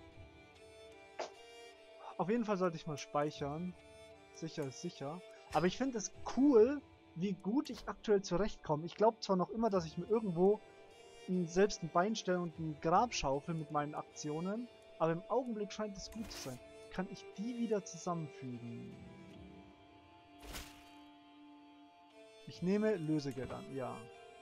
Auf jeden Fall sollte ich mal speichern. Sicher ist sicher. Aber ich finde es cool, wie gut ich aktuell zurechtkomme. Ich glaube zwar noch immer, dass ich mir irgendwo ein, selbst ein Bein stelle und ein Grab schaufel mit meinen Aktionen. Aber im Augenblick scheint es gut zu sein. Kann ich die wieder zusammenfügen? Ich nehme Lösegeld an, ja.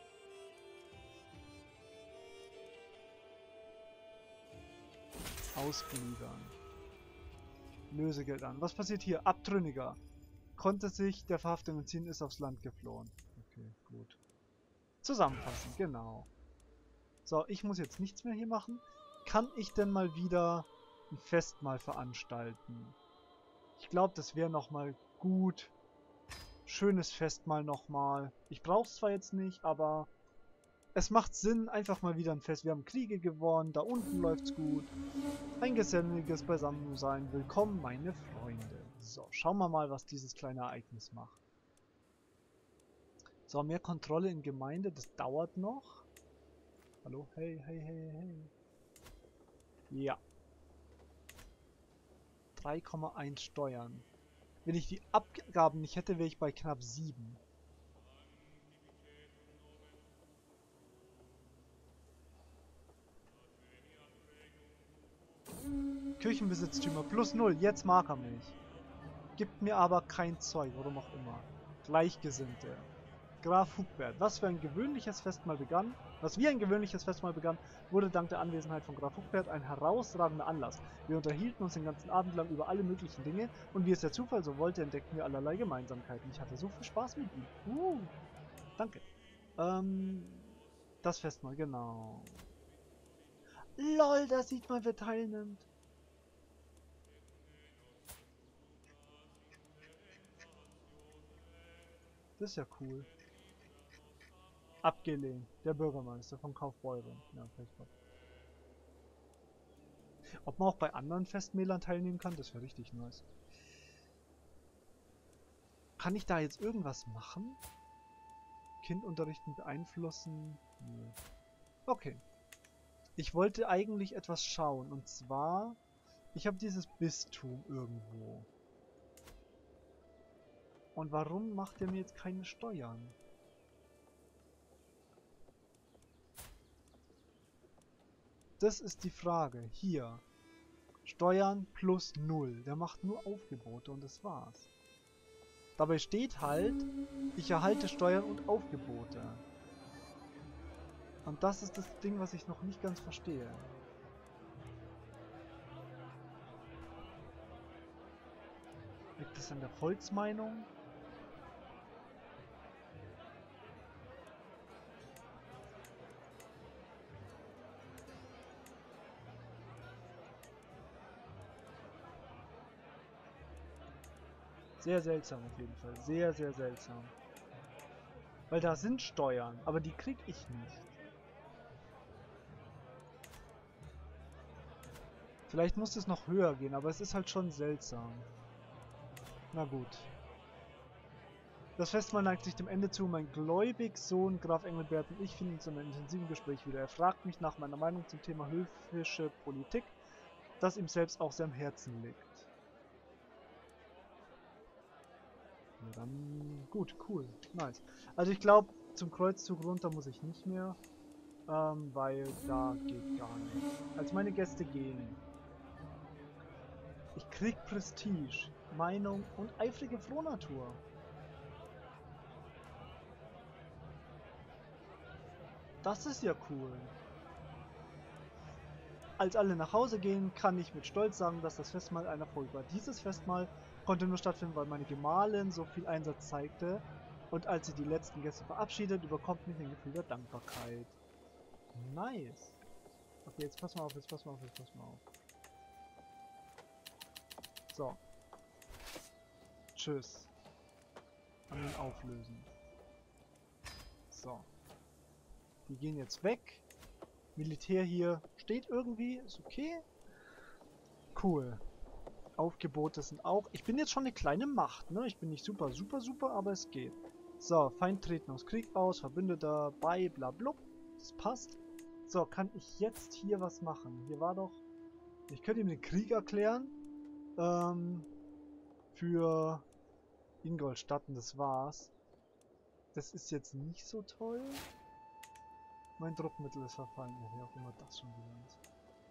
Ausgliedern. Lösegeld an. Was passiert hier? Abtrünniger. Konnte sich der Verhaftung entziehen, ist aufs Land geflohen. Okay, gut. Zusammenfassen, genau. So, ich muss jetzt nichts mehr hier machen. Kann ich denn mal wieder ein Festmahl veranstalten? Ich glaube, das wäre nochmal gut. Schönes Festmahl nochmal. Ich brauche es zwar jetzt nicht, aber es macht Sinn, einfach mal wieder ein Fest. Wir haben Kriege gewonnen, da unten läuft's gut. Ein geselliges Beisammensein. Willkommen, meine Freunde. So, schauen wir mal, was dieses kleine Ereignis macht. So, mehr Kontrolle in Gemeinde, das dauert noch. Hallo? Hey, hey, hey, hey. Ja. drei Komma eins Steuern. Wenn ich die Abgaben nicht hätte, wäre ich bei knapp sieben. Kirchenbesitztümer plus null. Jetzt mag er mich. Gibt mir aber kein Zeug, warum auch immer. Gleichgesinnte. Graf Hugbert. Was für ein gewöhnliches Festmahl begann, was wie ein gewöhnliches Festmahl begann, wurde dank der Anwesenheit von Graf Hugbert ein herausragender Anlass. Wir unterhielten uns den ganzen Abend lang über alle möglichen Dinge und wie es der Zufall so wollte, entdeckten wir allerlei Gemeinsamkeiten. Ich hatte so viel Spaß mit ihm. Uh, danke. Ähm, das Festmahl, genau. LOL, da sieht man, wer teilnimmt. Das ist ja cool. Abgelehnt. Der Bürgermeister von Kaufbeuren. Ja, Pechgott. Ob man auch bei anderen Festmählern teilnehmen kann, das wäre richtig nice. Kann ich da jetzt irgendwas machen? Kind unterrichten, beeinflussen? Nee. Okay. Ich wollte eigentlich etwas schauen. Und zwar, ich habe dieses Bistum irgendwo. Und warum macht er mir jetzt keine Steuern? Das ist die Frage. Hier. Steuern plus null. Der macht nur Aufgebote und das war's. Dabei steht halt, ich erhalte Steuern und Aufgebote. Und das ist das Ding, was ich noch nicht ganz verstehe. Liegt das an der Volksmeinung? Sehr seltsam auf jeden Fall. Sehr, sehr seltsam. Weil da sind Steuern, aber die krieg ich nicht. Vielleicht muss es noch höher gehen, aber es ist halt schon seltsam. Na gut. Das Festmahl neigt sich dem Ende zu. Mein gläubig Sohn Graf Engelbert und ich finden uns in einem intensiven Gespräch wieder. Er fragt mich nach meiner Meinung zum Thema höfische Politik, das ihm selbst auch sehr am Herzen liegt. Ja, dann gut, cool, nice. Also ich glaube, zum Kreuzzug runter muss ich nicht mehr, ähm, weil da geht gar nichts. Als meine Gäste gehen. Ich krieg Prestige, Meinung und eifrige Frohnatur. Das ist ja cool. Als alle nach Hause gehen, kann ich mit Stolz sagen, dass das Festmahl ein Erfolg war. Dieses Festmahl konnte nur stattfinden, weil meine Gemahlin so viel Einsatz zeigte. Und als sie die letzten Gäste verabschiedet, überkommt mich ein Gefühl der Dankbarkeit. Nice. Okay, jetzt pass mal auf, jetzt pass mal auf, jetzt pass mal auf. So. Tschüss. Armeen auflösen. So. Die gehen jetzt weg. Militär hier Steht irgendwie, ist okay. Cool. Aufgebote sind auch... Ich bin jetzt schon eine kleine Macht, ne? Ich bin nicht super, super, super, aber es geht. So, Feind treten aus Krieg aus, Verbündeter bei, bla blub. Das passt. So, kann ich jetzt hier was machen? Hier war doch... Ich könnte ihm den Krieg erklären. Ähm... Für Ingolstadt, und das war's. Das ist jetzt nicht so toll. Mein Druckmittel ist verfallen, ja, wie auch immer das schon wieder ist.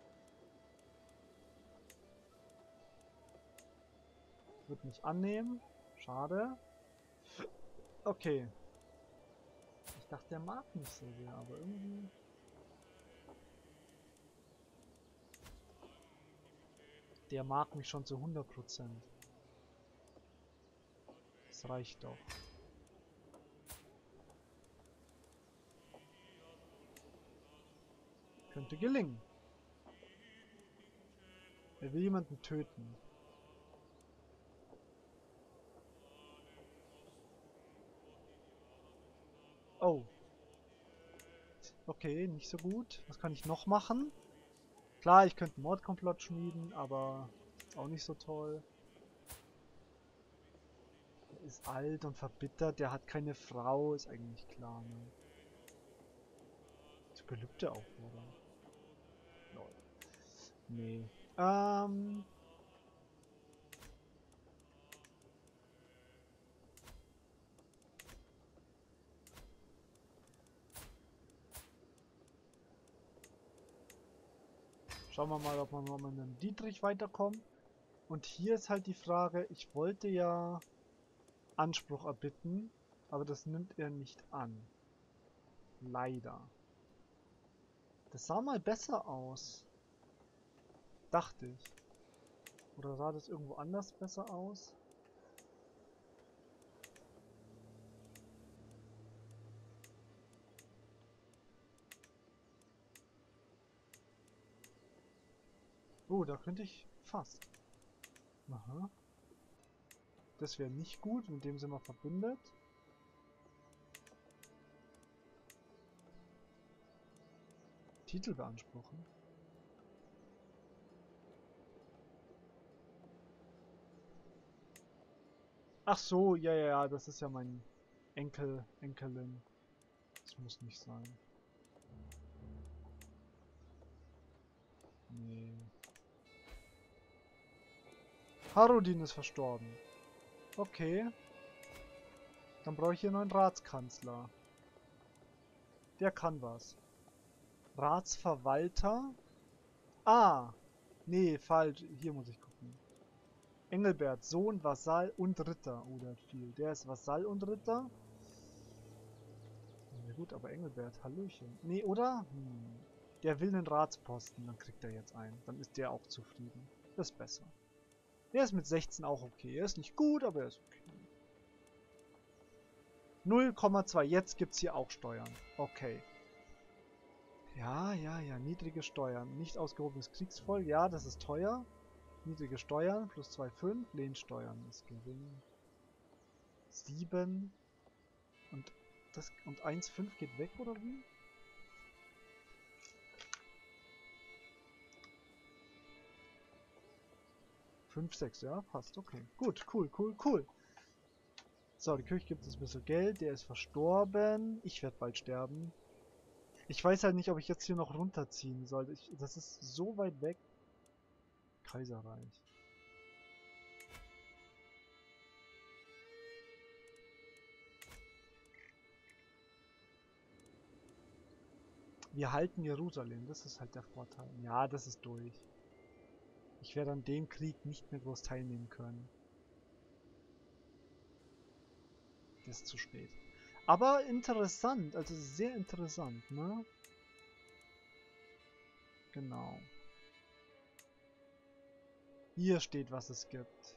Wird nicht annehmen. Schade. Okay. Ich dachte, der mag mich so sehr, aber irgendwie... Der mag mich schon zu hundert Prozent. Das reicht doch. Könnte gelingen. Er will jemanden töten. Oh. Okay, nicht so gut. Was kann ich noch machen? Klar, ich könnte einen Mordkomplott schmieden, aber auch nicht so toll. Er ist alt und verbittert, der hat keine Frau, ist eigentlich klar, ne? Zu Gelübde auch, oder? Lol. Nee. Ähm... Schauen wir mal, ob wir mal mit einem Dietrich weiterkommen. Und hier ist halt die Frage, ich wollte ja Anspruch erbitten, aber das nimmt er nicht an. Leider. Das sah mal besser aus. Dachte ich. Oder sah das irgendwo anders besser aus? Oh, da könnte ich fast. Aha. Das wäre nicht gut, mit dem sind wir verbündet. Titel beanspruchen. Ach so, ja, ja, ja, das ist ja mein Enkel, Enkelin. Das muss nicht sein. Nee. Harudin ist verstorben. Okay. Dann brauche ich hier noch einen Ratskanzler. Der kann was. Ratsverwalter. Ah. Nee, falsch. Hier muss ich gucken. Engelbert, Sohn, Vasall und Ritter. Oh, der hat viel. Der ist Vasall und Ritter. Na gut, aber Engelbert, Hallöchen. Nee, oder? Hm. Der will einen Ratsposten, dann kriegt er jetzt einen. Dann ist der auch zufrieden. Das ist besser. Der ist mit sechzehn auch okay. Er ist nicht gut, aber er ist okay. null Komma zwei. Jetzt gibt's hier auch Steuern. Okay. Ja, ja, ja. Niedrige Steuern. Nicht ausgehobenes Kriegsvolk. Ja, das ist teuer. Niedrige Steuern. Plus zwei Komma fünf. Lehnsteuern ist gering. sieben. Und das und eins Komma fünf geht weg, oder wie? fünf, sechs, ja, passt. Okay. Gut, cool, cool, cool. So, die Kirche gibt uns ein bisschen Geld. Der ist verstorben. Ich werde bald sterben. Ich weiß halt nicht, ob ich jetzt hier noch runterziehen sollte. Ich, das ist so weit weg. Kaiserreich. Wir halten Jerusalem. Das ist halt der Vorteil. Ja, das ist durch. Ich werde an dem Krieg nicht mehr groß teilnehmen können. Das ist zu spät. Aber interessant, also sehr interessant, ne? Genau. Hier steht, was es gibt.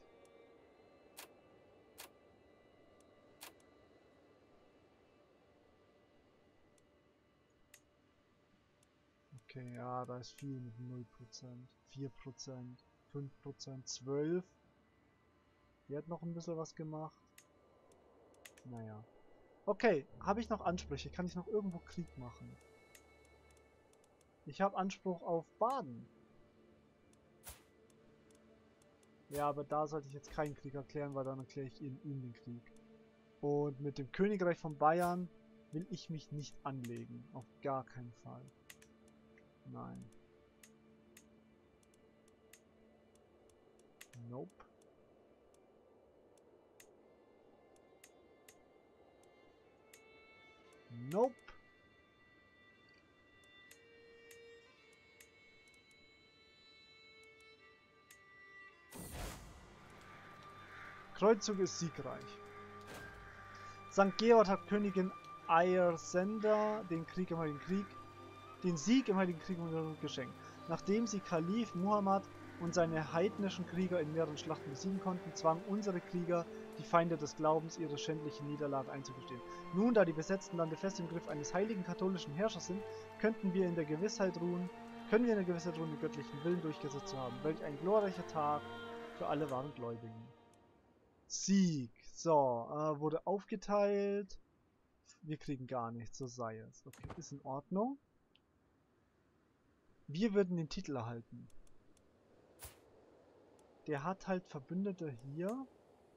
Okay, ja, da ist viel mit null Prozent. vier Prozent, fünf Prozent, zwölf. Die hat noch ein bisschen was gemacht. Naja. Okay, habe ich noch Ansprüche? Kann ich noch irgendwo Krieg machen? Ich habe Anspruch auf Baden. Ja, aber da sollte ich jetzt keinen Krieg erklären, weil dann erkläre ich ihm, ihm den Krieg. Und mit dem Königreich von Bayern will ich mich nicht anlegen. Auf gar keinen Fall. Nein. Nope. Nope. Kreuzzug ist siegreich. Sankt Georg hat Königin Eiersenda den Krieg im Heiligen Krieg, den Sieg im Heiligen Krieg geschenkt. Nachdem sie Kalif Muhammad und seine heidnischen Krieger in mehreren Schlachten besiegen konnten, zwangen unsere Krieger die Feinde des Glaubens, ihre schändliche Niederlage einzugestehen. Nun, da die besetzten Lande fest im Griff eines heiligen katholischen Herrschers sind, könnten wir in der Gewissheit ruhen, können wir in der Gewissheit ruhen, den göttlichen Willen durchgesetzt zu haben. Welch ein glorreicher Tag für alle wahren Gläubigen. Sieg. So, äh, wurde aufgeteilt. Wir kriegen gar nichts, so sei es. Okay, ist in Ordnung. Wir würden den Titel erhalten. Der hat halt Verbündete hier.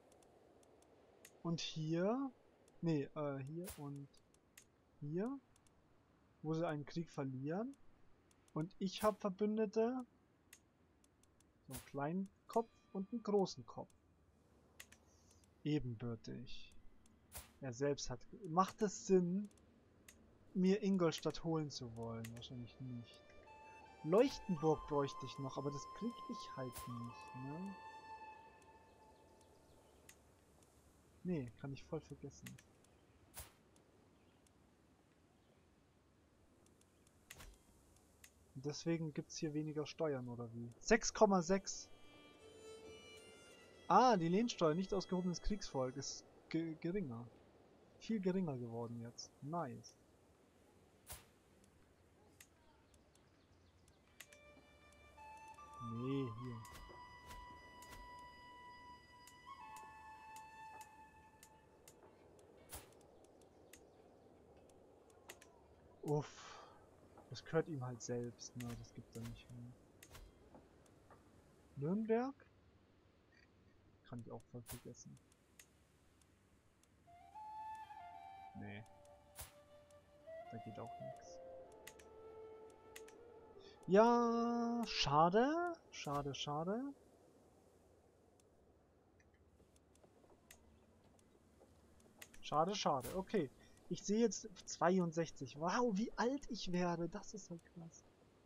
Und hier. Nee, äh, hier und hier. Wo sie einen Krieg verlieren. Und ich habe Verbündete. So einen kleinen Kopf und einen großen Kopf. Ebenbürtig. Er selbst hat... Macht es Sinn, mir Ingolstadt holen zu wollen? Wahrscheinlich nicht. Leuchtenburg bräuchte ich noch, aber das krieg ich halt nicht, ne? Nee, kann ich voll vergessen. Und deswegen gibt's hier weniger Steuern, oder wie? sechs Komma sechs. Ah, die Lehnsteuer, nicht ausgehobenes Kriegsvolk, ist ge geringer. Viel geringer geworden jetzt. Nice. Nee, hier. Uff. Das gehört ihm halt selbst, ne? Das gibt er nicht mehr. Nürnberg? Kann ich auch voll vergessen. Nee. Da geht auch nichts. Ja, schade. Schade, schade. Schade, schade. Okay. Ich sehe jetzt zweiundsechzig. Wow, wie alt ich werde. Das ist halt krass.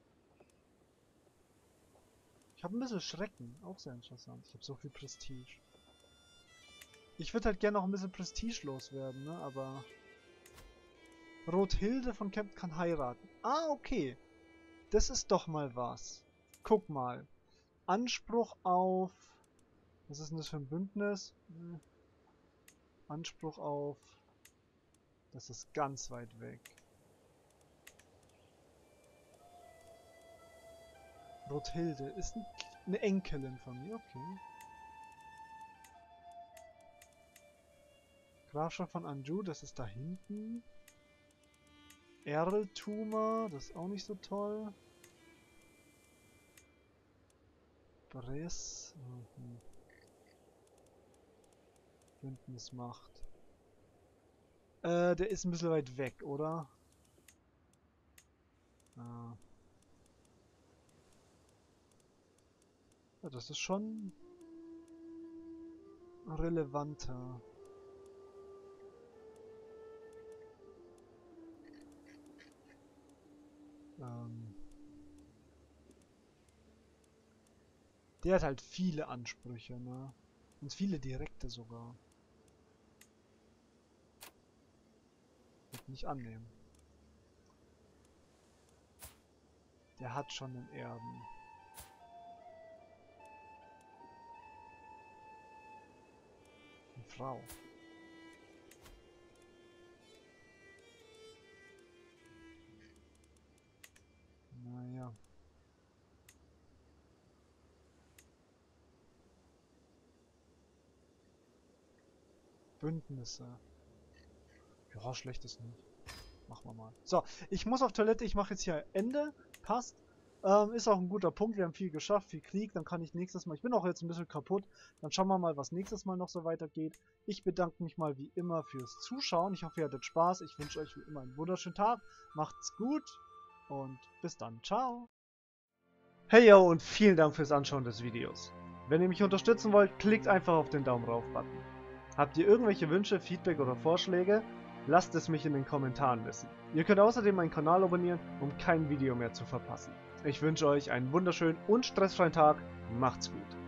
Ich habe ein bisschen Schrecken. Auch sehr interessant. Ich habe so viel Prestige. Ich würde halt gerne noch ein bisschen Prestige loswerden, ne? Aber... Rothilde von Kempt kann heiraten. Ah, okay. Das ist doch mal was. Guck mal. Anspruch auf... Was ist denn das für ein Bündnis? Hm. Anspruch auf... Das ist ganz weit weg. Rothilde ist ein, eine Enkelin von mir, okay. Grafschaft von Anjou, das ist da hinten. Erltuma, das ist auch nicht so toll. Bress. Mhm. Bündnismacht. Äh, der ist ein bisschen weit weg, oder? Ah. Ja, das ist schon relevanter. Ähm. Der hat halt viele Ansprüche, ne? Und viele direkte sogar. Wird nicht annehmen. Der hat schon einen Erben. Eine Frau. Naja. Bündnisse. Ja, schlecht ist nicht. Machen wir mal. So, ich muss auf Toilette. Ich mache jetzt hier Ende. passt. Ähm, ist auch ein guter Punkt. Wir haben viel geschafft, viel Krieg. Dann kann ich nächstes Mal... Ich bin auch jetzt ein bisschen kaputt. Dann schauen wir mal, was nächstes Mal noch so weitergeht. Ich bedanke mich mal wie immer fürs Zuschauen. Ich hoffe, ihr hattet Spaß. Ich wünsche euch wie immer einen wunderschönen Tag. Macht's gut und bis dann. Ciao. Hey yo und vielen Dank fürs Anschauen des Videos. Wenn ihr mich unterstützen wollt, klickt einfach auf den Daumen rauf Button. Habt ihr irgendwelche Wünsche, Feedback oder Vorschläge? Lasst es mich in den Kommentaren wissen. Ihr könnt außerdem meinen Kanal abonnieren, um kein Video mehr zu verpassen. Ich wünsche euch einen wunderschönen und stressfreien Tag. Macht's gut.